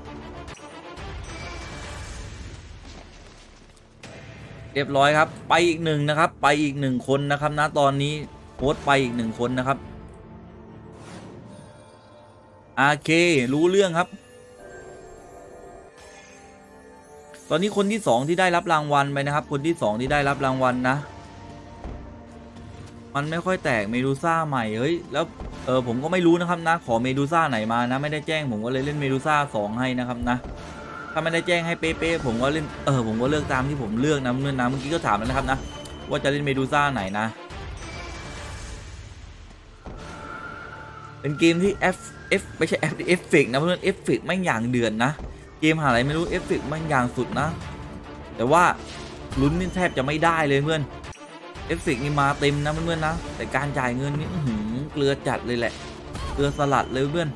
เรียบร้อยครับไปอีกหนึ่งนะครับไปอีกหนึ่งคนนะครับนะตอนนี้โค้ชไปอีกหนึ่งคนนะครับโอเครู้เรื่องครับตอนนี้คนที่สองที่ได้รับรางวัลไปนะครับคนที่สองที่ได้รับรางวัลนะมันไม่ค่อยแตกเมดูซ่าใหม่เฮ้ยแล้วเออผมก็ไม่รู้นะครับนะขอเมดูซ่าไหนมานะไม่ได้แจ้งผมก็เลยเล่นเมดูซ่าสองให้นะครับนะถ้าไม่ได้แจ้งให้เป๊ะๆผมก็เล่นเออผมก็เลือกตามที่ผมเลือกนะเมื่อนะเมื่อกี้ก็ถามแล้วนะครับนะว่าจะเล่นเมดูซ่าไหนนะเป็นเกมที่ F F ไม่ใช่ F เอฟเฟกต์นะเพื่อนเอฟเฟกต์ไม่อย่างเดือนนะเกมหาอะไรไม่รู้เอฟเฟกต์ไม่อย่างสุดนะแต่ว่าลุ้นนี่แทบจะไม่ได้เลยเพื่อนเอฟเฟกต์นี่มาเต็มนะเพื่อนๆนะแต่การจ่ายเงินนี่หืมเกลือจัดเลยแหละเกลือสลัดเลยเพื่อน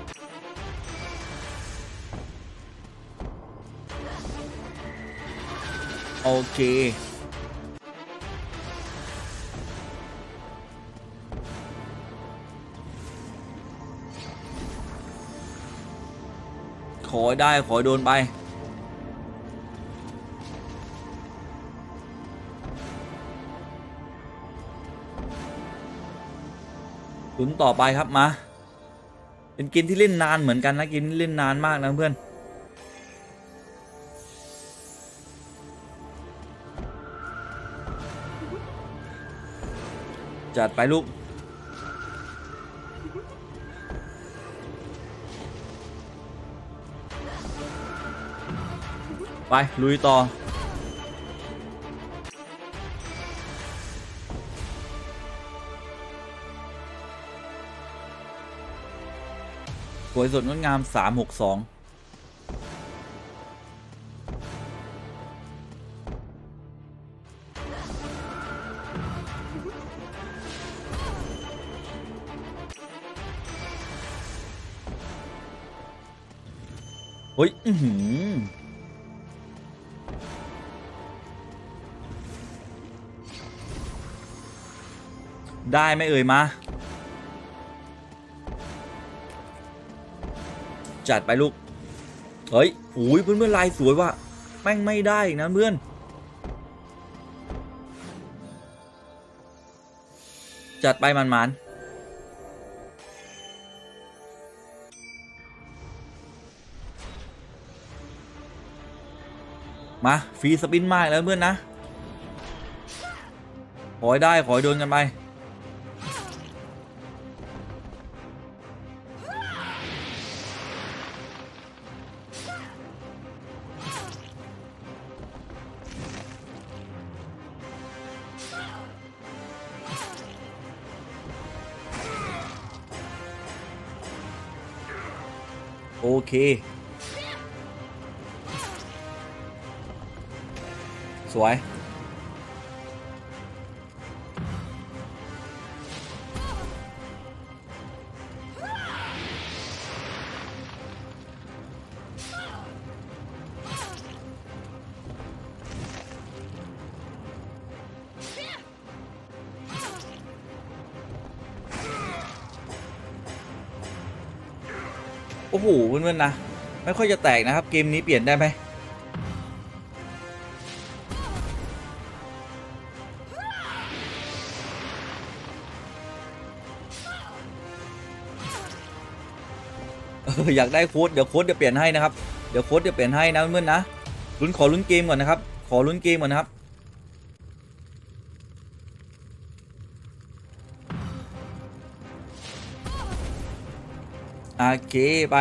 โอเคขอได้ขอโดนไปลุ้นต่อไปครับมาเป็นเกมที่เล่นนานเหมือนกันนะเกมที่เล่นนานมากนะเพื่อนจัดไปลูกไปลุยต่อสวยสดงดงามสามหกสองเฮ้ยอื้อหือได้ไม่เอ่ยมาจัดไปลูกเฮ้ยโอ้ยเพื่อนเพื่อนลายสวยว่ะแม่งไม่ได้นะเพื่อนจัดไปมันมันมาฟรีสปินมากแล้วเพื่อนนะขอให้ได้ขอให้โดนกันไปโอเคสวยโอ้โหเพื่อนๆนะไม่ค่อยจะแตกนะครับเกมนี้เปลี่ยนได้ไหมอยากได้โค้ดเดี๋ยวโค้ดจะเปลี่ยนให้นะครับเดี๋ยวโค้ดจะเปลี่ยนให้นะเพื่อนๆนะลุ้นขอลุ้นเกมก่อนนะครับขอลุ้นเกมก่อนนะครับโอเคไป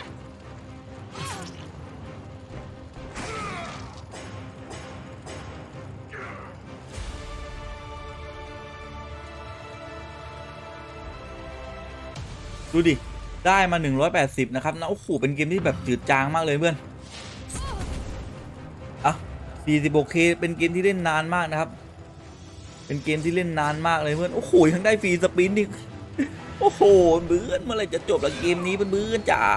ดูดิได้มาหนึ่งร้อยแปดสิบนะครับนะโอ้โหเป็นเกมที่แบบจืดจางมากเลยเพื่อนอ่ะ สี่สิบหกเค เป็นเกมที่เล่นนานมากนะครับเป็นเกมที่เล่นนานมากเลยเพื่อนโอ้โหยังได้ฟรีสปินอีกโอ้โหเบื่อเมื่อไรจะจบละเกมนี้เบื่อจ๋า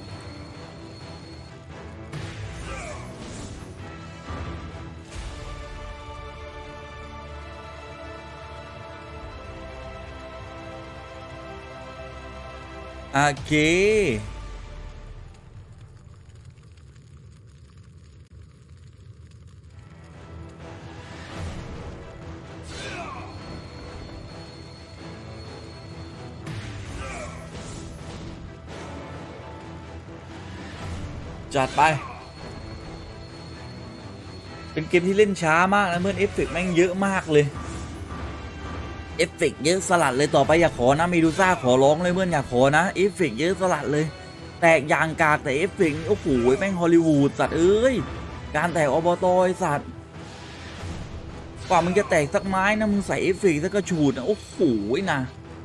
โอเคจัดไปเป็นเกมที่เล่นช้ามากนะเพื่อนเอฟเฟกต์แม่งเยอะมากเลยเอฟเฟกต์เยอะสลัดเลยต่อไปอย่าขอนะเมดูซ่าขอร้องเลยเพื่อนอย่าขอนะเอฟเฟกต์เยอะสลัดเลยแตกยางกากแต่เอฟเฟกต์โอ้โหแม่งฮอลลีวูดสัตว์เอ้ยการแตกอบตอยสัตว์กว่ามึงจะแตกสักไม้นะมึงใส่เอฟเฟกต์สักกระฉูดนะโอ้โหนะ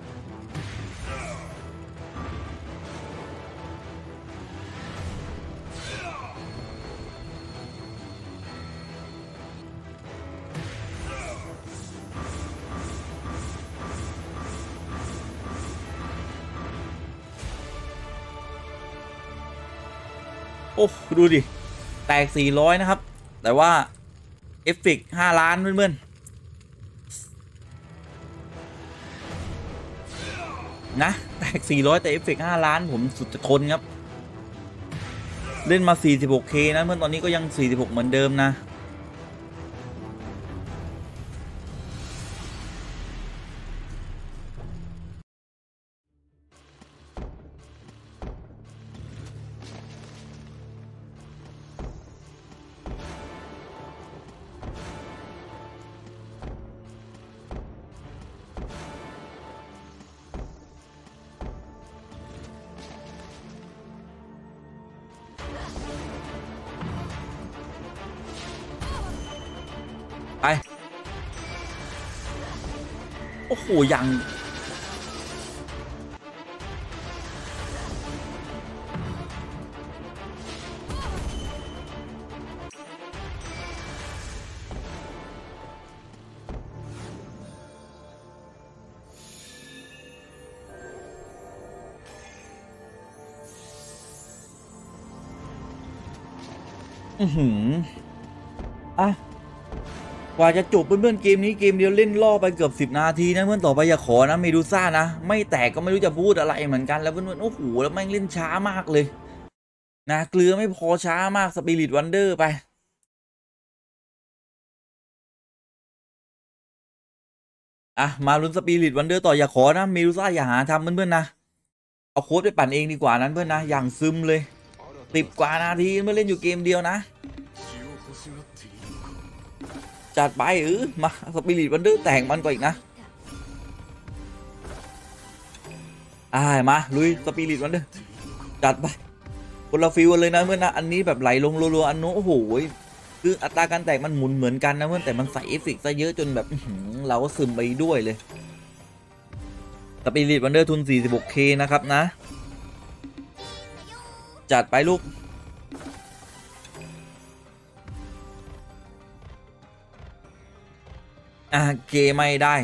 โอ้ดูดิแตกสี่ร้อยนะครับแต่ว่าเอฟเฟกต์ห้าล้านเพื่อนๆนะแตกสี่ร้อยแต่เอฟเฟกต์ห้าล้านผมสุดจะทนครับเล่นมา สี่สิบหกเค นะเมื่อตอนนี้ก็ยัง สี่สิบหก เหมือนเดิมนะไปโอ้โหยังอือหืออ่ะกว่าจะจบเพื่อนๆเกมนี้เกมเดียวเล่นล่อไปเกือบสิบนาทีนะเพื่อนต่อไปอย่าขอนะเมดูซ่านะไม่แตกก็ไม่รู้จะพูดอะไรเหมือนกันแล้วเพื่อนๆโอ้โหแล้วแม่งเล่นช้ามากเลยนะเกลือไม่พอช้ามากสปิริตวันเดอร์ไปอ่ะมาลุ้นสปิริตวันเดอร์ต่ออย่าขอนะเมดูซ่าอย่าหาทำเพื่อนๆนะเอาโค้ดไปปั่นเองดีกว่านั้นเพื่อนนะอย่างซึมเลยสิบกว่านาทีเมื่อเล่นอยู่เกมเดียวนะจัดไปเออมาสปิริตวันเดอร์แต่งมันก่อนอีกนะอ่ามาลุยสปิริตวันเดอร์จัดไปคนละฟิลเลยนะเพื่อนนะอันนี้แบบไหลลงรัวๆอันโน้โอ้โหคืออัตราการแตกมันหมุนเหมือนกันนะเพื่อนแต่มันใส่เอฟเฟกต์ซะเยอะจนแบบเราก็ซึมไปด้วยเลยสปิริตวันเดอร์ทุน สี่สิบหกเค นะครับนะจัดไปลูกอ่าเกไม่ได้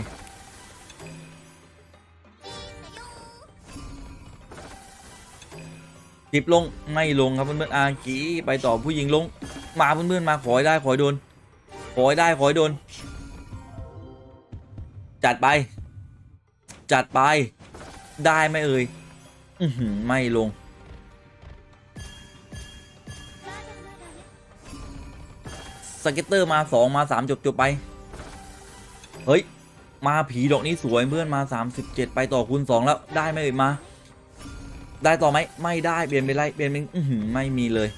จิบลงไม่ลงครับเพื่อนๆอากีไปต่อผู้หญิงลงมาเพื่อนๆมาขอให้ได้ขอให้โดนขอให้ได้ขอให้โดนจัดไปจัดไปได้ไหมเอ่ยอือหือไม่ลงสเก็ตเตอร์มาสองมาสามจบจบไปเฮ้ยมาผีดอกนี้สวยเพื่อนมาสามสิบเจ็ดไปต่อคูณสองแล้วได้ไหมเอ่ยมาได้ต่อไหมไม่ได้เปลี่ยนไปไรเปลี่ยนเป็นอือหือไม่มีเลย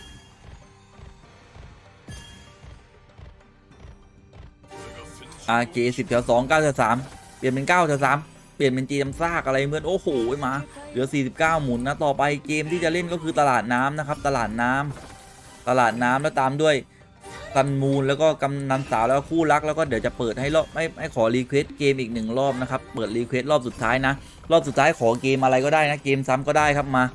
อาเกสิบแถวสองเก้าแถวสามเปลี่ยนเป็นเก้าแถวสามเปลี่ยนเป็นจีมซากอะไรเพื่อนโอ้โหมาเหลือสี่สิบเก้าหมุนนะต่อไปเกมที่จะเล่นก็คือตลาดน้ำนะครับตลาดน้ำตลาดน้ำแล้วตามด้วยซันมูนแล้วก็กำนันสาวแล้วคู่รักแล้วก็เดี๋ยวจะเปิดให้รอบไม่ไม่ขอรีเควสเกมอีกหนึ่งรอบนะครับเปิดรีเควสรอบสุดท้ายนะรอบสุดท้ายขอเกมอะไรก็ได้นะเกมซ้ำก็ได้ครับมา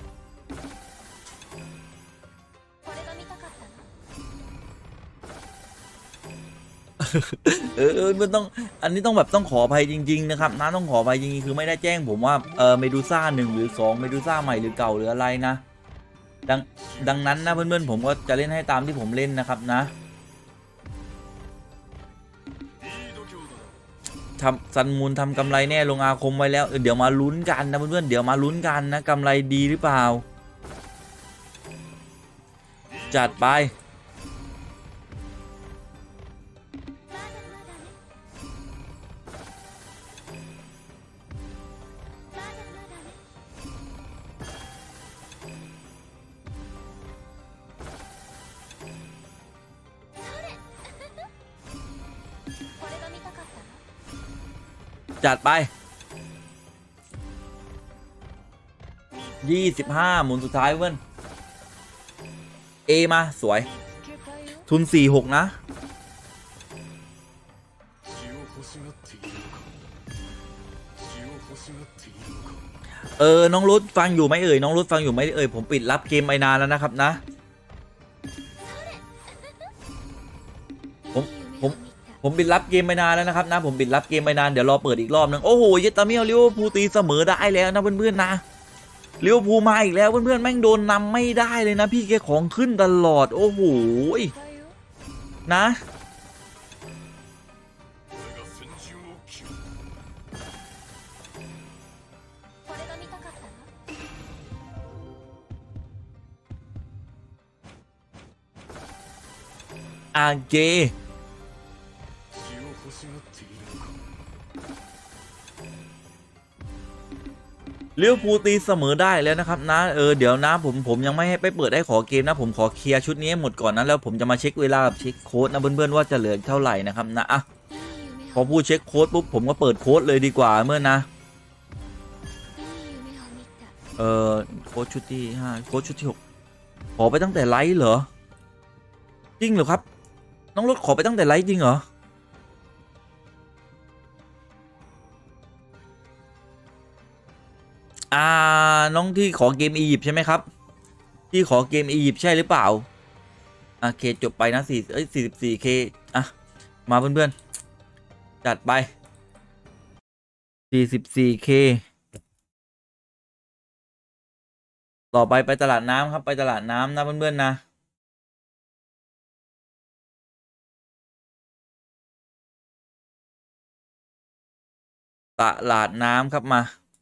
เออมันต้องอันนี้ต้องแบบต้องขออภัยจริงๆนะครับนะต้องขออภัยจริงๆคือไม่ได้แจ้งผมว่าเออเมดูซ่าหนึ่งหรือสองเมดูซ่าใหม่หรือเก่าหรืออะไรนะดังดังนั้นนะเพื่อนๆผมก็จะเล่นให้ตามที่ผมเล่นนะครับนะทำซันมูลทำกำไรแน่ลงอาคมไว้แล้วเดี๋ยวมาลุ้นกันนะเพื่อนๆเดี๋ยวมาลุ้นกันนะกำไรดีหรือเปล่าจัดไปจัดไปยี่สิบห้าหมุนสุดท้ายเพื่อนเอมาสวยทุนสี่หกนะเออน้องรุดฟังอยู่ไหมเอ่ยน้องรุดฟังอยู่ไหมเอ่ยผมปิดรับเกมไปนานแล้วนะครับนะผมผมผมปิดรับเกมไปนานแล้วนะครับนะผมปิดรับเกมไปนานเดี๋ยวรอเปิดอีกรอบนึงโอ้โหเยตาเมียวลิเวอร์พูลตีเสมอได้แล้วนะเพื่อนๆนะลิเวอร์พูลมาอีกแล้วเพื่อนๆแม่งโดนนำไม่ได้เลยนะพี่แกของขึ้นตลอดโอ้โหนะอาเกเลี้ยวภูตีเสมอได้แล้วนะครับนะเออเดี๋ยวนะผมผมยังไม่ให้ไปเปิดได้ขอเกมนะผมขอเคลียร์ชุดนี้หมดก่อนนะแล้วผมจะมาเช็คเวลาเช็คโค้ดนะเพื่อนๆว่าจะเหลือเท่าไหร่นะครับนะอ่ะพอพูดเช็คโค้ดปุ๊บผมก็เปิดโค้ดเลยดีกว่าเมื่อนะเออโค้ดชุดที่ห้าโค้ดชุดที่หกขอไปตั้งแต่ไลฟ์เหรอจริงเหรอครับน้องรถขอไปตั้งแต่ไลฟ์จริงเหรออ่าน้องที่ขอเกมอียิปต์ใช่ไหมครับที่ขอเกมอียิปต์ใช่หรือเปล่าโอเคจบไปนะสี่เอ้ยสี่สิบสี่เคอ่ะมาเพื่อนๆจัดไปสี่สิบสี่เคต่อไปไปตลาดน้ำครับไปตลาดน้ำนะเพื่อนๆนะตลาดน้ำครับมา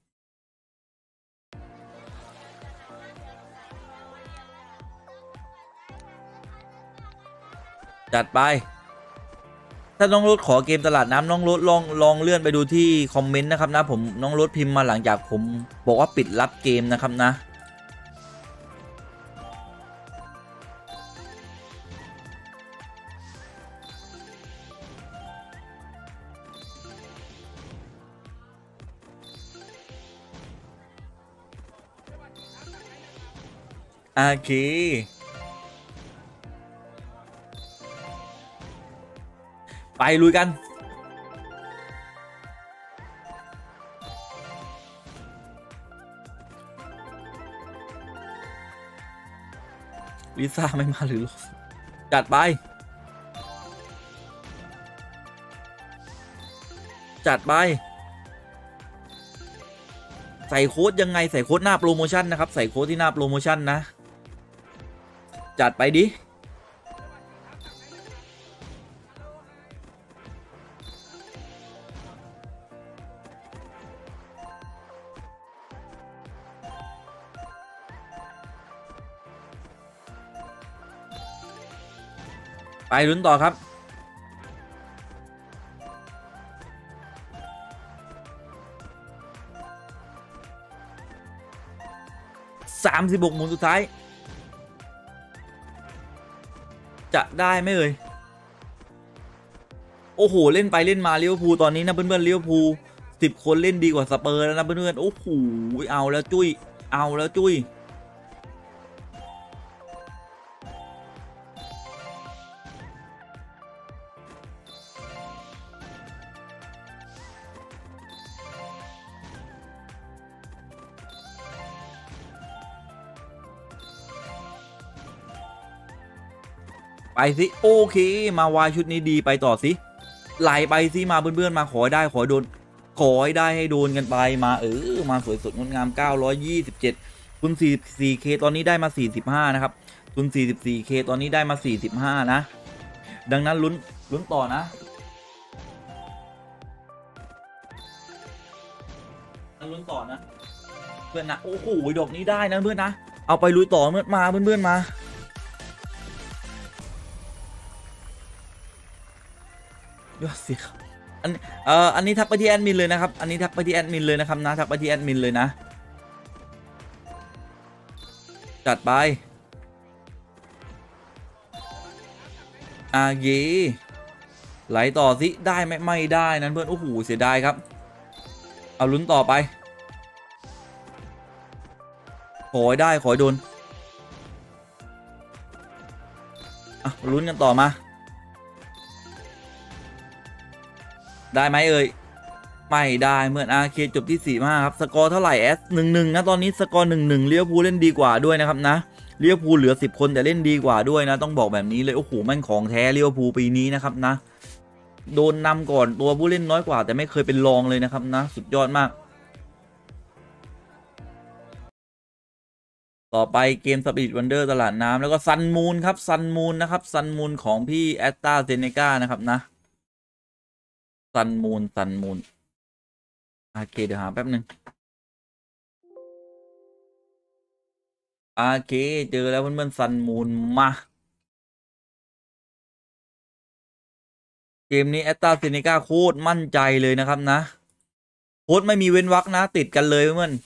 จัดไปถ้าน้องรถขอเกมตลาดน้ำน้องรถลองลองเลื่อนไปดูที่คอมเมนต์นะครับนะผมน้องรถพิมพ์มาหลังจากผมบอกว่าปิดรับเกมนะครับนะโอเคไปลุยกันลิซ่าไม่มาหรือจัดไปจัดไปใส่โค้ดยังไงใส่โค้ดหน้าโปรโมชั่นนะครับใส่โค้ดที่หน้าโปรโมชั่นนะจัดไปดิไปลุ้นต่อครับสามสิบหกหมุนสุดท้ายจะได้ไหมเอ่ยโอ้โหเล่นไปเล่นมาลิเวอร์พูลตอนนี้นะเพื่อนๆลิเวอร์พูลสิบคนเล่นดีกว่าสเปอร์แล้วนะเพื่อนๆโอ้โหเอาแล้วจุ้ยเอาแล้วจุ้ยไปสิโอเคมาวายชุดนี้ดีไปต่อสิไหลไปสิมาเพื่อนๆมาขอได้ขอโดนขอให้ได้ให้โดนกันไปมาเออมาสวยสดงดงามเก้าร้อยยี่สิบเจ็ดทุน สี่สิบสี่ เค ตอนนี้ได้มาสี่สิบห้านะครับทุน สี่สิบสี่ เค ตอนนี้ได้มาสี่สิบห้านะดังนั้นลุ้นลุ้นต่อนะลุ้นต่อนะเพื่อนนะโอ้โหดอกนี้ได้นะเพื่อนนะเอาไปลุยต่อเมื่อมาเพื่อนๆมายอดสิครับอันเอ่ออันนี้ทักไปที่แอดมินเลยนะครับอันนี้ทักไปที่แอดมินเลยนะครับนะทักไปที่แอดมินเลยนะจัดไปอาเยไหลต่อสิได้ไหมไม่ได้นั้นเพื่อนโอ้โหเสียดายครับเอาลุ้นต่อไปขอได้ขอโดนอ่ะลุ้นกันต่อมาได้ไหมเอ่ยไม่ได้เหมือนอาร์เคจบที่สี่ห้าครับสกอร์เท่าไหร่แอสหนึ่งหนึ่งนะตอนนี้สกอร์หนึ่งหนึ่งเลี้ยวภูเล่นดีกว่าด้วยนะครับนะเลี้ยวภูเหลือสิบคนแต่เล่นดีกว่าด้วยนะต้องบอกแบบนี้เลยโอ้โหมันของแท้เลี้ยวภูปีนี้นะครับนะโดนนำก่อนตัวผู้เล่นน้อยกว่าแต่ไม่เคยเป็นรองเลยนะครับนะสุดยอดมากต่อไปเกมสปีดวันเดอร์ตลาดน้ำแล้วก็ซันมูนครับซันมูนนะครับซันมูนของพี่แอสตาเซเนกานะครับนะซันมูนซันมูนโอเคเดี๋ยวหาแป๊บหนึ่งโอเคเจอแล้วเพื่อนๆซันมูนมาเกมนี้แอตตาเซเนกาโคตรมั่นใจเลยนะครับนะโค้ดไม่มีเว้นวรรคนะติดกันเลยเพื่อน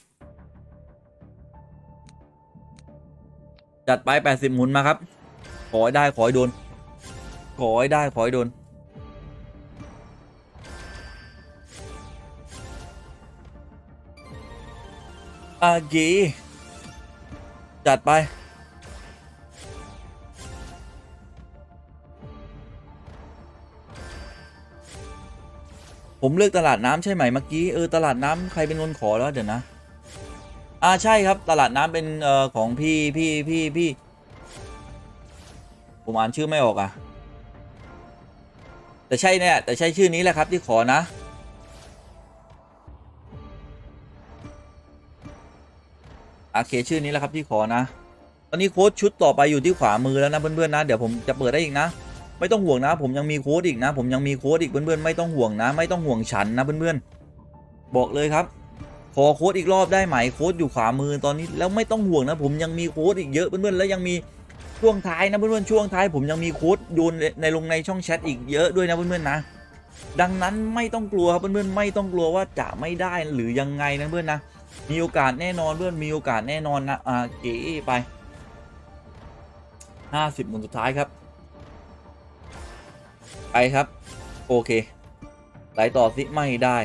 จัดไปแปดสิบหมุนมาครับขอให้ได้ขอให้โดนขอให้ได้ขอให้โดนอากีจัดไปผมเลือกตลาดน้ำใช่ไหมเมื่อกี้เออตลาดน้ำใครเป็นคนขอแล้วเดี๋ยวนะอ่าใช่ครับตลาดน้ำเป็นเอ่อของพี่พี่พี่พี่ผมอ่านชื่อไม่ออกอ่ะแต่ใช่เนี่ยแต่ใช่ชื่อนี้แหละครับที่ขอนะโอเคชื่อนี้แหละครับที่ขอนะตอนนี้โค้ดชุดต่อไปอยู่ที่ขวามือแล้วนะเพื่อนๆนะเดี๋ยวผมจะเปิดได้อีกนะไม่ต้องห่วงนะผมยังมีโค้ดอีกนะผมยังมีโค้ดอีกเพื่อนๆไม่ต้องห่วงนะไม่ต้องห่วงฉันนะเพื่อนๆบอกเลยครับขอโค้ดอีกรอบได้ไหมโค้ดอยู่ขวามือตอนนี้แล้วไม่ต้องห่วงนะผมยังมีโค้ดอีกเยอะเพื่อนๆแล้วยังมีช่วงท้ายนะเพื่อนๆช่วงท้ายผมยังมีโค้ดโยนในลงในช่องแชทอีกเยอะด้วยนะเพื่อนๆนะดังนั้นไม่ต้องกลัวครับเพื่อนๆไม่ต้องกลัวว่าจะไม่ได้หรือยังไงนะเพื่อนนะมีโอกาสแน่นอนเพื่อนมีโอกาสแน่นอนนะอ่าเก๋ไปห้าสิบหมุนสุดท้ายครับไปครับโอเคไหลต่อสิไม่ได้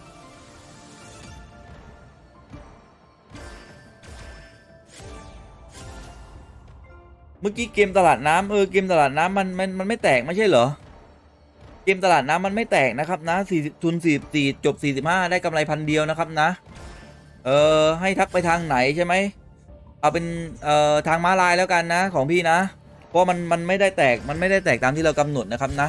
เมื่อกี้เกมตลาดน้ำเออเกมตลาดน้ำมันมันมันไม่แตกไม่ใช่เหรอเกมตลาดน้ำมันไม่แตกนะครับนะสี่ทุนสี่สี่จบสี่สิบห้าได้กำไรพันเดียวนะครับนะเออให้ทักไปทางไหนใช่ไหมเอาเป็นเอ่อทางม้าลายแล้วกันนะของพี่นะเพราะมันมันไม่ได้แตกมันไม่ได้แตกตามที่เรากำหนดนะครับนะ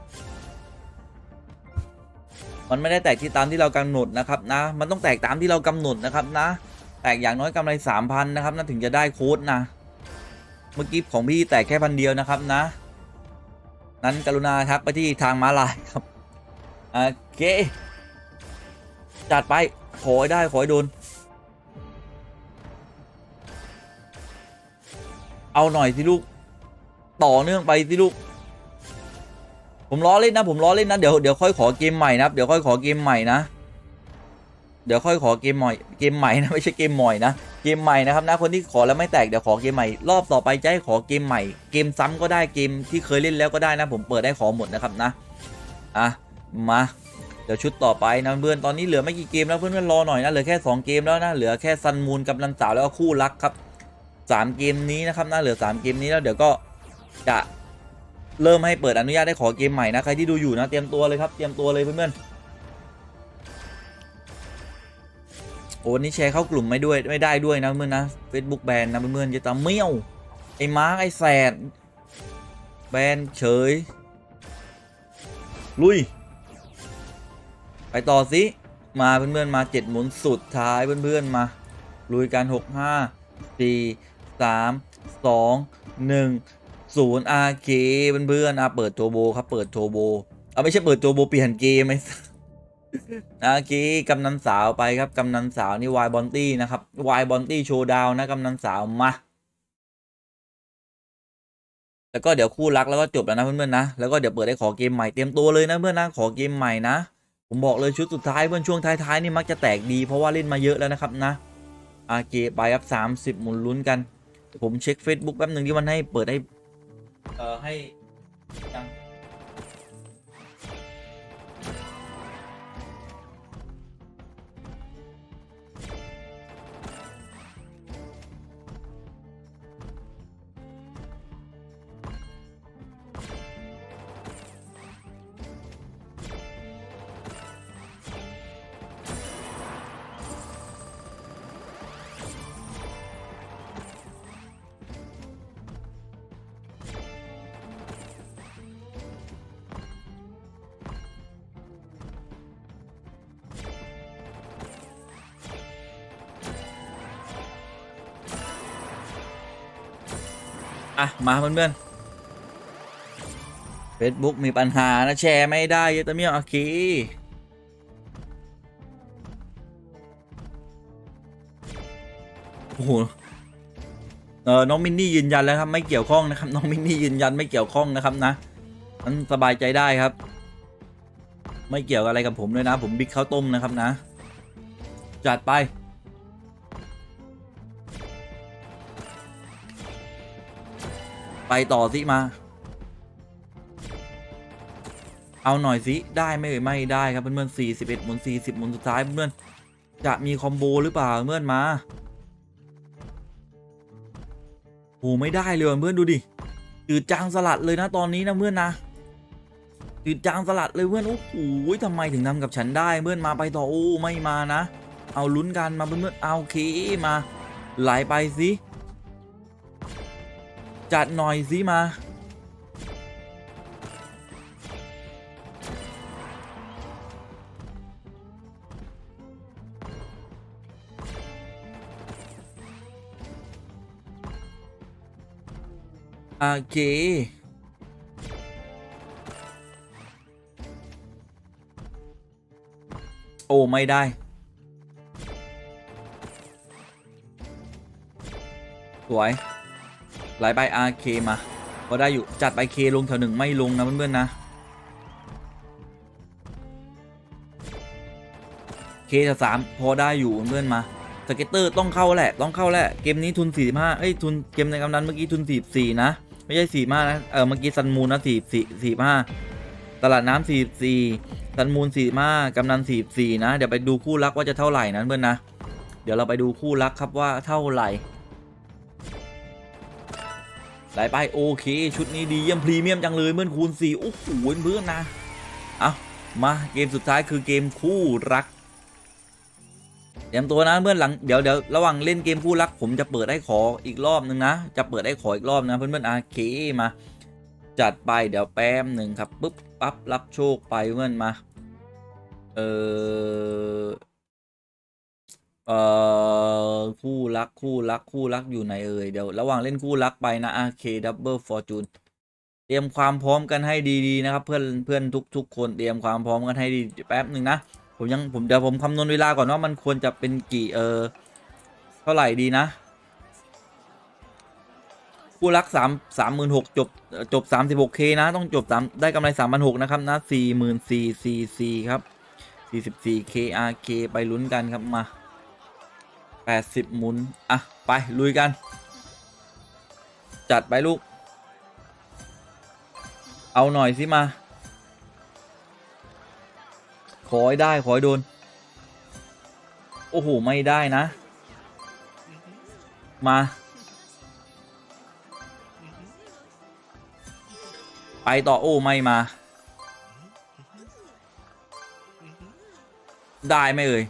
มันไม่ได้แตกที่ตามที่เรากำหนดนะครับนะมันต้องแตกตามที่เรากำหนดนะครับนะแตกอย่างน้อยกำไรสามพันนะครับนะถึงจะได้โค้ดนะเมื่อกี้ของพี่แตกแค่พันเดียวนะครับนะนั้นกรุณาทักไปที่ทางม้าลายครับโอเคจัดไปขอให้ได้ขอให้โดนเอาหน่อยสิลูกต่อเนื่องไปสิลูกผมล้อเล่นนะผมล้อเล่นนะเดี๋ยวเดี๋ยวค่อยขอเกมใหม่นะเดี๋ยวค่อยขอเกมใหม่นะเดี๋ยวค่อยขอเกมใหม่เกมใหม่นะไม่ใช่เกมใหม่นะเกมใหม่นะครับนะคนที่ขอแล้วไม่แตกเดี๋ยวขอเกมใหม่รอบต่อไปจะให้ขอเกมใหม่เกมซ้ำก็ได้เกมที่เคยเล่นแล้วก็ได้นะผมเปิดได้ขอหมดนะครับนะอ่ะมาเดี๋ยวชุดต่อไปนะเพื่อนตอนนี้เหลือไม่กี่เกมแล้วเพื่อนๆรอหน่อยนะเหลือแค่สองเกมแล้วนะเหลือแค่ซันมูนกับลันสาวแล้วก็คู่รักครับสามเกมนี้นะครับนะเหลือสามเกมนี้แล้วเดี๋ยวก็จะเริ่มให้เปิดอนุญาตได้ขอเกมใหม่นะใครที่ดูอยู่นะเตรียมตัวเลยครับเตรียมตัวเลยเพื่อนๆโอ้นี่แชร์เข้ากลุ่มไม่ด้วยไม่ได้ด้วยนะเพื่อนนะ Facebook แบนนะเพื่อนๆจะตามเมี่ยวไอ้มาร์กไอ้แสดแบนเฉยลุยไปต่อสิมาเพื่อนๆมาเจ็ดหมุนสุดท้ายเพื่อนๆมาลุยกันหกห้าสี่สามสองหนึ่งศูนย์อาเคเพื่อนๆอ่ะเปิดโทโบครับเปิดโทโบเอาไม่ใช่เปิดโทโบเปลี่ยนเกมไหมอาเคกำนันสาวไปครับกำนันสาวนี่วายบอนตี้นะครับวายบอนตี้โชว์ดาวนะกำนันสาวมาแล้วก็เดี๋ยวคู่รักแล้วก็จบแล้วนะเพื่อนๆนะแล้วก็เดี๋ยวเปิดได้ขอเกมใหม่เตรียมตัวเลยนะเพื่อนนะขอเกมใหม่นะผมบอกเลยชุดสุดท้ายเพื่อนช่วงท้ายๆนี่มักจะแตกดีเพราะว่าเล่นมาเยอะแล้วนะครับนะอาเคไปครับสามสิบหมุนลุ้นกันผมเช็ค Facebook แป๊บหนึ่งที่มันให้เปิดให้เอ่อให้ยังอ่ะมาเพื่อนๆ Facebook มีปัญหานะแชร์ไม่ได้ยตเมียวโอเคโอ้โหเออน้องมินนี่ยืนยันแล้วครับไม่เกี่ยวข้องนะครับน้องมินนี่ยืนยันไม่เกี่ยวข้องนะครับนะนั้นสบายใจได้ครับไม่เกี่ยวอะไรกับผมเลยนะผมบิ๊กข้าวต้มนะครับนะจัดไปไปต่อสิมาเอาหน่อยสิได้ไม่เอ่ยไม่ได้ครับเพื่อนๆสี่สิบเอ็ดหมุนสี่สิบหมุนสุดท้ายเพื่อนจะมีคอมโบหรือเปล่าเพื่อนมาโอ้ไม่ได้เลยเพื่อนดูดิจืดจางสลัดเลยนะตอนนี้นะเพื่อนนะจืดจางสลัดเลยเพื่อนโอ้โหทำไมถึงทำกับฉันได้เพื่อนมาไปต่อโอ้ไม่มานะเอาลุ้นกันมาเพื่อนๆเอาเคมาไหลไปสิจัดหน่อยสิมาโอเคโอ้ไม่ได้สวยไหลไป อาร์ เค มาพอได้อยู่จัดไปเคลงแถวหนึ่งไม่ลงนะเพื่อนๆนะเคแถวสามพอได้อยู่เพื่อนมาสเก็ตเตอร์ต้องเข้าแหละต้องเข้าแหละเกมนี้ทุนสี่สิบห้าเอ้ยทุนเกมในกำนันเมื่อกี้ทุนสี่สิบสี่นะไม่ใช่สี่สิบห้านะเออเมื่อกี้ซันมูนนะสี่สี่สี่ห้าตลาดน้ำสี่สี่ซันมูนสี่ห้ากำนันสี่สี่นะเดี๋ยวไปดูคู่รักว่าจะเท่าไหร่นั้นเพื่อนนะเดี๋ยวเราไปดูคู่รักครับว่าเท่าไหร่ไหลไปโอเคชุดนี้ดีเยี่ยมพรีเมียมจังเลยเพื่อนคูณสี่โอ้โหเพื่อนนะเอามาเกมสุดท้ายคือเกมคู่รักเตรียมตัวนะเพื่อนหลังเดี๋ยวเดี๋ยวระหว่างเล่นเกมคู่รักผมจะเปิดให้ขออีกรอบนึงนะจะเปิดให้ขออีกรอบนะเพื่อนเพื่อนโอเคมาจัดไปเดี๋ยวแป๊บหนึ่งครับปุ๊บปั๊บรับโชคไปเพื่อนมาเออเอ่อคู่รักคู่รักคู่รักอยู่ไหนเอ่ยเดี๋ยวระหว่างเล่นคู่รักไปนะอาเคดับเบิลฟอร์จูนเตรียมความพร้อมกันให้ดีๆนะครับเพื่อนเพื่อนทุกทุกคนเตรียมความพร้อมกันให้ดีแป๊บหนึ่งนะผมยังผมเดี๋ยวผมคำนวณเวลาก่อนว่ามันควรจะเป็นกี่เออเท่าไหร่ดีนะคู่รักสามสามหมื่นหกจบจบสามสิบหกเคนะต้องจบสามได้กำไรสามพันหกนะครับนะสี่หมื่นสี่สี่สี่ครับสี่สิบสี่เคอาร์เคไปลุ้นกันครับมาแปดสิบหมุนอ่ะไปลุยกันจัดไปลูกเอาหน่อยสิมาขอให้ได้ขอให้โดนโอ้โหไม่ได้นะมาไปต่อโอ้ไม่มาได้ไหมเอ่ย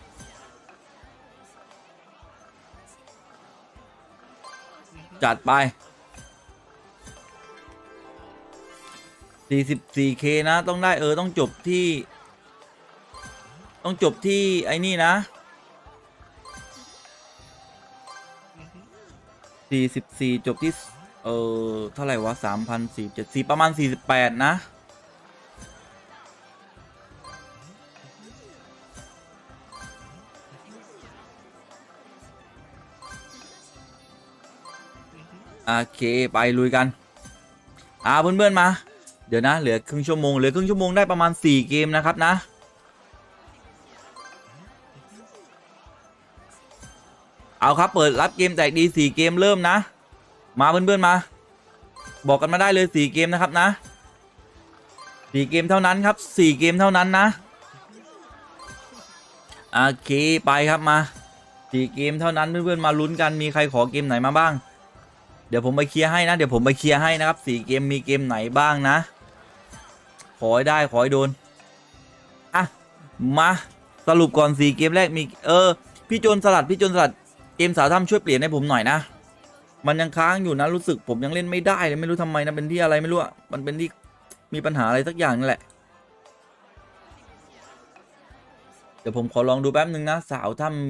จัดไป สี่สิบสี่เค นะต้องได้เออต้องจบที่ต้องจบที่ไอ้นี่นะสี่สิบสี่จบที่เออเท่าไหร่วะสามพันสี่เจ็ดสี่ประมาณสี่สิบแปดนะโอเคไปลุยกันอ่าเพื่อนๆมาเดี๋ยวนะเหลือครึ่งชั่วโมงเหลือครึ่งชั่วโมงได้ประมาณสี่เกมนะครับนะเอาครับเปิดรับเกมแตกดีสี่เกมเริ่มนะมาเพื่อนๆมาบอกกันมาได้เลยสี่เกมนะครับนะสี่เกมเท่านั้นครับสี่เกมเท่านั้นนะโอเคไปครับมาสี่เกมเท่านั้นเพื่อนๆมาลุ้นกันมีใครขอเกมไหนมาบ้างเดี๋ยวผมไปเคลียร์ให้นะเดี๋ยวผมไปเคลียร์ให้นะครับสี่เกมมีเกมไหนบ้างนะขอให้ได้ขอให้โดนอ่ะมาสรุปก่อนสี่เกมแรกมีเออพี่โจนสลัดพี่โจนสลัดเกมสาวถ้ำช่วยเปลี่ยนให้ผมหน่อยนะมันยังค้างอยู่นะรู้สึกผมยังเล่นไม่ได้เลยไม่รู้ทำไมนะเป็นที่อะไรไม่รู้อ่ะมันเป็นที่มีปัญหาอะไรสักอย่างนั่นแหละเดี๋ยวผมขอลองดูแป๊บนึงนะสาวถ้ำ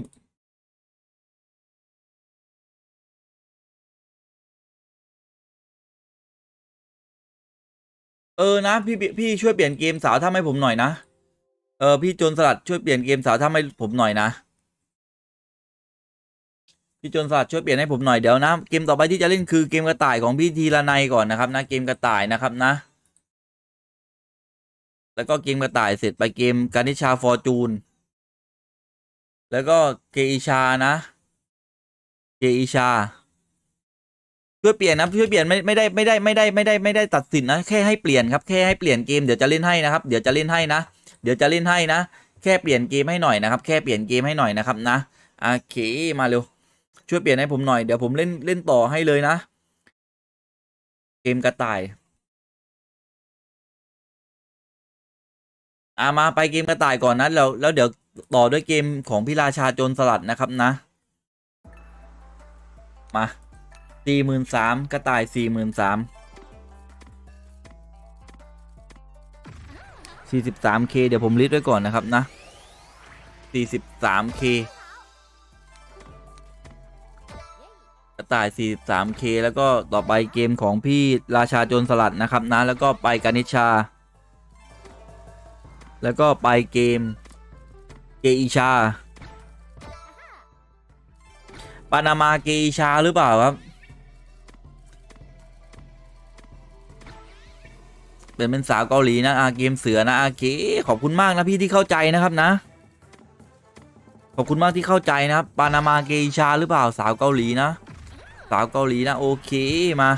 เออนะพี่พี่ช่วยเปลี่ยนเกมสาวถ้ำให้ผมหน่อยนะเออพี่โจนสลัดช่วยเปลี่ยนเกมสาวถ้ำให้ผมหน่อยนะพี่โจนสลัดช่วยเปลี่ยนให้ผมหน่อยเดี๋ยวนะเกมต่อไปที่จะเล่นคือเกมกระต่ายของพี่ทีละไนก่อนนะครับนะเกมกระต่ายนะครับนะแล้วก็เกมกระต่ายเสร็จไปเกมกานิชาฟอร์จูนแล้วก็เกอิชานะเกอิชาช่วยเปลี่ยนนะช่วยเปลี่ยนไม่ไม่ได้ไม่ได้ไม่ได้ไม่ได้ไม่ได้ตัดสินนะแค่ให้เปลี่ยนครับแค่ให้เปลี่ยนเกมเดี๋ยวจะเล่นให้นะครับเดี๋ยวจะเล่นให้นะเดี๋ยวจะเล่นให้นะแค่เปลี่ยนเกมให้หน่อยนะครับแค่เปลี่ยนเกมให้หน่อยนะครับนะโอเคมาเร็วช่วยเปลี่ยนให้ผมหน่อยเดี๋ยวผมเล่นเล่นต่อให้เลยนะเกมกระต่ายอ่ามาไปเกมกระต่ายก่อนนะแล้วแล้วเดี๋ยวต่อด้วยเกมของพี่ราชาโจรสลัดนะครับนะมาสี่หมื่นสามกระต่ายสี่หมื่นสามสี่สิบสามเคเดี๋ยวผมลิสต์ไว้ก่อนนะครับนะสี่สิบสามเคกระต่ายสี่สิบสามเคแล้วก็ต่อไปเกมของพี่ราชาโจรสลัดนะครับนะแล้วก็ไปกานิชาแล้วก็ไปเกมเกอิชาปานามาเกอิชาหรือเปล่าครับเป็นเป็นสาวเกาหลีนะอาเกมเสือนะอาเคขอบคุณมากนะพี่ที่เข้าใจนะครับนะขอบคุณมากที่เข้าใจนะครับปานามาเกอิชาหรือเปล่าสาวเกาหลีนะสาวเกาหลีนะโอเคมา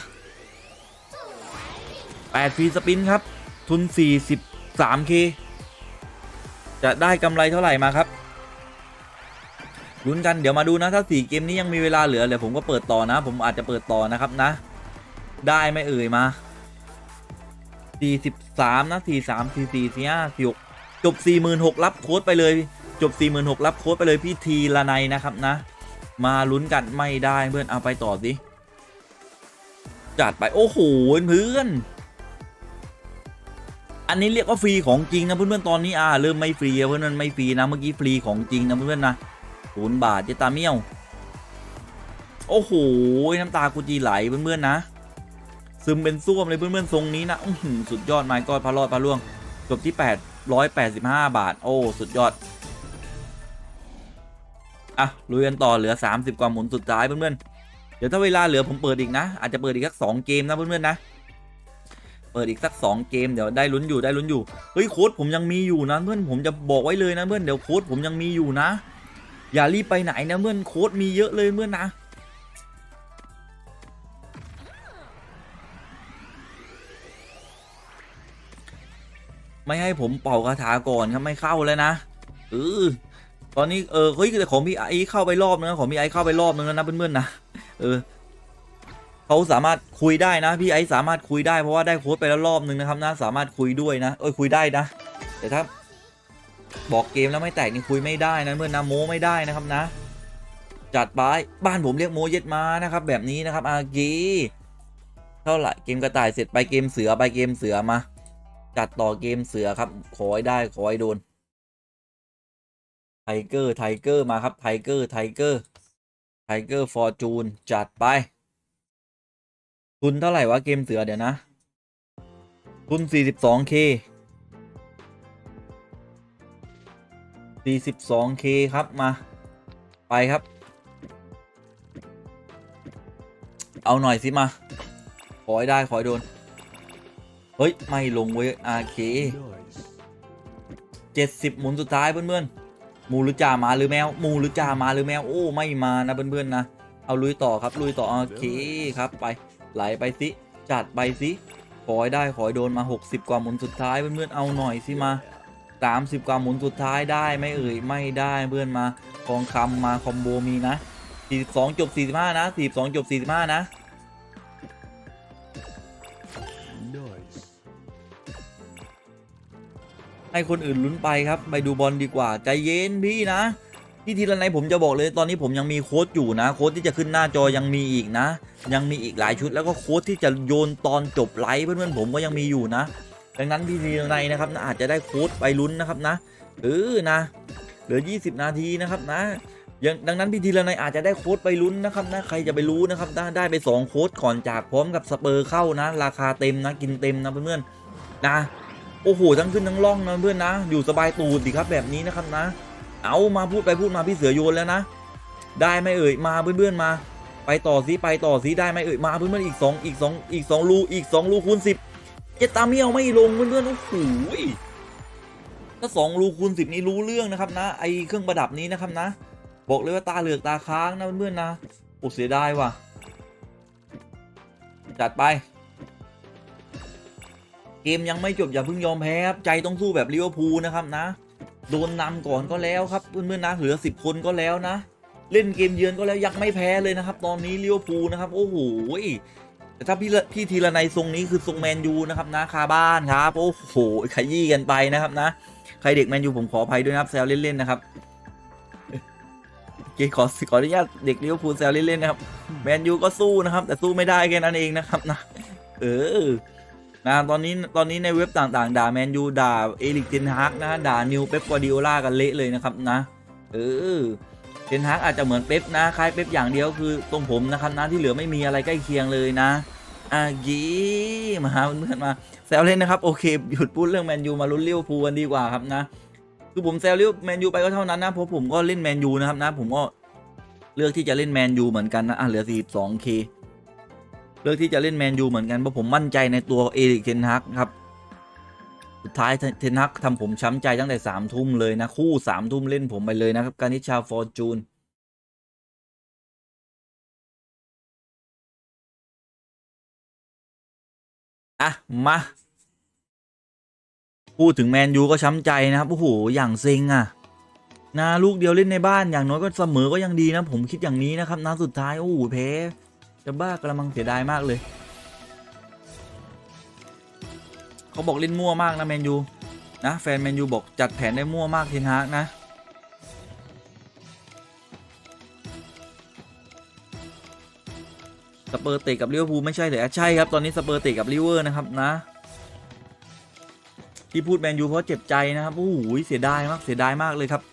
แปดฟรีสปินครับทุน สี่สิบสามเค จะได้กำไรเท่าไหร่มาครับลุ้นกันเดี๋ยวมาดูนะถ้าสี่เกมนี้ยังมีเวลาเหลือเดี๋ยวผมก็เปิดต่อนะผมอาจจะเปิดต่อนะครับนะได้ไม่เอ่ยมาสี่สิบสามนะสี่สาม สี่สี่ สี่ห้า สี่หกจบ สี่หมื่นหกพัน รับโค้ดไปเลยจบ สี่หมื่นหกพัน รับโค้ดไปเลยพี่ทีละไนนะครับนะมาลุ้นกันไม่ได้เพื่อนเอาไปต่อสิจัดไปโอ้โหเพื่อนอันนี้เรียกว่าฟรีของจริงนะเพื่อนๆตอนนี้อ่าเริ่มไม่ฟรีเพื่อนๆไม่ฟรีนะเมื่อกี้ฟรีของจริงนะเพื่อนๆนะศูนย์บาทเจตาเมียวโอ้โหน้ำตากูจีไหลเพื่อนๆนะซึมเป็นส้วมเลยเพื่อนๆทรงนี้นะสุดยอดไม้ก้อยพะรอดพะล่วงจบที่แปดร้อยแปดสิบห้าบาทโอ้สุดยอดอ่ะลุยกันต่อเหลือสามสิบกว่าหมุนสุดท้ายเพื่อนๆเดี๋ยวถ้าเวลาเหลือผมเปิดอีกนะอาจจะเปิดอีกสักสองเกมนะเพื่อนๆนะเปิดอีกสักสองเกมเดี๋ยวได้ลุ้นอยู่ได้ลุ้นอยู่เฮ้ยโค้ดผมยังมีอยู่นะเพื่อนผมจะบอกไว้เลยนะเพื่อนเดี๋ยวโค้ดผมยังมีอยู่นะอย่ารีบไปไหนนะเพื่อนโค้ดมีเยอะเลยเพื่อนนะไม่ให้ผมเป่าคาถาก่อนครับไม่เข้าแล้วนะเออตอนนี้เออเฮ้ยแต่ของพี่ไอเข้าไปรอบนึงของพี่ไอเข้าไปรอบนึงแล้วนะเพื่อนๆนะเออเขาสามารถคุยได้นะพี่ไอสามารถคุยได้เพราะว่าได้โค้ดไปแล้วรอบนึงนะครับนะสามารถคุยด้วยนะเอ้ยคุยได้นะแต่ถ้าบอกเกมแล้วไม่แตกนี่คุยไม่ได้นะเพื่อนนะโม้ไม่ได้นะครับนะจัดไปบ้านผมเรียกโม้เย็ดมานะครับแบบนี้นะครับอากีเท่าไหร่เกมกระต่ายเสร็จไปเกมเสือไปเกมเสือมาจัดต่อเกมเสือครับขอให้ได้ขอให้โดนไทเกอร์ไทเกอร์มาครับไทเกอร์ไทเกอร์ไทเกอร์ฟอร์จูนจัดไปทุนเท่าไหร่วะเกมเสือเดี๋ยวนะทุน สี่สิบสองเค สี่สิบสองเค ครับมาไปครับเอาหน่อยสิมาขอให้ได้ขอให้โดนเฮ้ยไม่ลงเว้ยอาเคเจ็ดสิบหมุนสุดท้ายเพื่อนๆมูหรือจ่ามาหรือแมวมูหรือจ่ามาหรือแมวโอ้ไม่มานะเพื่อนๆนะเอาลุยต่อครับลุยต่อโอเคครับไปไหลไปสิจัดไปสิขอให้ได้ขอให้โดนมาหกสิบกว่าหมุนสุดท้ายเพื่อนๆเอาหน่อยสิมาสามสิบกว่าหมุนสุดท้ายได้ไม่เอ่ยไม่ได้เพื่อนมาทองคำมาคอมโบมีนะสี่สิบสองจบสี่สิบห้านะสี่สิบสองจบสี่สิบห้านะให้คนอื่นลุ้นไปครับไปดูบอลดีกว่าใจเย็นพี่นะที่ทีละไหนผมจะบอกเลยตอนนี้ผมยังมีโค้ดอยู่นะโค้ดที่จะขึ้นหน้าจอยังมีอีกนะยังมีอีกหลายชุดแล้วก็โค้ดที่จะโยนตอนจบไลฟ์เพื่อนๆผมก็ยังมีอยู่นะดังนั้นพี่ทีละไหนนะครับอาจจะได้โค้ดไปลุ้นนะครับนะหรือนะเหลือยี่สิบนาทีนะครับนะยังดังนั้นพี่ทีละไหนอาจจะได้โค้ดไปลุ้นนะครับนะใครจะไปรู้นะครับได้ได้ไปสองโค้ดก่อนจากพร้อมกับสเปอร์เข้านะราคาเต็มนะกินเต็มนะเพื่อนๆนะโอ้โหทั้งขึ้นทั้งล่องนะเพื่อนนะอยู่สบายตูดสิครับแบบนี้นะครับนะเอามาพูดไปพูดมาพี่เสือโยนแล้วนะได้ไหมเอ่ยมาเพื่อนๆมาไปต่อสิไปต่อสิได้ไหมเอ่ยมาเพื่อนๆอีกสองอีกสองอีกสองรูอีกสองรูคูณสิบเจตาเมียวไม่ลงเพื่อนๆโอ้โหถ้าสองรูคูณสิบนี้รู้เรื่องนะครับนะไอเครื่องประดับนี้นะครับนะบอกเลยว่าตาเหลือกตาค้างนะเพื่อนๆนะโอ้เสียดายว่ะจัดไปเกมยังไม่จบอย่าเพิ่งยอมแพ้ครับใจต้องสู้แบบลิเวอร์พูลนะครับนะโดนนำก่อนก็แล้วครับเพื่อนๆนะเหลือสิบคนก็แล้วนะเล่นเกมเยือนก็แล้วยังไม่แพ้เลยนะครับตอนนี้ลิเวอร์พูลนะครับโอ้โหแต่ถ้าพี่พี่ทีละในทรงนี้คือทรงแมนยูนะครับนะคาบ้านครับโอ้โหขยี้กันไปนะครับนะใครเด็กแมนยูผมขออภัยด้วยนะครับแซวเล่นๆนะครับเกขอขออนุญาตเด็กลิเวอร์พูลแซวเล่นๆนะครับแมนยูก็สู้นะครับแต่สู้ไม่ได้แค่นั้นเองนะครับนะเออนะตอนนี้ตอนนี้ในเว็บต่างๆด่าแมนยูด่าเอริกเทนฮากนะด่านิวเป๊ปกัวร์ดิโอลากันเละเลยนะครับนะเออเทนฮากอาจจะเหมือนเป๊ปนะคล้ายเป๊ปอย่างเดียวคือตรงผมนะครับนะที่เหลือไม่มีอะไรใกล้เคียงเลยนะอ่ะยีมาเพื่อนๆมาแซวเล่นนะครับโอเคหยุดพูดเรื่องแมนยูมาลุ้นลิเวอร์พูลกันดีกว่าครับนะคือผมแซวลิเวอร์แมนยูไปก็เท่านั้นนะเพราะผมก็เล่นแมนยูนะครับนะผมก็เลือกที่จะเล่นแมนยูเหมือนกันนะอ่ะเหลือ สี่สิบสองเค เลือกที่จะเล่นแมนยูเหมือนกันเพราะผมมั่นใจในตัวเอริกเทนฮากครับสุดท้ายเทนฮากทำผมช้ำใจตั้งแต่สามทุ่มเลยนะคู่สามทุ่มเล่นผมไปเลยนะครับการนิชาฟอร์จูนอ่ะมาพูดถึงแมนยูก็ช้ำใจนะครับโอ้โหอย่างเซ็งอ่ะนะลูกเดียวเล่นในบ้านอย่างน้อยก็เสมอก็ยังดีนะผมคิดอย่างนี้นะครับนะสุดท้ายโอ้โหแพ้จะบ้ากระมังเสียดายมากเลยเขาบอกเล่นมั่วมากนะแมนยูนะแฟนแมนยูบอกจัดแผนได้มั่วมากเทนฮากนะสเปอร์เตะกับลิเวอร์พูลไม่ใช่เหรอใช่ครับตอนนี้สเปอร์เตะกับลิเวอร์นะครับนะที่พูดแมนยูเพราะเจ็บใจนะครับโอ้โหเสียดายมากเสียดายมากเลยครับ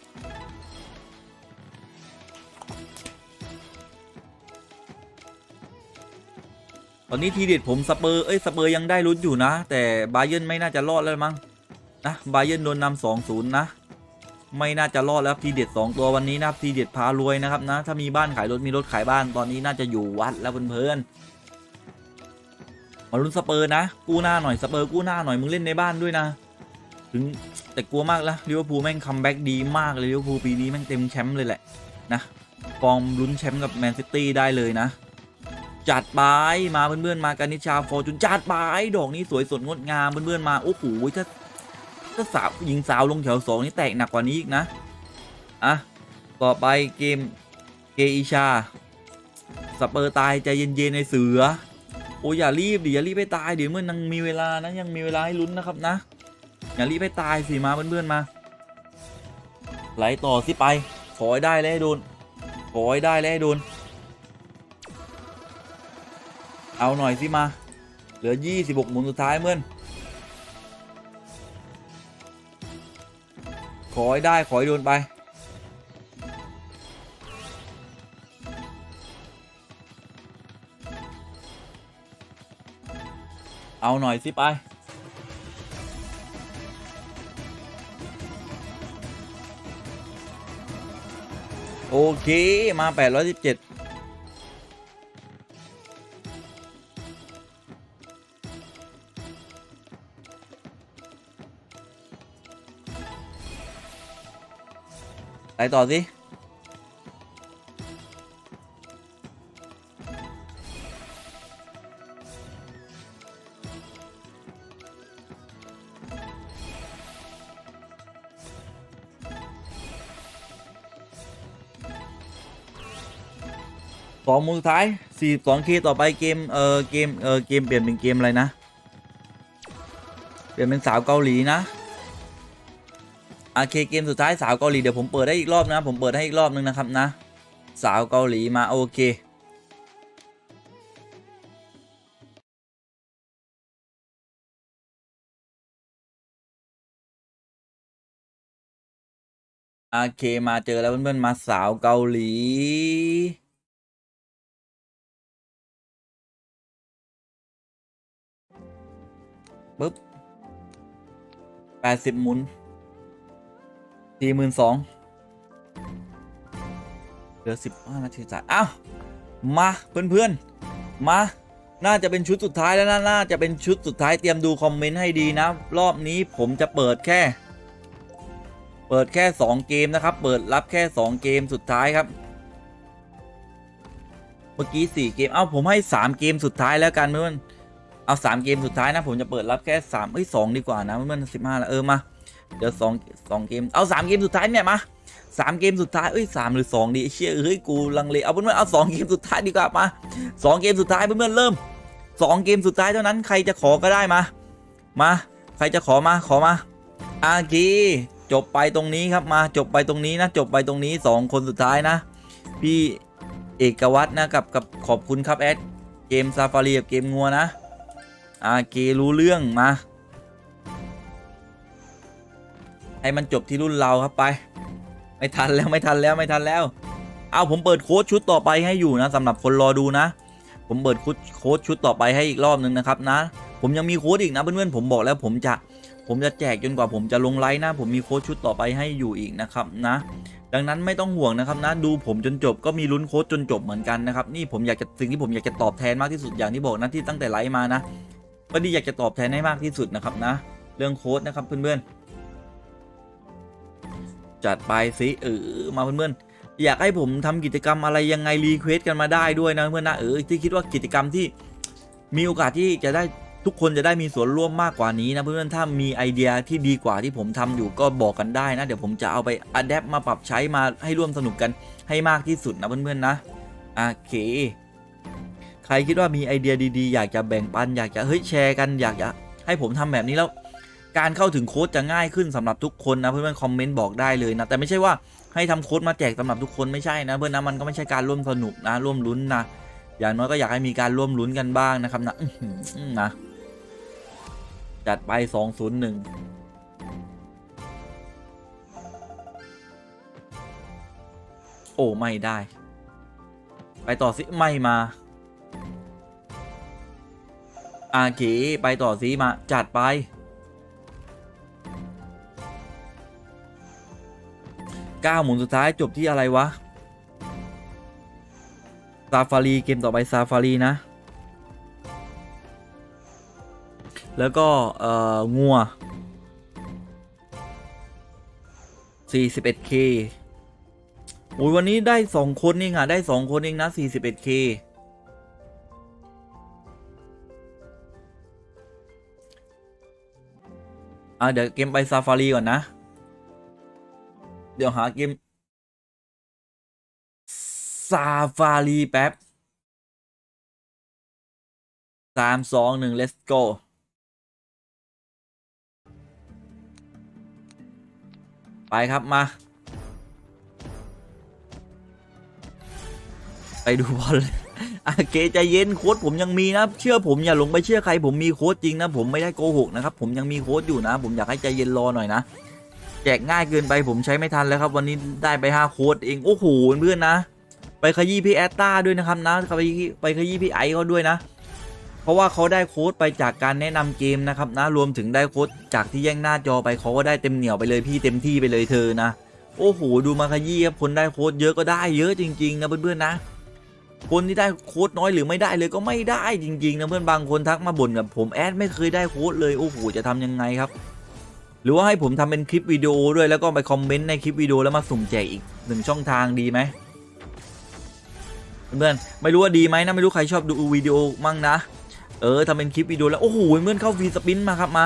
ตอนนี้ทีเด็ดผมสเปอร์เอ้ยสเปอร์ยังได้ลุ้นอยู่นะแต่บาเยิร์นไม่น่าจะรอดแล้วมั้งนะบาเยิร์นโดนนำ สองศูนย์ นะไม่น่าจะรอดแล้วทีเด็ดสองตัววันนี้นะทีเด็ดพารวยนะครับนะถ้ามีบ้านขายรถมีรถขายบ้านตอนนี้น่าจะอยู่วัดแล้วเพื่อนๆมาลุ้นสเปอร์นะกู้หน้าหน่อยสเปอร์กู้หน้าหน่อยมึงเล่นในบ้านด้วยนะถึงแต่กลัวมากแล้วลิเวอร์พูลแม่งคัมแบ็กดีมากเลยลิเวอร์พูลปีนี้แม่งเต็มแชมป์เลยแหละนะฟอร์มลุ้นแชมป์กับแมนซิตี้ได้เลยนะจัดไปมาเพื่อนๆมากันนิชาฟอร์จูนจัดไปดอกนี้สวยสดงดงามเพื่อนๆมาโอ้โหถ้าถ้าสาวหญิงสาวลงแถวสองนี่แตกหนักกว่านี้อีกนะอ่ะต่อไปเกมเกอิชาสเปอร์ตายใจเย็นๆในเสือโอ้อย่ารีบดิอย่ารีบไปตายเดี๋ยวเมื่อยังมีเวลานะยังมีเวลาให้ลุ้นนะครับนะอย่ารีบไปตายสิมาเพื่อนๆมาไหลต่อสิไปขอให้ได้แล้วให้โดนขอให้ได้แล้วให้โดนเอาหน่อยสิมาเหลือยี่สิบหกหมุนสุดท้ายเมื่อนขอให้ได้ขอให้โดนไปเอาหน่อยสิไปโอเคมาแปดร้อยสิบเจ็ดไปต่อสิสองมือท้ายสี่สิบสองเคต่อไปเกมเออเกมเออเกมเปลี่ยนเป็นเกมอะไรนะเปลี่ยนเป็นสาวเกาหลีนะโอเคเกมสุดท้ายสาวเกาหลีเดี๋ยวผมเปิดได้อีกรอบนะผมเปิดให้อีกรอบนึงนะครับนะสาวเกาหลีมาโอเคโอเคมาเจอแล้วเพื่อนๆมาสาวเกาหลีปึ๊บแปดสิบหมุนสี่หมื่นสองเหลือสิบห้านาทีจ่ายอ้าวมาเพื่อนๆมาน่าจะเป็นชุดสุดท้ายแล้วนะน่าจะเป็นชุดสุดท้ายเตรียมดูคอมเมนต์ให้ดีนะรอบนี้ผมจะเปิดแค่เปิดแค่สองเกมนะครับเปิดรับแค่สองเกมสุดท้ายครับเมื่อกี้สี่เกมเอาผมให้สามเกมสุดท้ายแล้วกันเพื่อนเอาสามเกมสุดท้ายนะผมจะเปิดรับแค่สามเอ้ยสองดีกว่านะเพื่อนสิบห้าแล้วเออมาเดี๋ยวสองสองเกมเอาสามเกมสุดท้ายเนี่ยมาสามเกมสุดท้ายเอ้ยสามหรือสองดีเชี่ยเฮ้ยกูลังเลเอาเพื่อนๆเอาสองเกมสุดท้ายดีกว่ามาสองเกมสุดท้ายเพื่อนๆเริ่มสองเกมสุดท้ายเท่านั้นใครจะขอก็ได้มามาใครจะขอมาขอมาอากีจบไปตรงนี้ครับมาจบไปตรงนี้นะจบไปตรงนี้สองคนสุดท้ายนะพี่เอกวัตรนะกับกับขอบคุณครับแอดเกมซาฟารีกับเกมงัวนะอากีรู้เรื่องมาให้มันจบที่รุ่นเราครับไปไม่ทันแล้วไม่ทันแล้วไม่ทันแล้วเอาผมเปิดโค้ดชุดต่อไปให้อยู่นะสำหรับคนรอดูนะผมเปิดโค้ดชุดต่อไปให้อีกรอบนึงนะครับนะผมยังมีโค้ดอีกนะเพื่อนๆผมบอกแล้วผมจะผมจะแจกจนกว่าผมจะลงไลฟ์นะผมมีโค้ดชุดต่อไปให้อยู่อีกนะครับนะดังนั้นไม่ต้องห่วงนะครับนะดูผมจนจบก็มีลุ้นโค้ดจนจบเหมือนกันนะครับนี่ผมอยากจะสิ่งที่ผมอยากจะตอบแทนมากที่สุดอย่างที่บอกนะที่ตั้งแต่ไลฟ์มานะก็ดีอยากจะตอบแทนให้มากที่สุดนะครับนะเรื่องโค้ดนะครับเพื่อนๆจัดไปสิเออมาเพื่อนๆอยากให้ผมทำกิจกรรมอะไรยังไงรีเควสกันมาได้ด้วยนะเพื่อนนะเออที่คิดว่ากิจกรรมที่มีโอกาสที่จะได้ทุกคนจะได้มีส่วนร่วมมากกว่านี้นะเพื่อนๆถ้ามีไอเดียที่ดีกว่าที่ผมทำอยู่ก็บอกกันได้นะเดี๋ยวผมจะเอาไปอัดแอปมาปรับใช้มาให้ร่วมสนุกกันให้มากที่สุดนะเพื่อนๆนะโอเคใครคิดว่ามีไอเดียดีๆอยากจะแบ่งปันอยากจะเฮ้ยแชร์กันอยากจะให้ผมทำแบบนี้แล้วการเข้าถึงโค้ดจะง่ายขึ้นสำหรับทุกคนนะเพื่อนๆคอมเมนต์บอกได้เลยนะแต่ไม่ใช่ว่าให้ทำโค้ดมาแจกสำหรับทุกคนไม่ใช่นะเพื่อนนะมันก็ไม่ใช่การร่วมสนุกนะร่วมลุ้นนะอย่างน้อยก็อยากให้มีการร่วมลุ้นกันบ้างนะครับนะนะจัดไปสองศูนย์หนึ่งโอ้ไม่ได้ไปต่อสิไม่มาอาเก๋ไปต่อสิมาจัดไปเก้าหมุนสุดท้ายจบที่อะไรวะซาฟารีเกมต่อไปซาฟารีนะแล้วก็เอ่องัว สี่สิบเอ็ดเค โอ้ยวันนี้ได้สองคนเองอ่ะได้สองคนเองนะ สี่สิบเอ็ดเค อ่ะเดี๋ยวเกมไปซาฟารีก่อนนะเดี๋ยวหาเกมซาฟารีแป๊บสาม สอง หนึ่ง let's goไปครับมาไปดูบอลโอเคใจเย็นโค้ดผมยังมีนะเชื่อผมอย่าหลงไปเชื่อใครผมมีโค้ดจริงนะผมไม่ได้โกหกนะครับผมยังมีโค้ดอยู่นะผมอยากให้ใจเย็นรอหน่อยนะแจกง่ายเกินไปผมใช้ไม่ทันแล้วครับวันนี้ได้ไปห้าโค้ดเองโอ้โหเพื่อนนะไปขยี้พี่แอตตาด้วยนะครับนะไปไปขยี้พี่ไอเขาด้วยนะเพราะว่าเขาได้โค้ดไปจากการแนะนำเกมนะครับนะรวมถึงได้โค้ดจากที่แย่งหน้าจอไปเขาก็ได้เต็มเหนียวไปเลยพี่เต็มที่ไปเลยเธอนะโอ้โหดูมาขยี้ครับคนได้โค้ดเยอะก็ได้เยอะจริงๆนะเพื่อนๆนะคนที่ได้โค้ดน้อยหรือไม่ได้เลยก็ไม่ได้จริงๆนะเพื่อนบางคนทักมาบ่นกับผมแอดไม่เคยได้โค้ดเลยโอ้โหจะทำยังไงครับหรือว่าให้ผมทำเป็นคลิปวิดีโอด้วยแล้วก็ไปคอมเมนต์ในคลิปวิดีโอแล้วมาสุ่มแจกอีกหนึ่งช่องทางดีไหมเพื่อนไม่รู้ว่าดีไหมนะไม่รู้ใครชอบดูวิดีโอมั่งนะเออทำเป็นคลิปวิดีโอแล้วโอ้โหเพื่อนเข้าฟรีสปินมาครับมา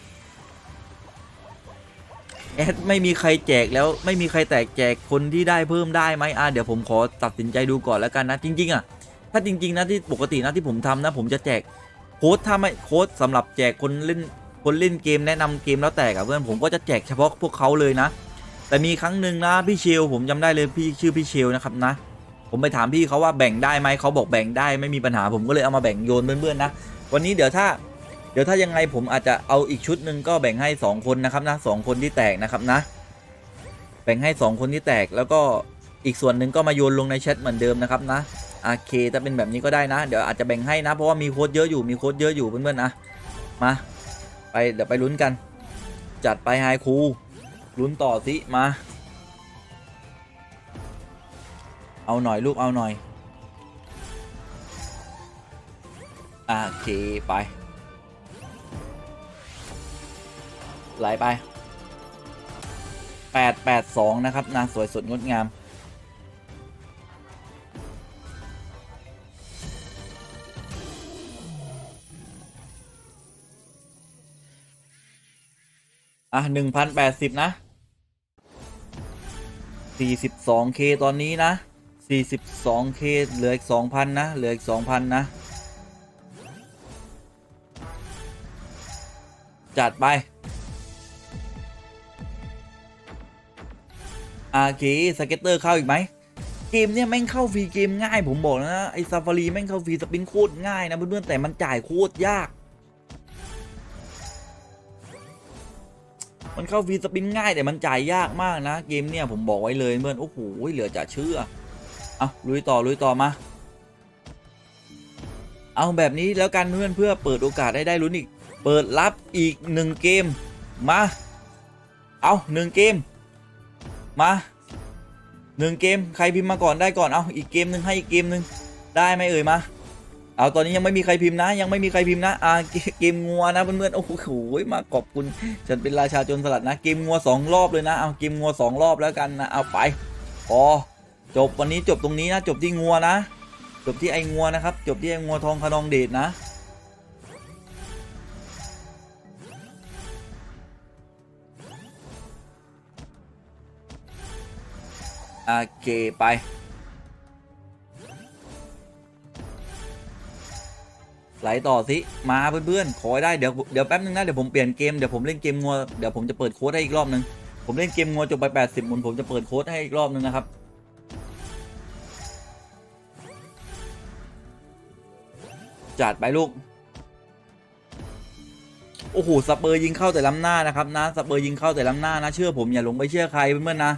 แอดไม่มีใครแจกแล้วไม่มีใครแตกแจกคนที่ได้เพิ่มได้ไหมอ่ะเดี๋ยวผมขอตัดสินใจดูก่อนแล้วกันนะจริงๆอ่ะถ้าจริงๆนะที่ปกตินะที่ผมทำนะผมจะแจกโค้ดถ้าไม่โค้ดสำหรับแจกคนเล่นคนเล่นเกมแนะนำเกมแล้วแตกกับเพื่อนผมก็จะแจกเฉพาะพวกเขาเลยนะแต่มีครั้งหนึ่งนะพี่เชลผมจำได้เลยพี่ชื่อพี่เชลนะครับนะผมไปถามพี่เขาว่าแบ่งได้ไหมเขาบอกแบ่งได้ไม่มีปัญหาผมก็เลยเอามาแบ่งโยนเพื่อนๆนะวันนี้เดี๋ยวถ้าเดี๋ยวถ้ายังไงผมอาจจะเอาอีกชุดหนึ่งก็แบ่งให้สองคนนะครับนะสองคนที่แตกนะครับนะแบ่งให้สองคนที่แตกแล้วก็อีกส่วนหนึ่งก็มาโยนลงในแชทเหมือนเดิมนะครับนะโอเคถ้าเป็นแบบนี้ก็ได้นะเดี๋ยวอาจจะแบ่งให้นะเพราะว่ามีโค้ดเยอะอยู่มีโค้ดเยอะอยู่เพื่อนๆนะมาไปเดี๋ยวไปลุ้นกันจัดไปไฮคูลุ้นต่อสิมาเอาหน่อยลูกเอาหน่อยโอเคไปไหลไปไปแปด แปด สองนะครับนะสวยสดงดงามอ่ะ หนึ่งพันแปดสิบ นะ สี่สิบสองเค ตอนนี้นะ สี่สิบสองเค เหลืออีก สองพัน นะ เหลืออีก สองพัน นะ จัดไปอาเคสเก็ตเตอร์เข้าอีกไหมเกมเนี่ยแม่งเข้าฟรีเกมง่ายผมบอกนะไอซาฟารีแม่งเข้าฟรีสปินโคตรง่ายนะเพื่อนๆแต่มันจ่ายโคตรยากมันเข้าฟรีสปินง่ายแต่มันจ่ายยากมากนะเกมเนี่ยผมบอกไว้เลยเพื่อนโอ้โหเหลือจะเชื่อเอาลุยต่อลุยต่อมาเอาแบบนี้แล้วกันเพื่อนเพื่อเปิดโอกาสได้ได้ลุ้นอีกเปิดรับอีกหนึ่งเกมมาเอาหนึ่งเกมมาหนึ่งเกมใครพิมพ์มาก่อนได้ก่อนเอาอีกเกมหนึ่งให้อีกเกมหนึ่งได้ไหมเอ่ยมาเอาตอนนี้ยังไม่มีใครพิมพ์นะยังไม่มีใครพิมพ์นะอ่าเกมงัวนะเพื่อนๆโอ้โหมาขอบคุณฉันเป็นราชาโจรสลัดนะเกมงัวสองรอบเลยนะเอาเกมงัวสองรอบแล้วกันนะเอาไปพอจบวันนี้จบตรงนี้นะจบที่งัวนะจบที่ไอ้งัวนะครับจบที่ไอ้งัวทองขนองเดชนะโอเคไปไหลต่อสิมาเพื่อนๆขอได้เดี๋ยวเดี๋ยวแป๊บนึงนะเดี๋ยวผมเปลี่ยนเกมเดี๋ยวผมเล่นเกมงัวเดี๋ยวผมจะเปิดโค้ดให้อีกรอบนึงผมเล่นเกมงัวจบไปแปดสิบหมุนผมจะเปิดโค้ดให้อีกรอบนึงนะครับจัดไปลูกโอ้โหสเปอร์ยิงเข้าแต่ล้ำหน้านะครับนะสเปอร์ยิงเข้าแต่ล้ำหน้านะเชื่อผมอย่าหลงไปเชื่อใครเพื่อนๆนะ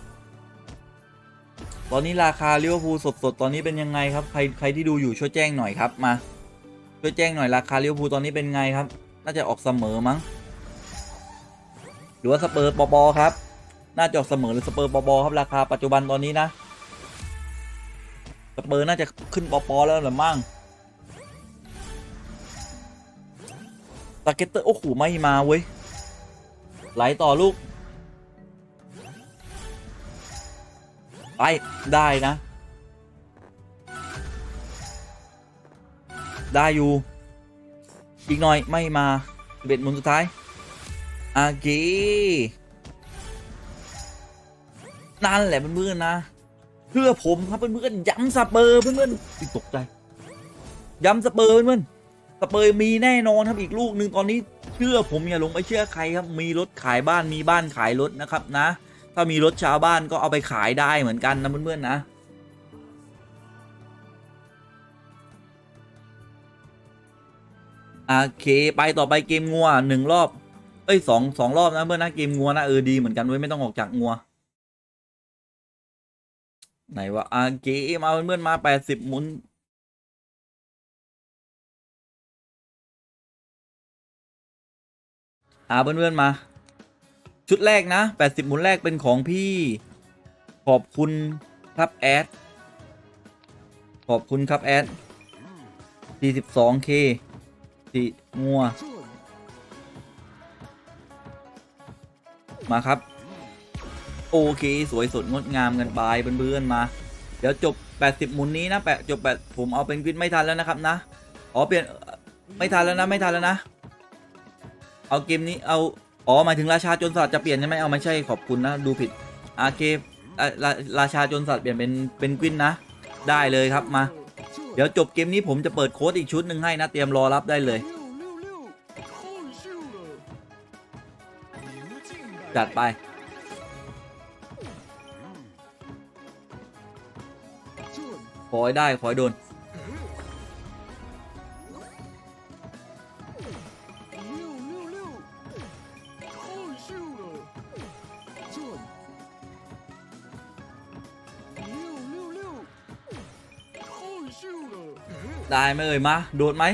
ตอนนี้ราคาลิเวอร์พูลสดๆตอนนี้เป็นยังไงครับใครใครที่ดูอยู่ช่วยแจ้งหน่อยครับมาช่วยแจ้งหน่อยราคาลิเวอร์พูลตอนนี้เป็นไงครับน่าจะออกเสมอมั้งหรือว่าสเปอร์ปอบอครับน่าจะออกเสมอหรือสเปอร์ปอบอครับราคาปัจจุบันตอนนี้นะสเปอร์น่าจะขึ้นปอปอแล้วหรือมั่งสเก็ตเตอร์โอ้โหไม่มาเว้ยไหลต่อลูกไปได้นะได้อยู่อีกหน่อยไม่มาเบ็ดหมุนสุดท้ายอากีนั่นแหละเพื่อนๆนะเพื่อผมครับเพื่อนๆย้ำสเปอร์เพื่อนๆตกใจย้ำสเปอร์เพื่อนๆสเปอร์มีแน่นอนครับอีกลูกหนึ่งตอนนี้เชื่อผมอย่าลงไปเชื่อใครครับมีรถขายบ้านมีบ้านขายรถนะครับนะถ้ามีรถชาวบ้านก็เอาไปขายได้เหมือนกันนะเพื่อนๆนะโอเคไปต่อไปเกมงัวหนึ่งรอบเอ้ยสองสองรอบนะเพื่อนนะเกมงัวนะเออดีเหมือนกันเว้ยไม่ต้องออกจากงัวไหนวะโอเคมาเพื่อนๆมาแปดสิบหมุนหาเพื่อนๆมาชุดแรกนะแปดสิบหมุนแรกเป็นของพี่ขอบคุณครับแอดขอบคุณครับแอด สี่สิบสองเค สี่งัวมาครับโอเคสวยสดงดงามกันไปเพื่อนๆมาเดี๋ยวจบแปดสิบหมุนนี้นะแปะจบแปดผมเอาเป็นกวินไม่ทันแล้วนะครับนะอ๋อเปลี่ยนไม่ทันแล้วนะไม่ทันแล้วนะเอาเกมนี้เอาอ๋อหมายถึงราชาโจรสลัดจะเปลี่ยนใช่ไหมเอาไม่ใช่ขอบคุณนะดูผิดโอเคราราชาโจรสลัดเปลี่ยนเป็นเป็นกวินนะได้เลยครับมาเดี๋ยวจบเกมนี้ผมจะเปิดโค้ดอีกชุดหนึ่งให้นะเตรียมรอรับได้เลยจัดไปขอให้ได้ขอให้โดนได้ไหมเอ่ยมาโดดไหม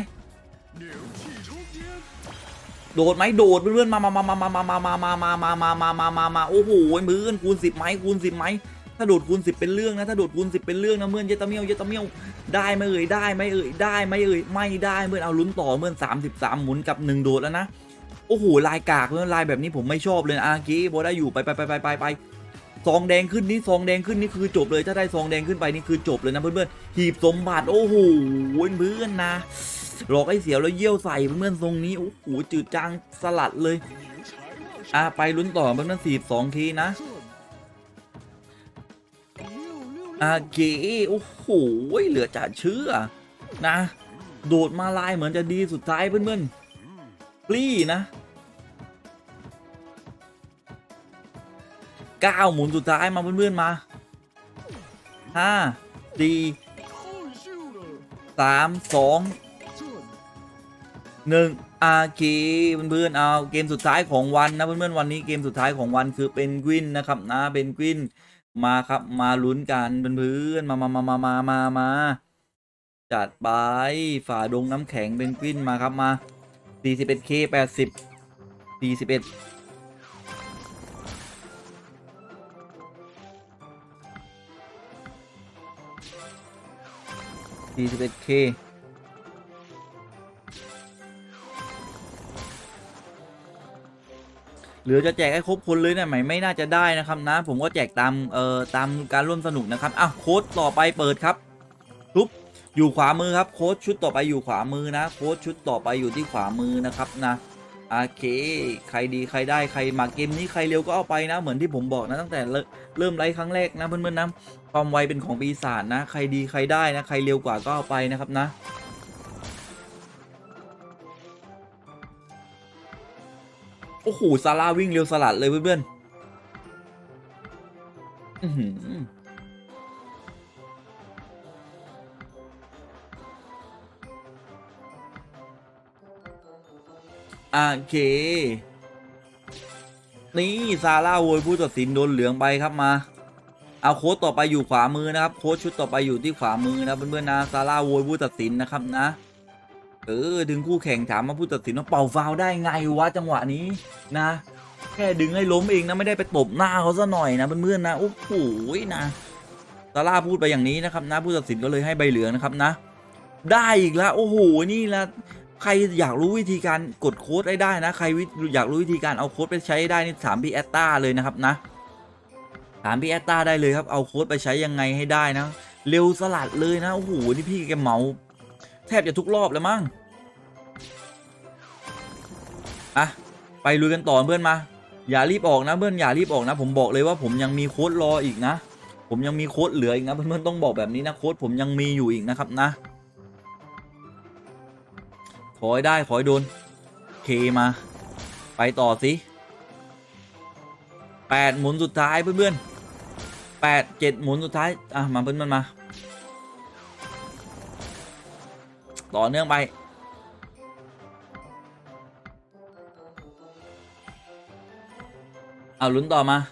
โดดไหมโดดเพื่อนๆมามามามามามามามามามามามามามามาโอ้โหมือคูณสิบไหมคูณสิบไหมถ้าโดดคูณสิบเป็นเรื่องนะถ้าโดดคูณสิบเป็นเรื่องนะเมื่อนเยตาเมียวเยตาเมียวได้ไหมเอ่ยได้ไหมเอ่ยได้ไหมเอ่ยไม่ได้เมื่อนเอาลุ้นต่อเมื่อนสามสิบสามหมุนกับหนึ่งโดดแล้วนะโอ้โหลายกากเลยลายแบบนี้ผมไม่ชอบเลยอากีโบได้อยู่ไปไปไปไปไปไปซองแดงขึ้นนี่ซองแดงขึ้นนี่คือจบเลยถ้าได้ซองแดงขึ้นไปนี่คือจบเลยนะเพื่อนๆหีบสมบัติโอ้โหเพื่อนนะหลอกไอ้เสียวแล้วเยี่ยวใส่เพื่อนๆทรงนี้โอ้โหจืดจางสลัดเลยอ่ะไปลุ้นต่อเพื่อนๆสี่สองทีนะอากีโอ้โหเหลือจะเชื่อนะโดดมาลายเหมือนจะดีสุดท้ายเพื่อนๆปลี่นะเก้าหมุนสุดท้ายมาเพื่อนๆมาห้าสี่สามสองหนึ่งอาคีเพื่อนๆเอาเกมสุดท้ายของวันนะเพื่อนๆวันนี้เกมสุดท้ายของวันคือเป็นกวินนะครับนะเป็นกวินมาครับมาลุ้นกันเพื่อนๆมามามามามามามาจัดไปฝ่าดงน้ำแข็งเป็นกวินมาครับมา สี่สิบเอ็ดเค แปดสิบ สี่สิบเอ็ดสี่สิบเอ็ด เค หรือจะแจกให้ครบคนเลยนะไม่ไม่น่าจะได้นะครับนะผมก็แจกตามเอ่อตามการร่วมสนุกนะครับอ้าวโค้ดต่อไปเปิดครับปุ๊บอยู่ขวามือครับโค้ดชุดต่อไปอยู่ขวามือนะโค้ดชุดต่อไปอยู่ที่ขวามือนะครับนะโอเคใครดีใครได้ใครมาเกมนี้ใครเร็วก็เอาไปนะเหมือนที่ผมบอกนะตั้งแต่เริ่มไลฟ์ครั้งแรกนะเพื่อนๆนะความไวเป็นของปีศาจนะใครดีใครได้นะใครเร็วกว่าก็เอาไปนะครับนะโอ้โหซาร่าวิ่งเร็วสลัดเลยเพื่อนๆอือหือโอเคนี่ซาร่าโวยผู้ตัดสินโดนเหลืองไปครับมาเอาโค้ดต่อไปอยู่ขวามือนะครับโค้ดชุดต่อไปอยู่ที่ขวามือนะเพื่อนๆนะซาร่าโวยผู้ตัดสินนะครับนะเออดึงคู่แข่งถามมาผู้ตัดสินว่าเป่าฟาวได้ไงวะจังหวะนี้นะแค่ดึงให้ล้มเองนะไม่ได้ไปตบหน้าเขาซะหน่อยนะเพื่อนๆนะโอ้โหนะซาร่าพูดไปอย่างนี้นะครับนะผู้ตัดสินก็เลยให้ใบเหลืองนะครับนะได้อีกแล้วโอ้โหนี่ละใครอยากรู้วิธีการกดโค้ดได้ได้นะใครอยากรู้วิธีการเอาโค้ดไปใช้ได้นี่ถามพี่แอตตาเลยนะครับนะถามพี่แอตตาได้เลยครับเอาโค้ดไปใช้ยังไงให้ได้นะเร็วสลัดเลยนะโอ้โหนี่พี่แกเหมาแทบจะทุกรอบแล้วมั้งอ่ะไปลุยกันต่อเพื่อนมาอย่ารีบออกนะเพื่อนอย่ารีบออกนะผมบอกเลยว่าผมยังมีโค้ดรออีกนะผมยังมีโค้ดเหลืออีกนะเพื่อนๆต้องบอกแบบนี้นะโค้ดผมยังมีอยู่อีกนะครับนะขอให้ได้ขอให้โดนเคมาไปต่อสิแปดหมุนสุดท้ายเพื่อนๆแปดเจ็ดหมุนสุดท้ายอ่ะมาเพื่อนๆมาต่อเนื่องไปเอาลุ้นต่อมา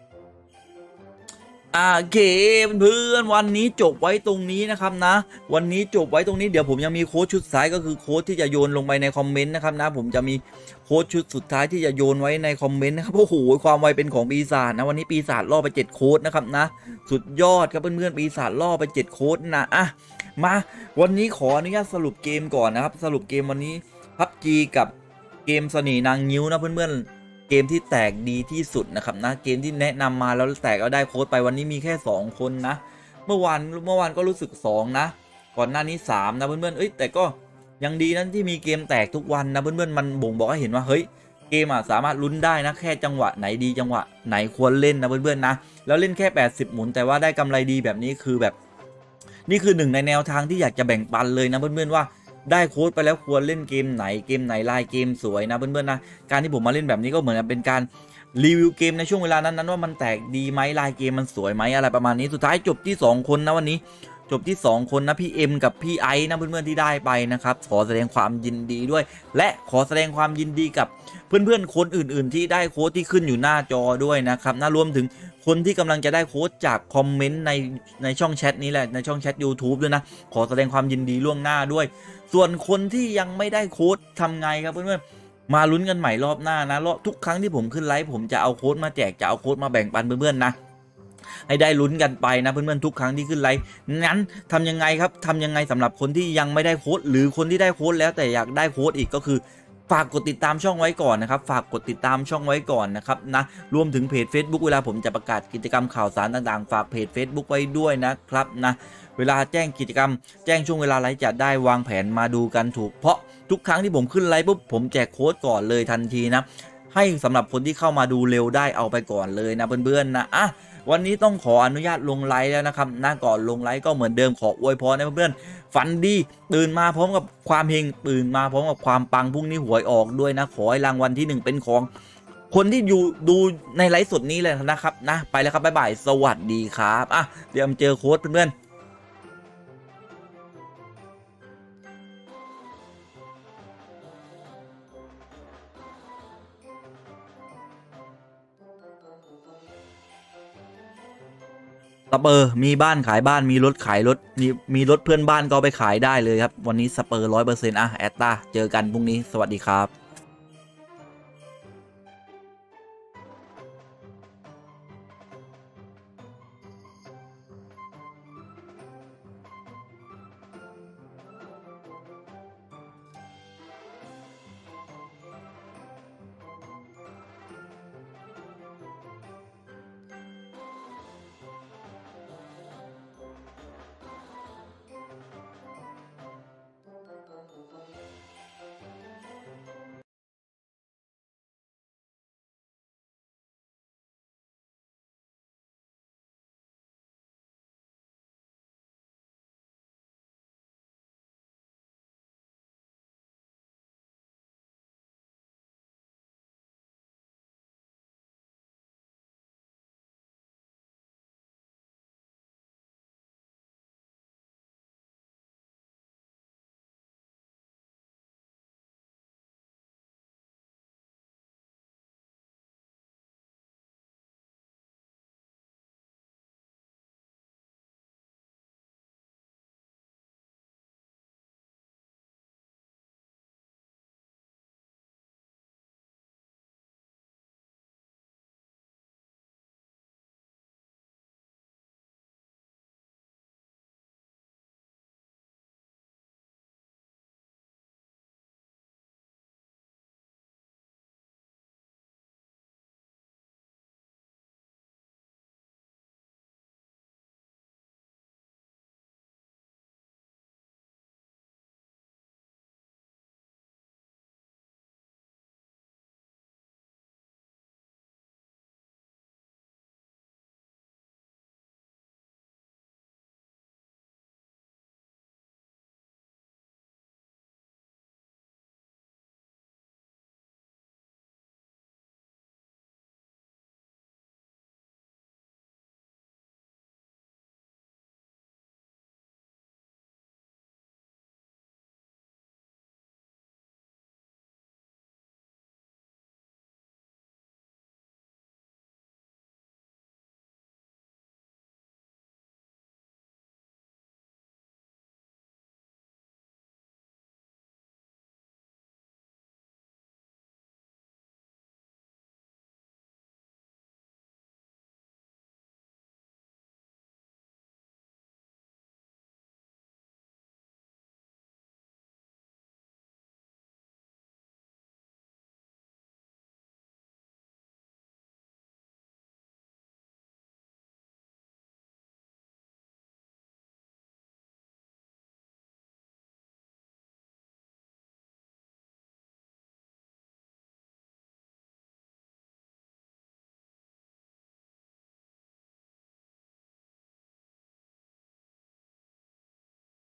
โอเคเพื่อนวันนี้จบไว้ตรงนี้นะครับนะวันนี้จบไว้ตรงนี้เดี๋ยวผมยังมีโค้ดชุดสุดท้ายก็คือโค้ดที่จะโยนลงไปในคอมเมนต์นะครับนะผมจะมีโค้ดชุดสุดท้ายที่จะโยนไว้ในคอมเมนต์นะครับโอ้โหความไวเป็นของปีศาจนะวันนี้ปีศาจล่อไปเจ็ดโค้ดนะครับนะสุดยอดครับเพื่อนๆปีศาจล่อไปเจ็ดโค้ดนะอ่ะมาวันนี้ขออนุญาตสรุปเกมก่อนนะครับสรุปเกมวันนี้ พับจี กับเกมเสน่ห์นางงิ้วนะเพื่อนๆเกมที่แตกดีที่สุดนะครับนะเกมที่แนะนำมาแล้วแตกก็ได้โค้ดไปวันนี้มีแค่สองคนนะเมื่อวานเมื่อวานก็รู้สึกสองนะก่อนหน้านี้สามนะเพื่อนๆเอ้ยแต่ก็ยังดีนั้นที่มีเกมแตกทุกวันนะเพื่อนๆมันบ่งบอกให้เห็นว่าเฮ้ยเกมอ่ะสามารถลุ้นได้นะแค่จังหวะไหนดีจังหวะไหนควรเล่นนะเพื่อนๆนะแล้วเล่นแค่แปดสิบหมุนแต่ว่าได้กำไรดีแบบนี้คือแบบนี่คือหนึ่งในแนวทางที่อยากจะแบ่งปันเลยนะเพื่อนๆว่าได้โค้ดไปแล้วควรเล่นเกมไหนเกมไหนลายเกมสวยนะเพื่อนๆนะการที่ผมมาเล่นแบบนี้ก็เหมือนเป็นการรีวิวเกมในช่วงเวลานั้นๆว่ามันแตกดีไหมลายเกมมันสวยไหมอะไรประมาณนี้สุดท้ายจบที่สองคนนะวันนี้จบที่สองคนนะพี่เอ็มกับพี่ไอซ์นะเพื่อนๆที่ได้ไปนะครับขอแสดงความยินดีด้วยและขอแสดงความยินดีกับเพื่อนๆคนอื่นๆที่ได้โค้ดที่ขึ้นอยู่หน้าจอด้วยนะครับน่ารวมถึงคนที่กำลังจะได้โค้ดจากคอมเมนต์ในในช่องแชทนี้แหละในช่องแชท YouTube ด้วยนะขอแสดงความยินดีล่วงหน้าด้วยส่วนคนที่ยังไม่ได้โค้ดทำไงครับเพื่อนๆมาลุ้นกันใหม่รอบหน้านะรอบทุกครั้งที่ผมขึ้นไลฟ์ผมจะเอาโค้ดมาแจกจะเอาโค้ดมาแบ่งปันเพื่อนๆนะให้ได้ลุ้นกันไปนะเพื่อนๆทุกครั้งที่ขึ้นไลฟ์งั้นทำยังไงครับทำยังไงสำหรับคนที่ยังไม่ได้โค้ดหรือคนที่ได้โค้ดแล้วแต่อยากได้โค้ดอีกก็คือฝากกดติดตามช่องไว้ก่อนนะครับฝากกดติดตามช่องไว้ก่อนนะครับนะรวมถึงเพจ Facebook เวลาผมจะประกาศกิจกรรมข่าวสารต่างๆฝากเพจ Facebook ไว้ด้วยนะครับนะเวลาแจ้งกิจกรรมแจ้งช่วงเวลาไลฟ์จะได้วางแผนมาดูกันถูกเพราะทุกครั้งที่ผมขึ้นไลฟ์ปุ๊บผมแจกโค้ดก่อนเลยทันทีนะให้สำหรับคนที่เข้ามาดูเร็วได้เอาไปก่อนเลยนะเพื่อนๆนะอ่ะวันนี้ต้องขออนุญาตลงไลฟ์แล้วนะครับนะก่อนลงไลฟ์ก็เหมือนเดิมขออวยพรให้เพื่อนๆฝันดีตื่นมาพร้อมกับความเฮงตื่นมาพร้อมกับความปังพรุ่งนี้หวยออกด้วยนะขอให้รางวัลที่หนึ่งเป็นของคนที่อยู่ดูในไลฟ์สดนี้เลยนะครับนะไปแล้วครับบ๊ายบายสวัสดีครับอ่ะเดี๋ยวเจอโค้ดเพื่อนๆสเปอร์มีบ้านขายบ้านมีรถขายรถมีมีรถเพื่อนบ้านก็ไปขายได้เลยครับวันนี้สเปอร์ร้อยเปอร์เซ็นต์อ่ะแอตตาเจอกันพรุ่งนี้สวัสดีครับ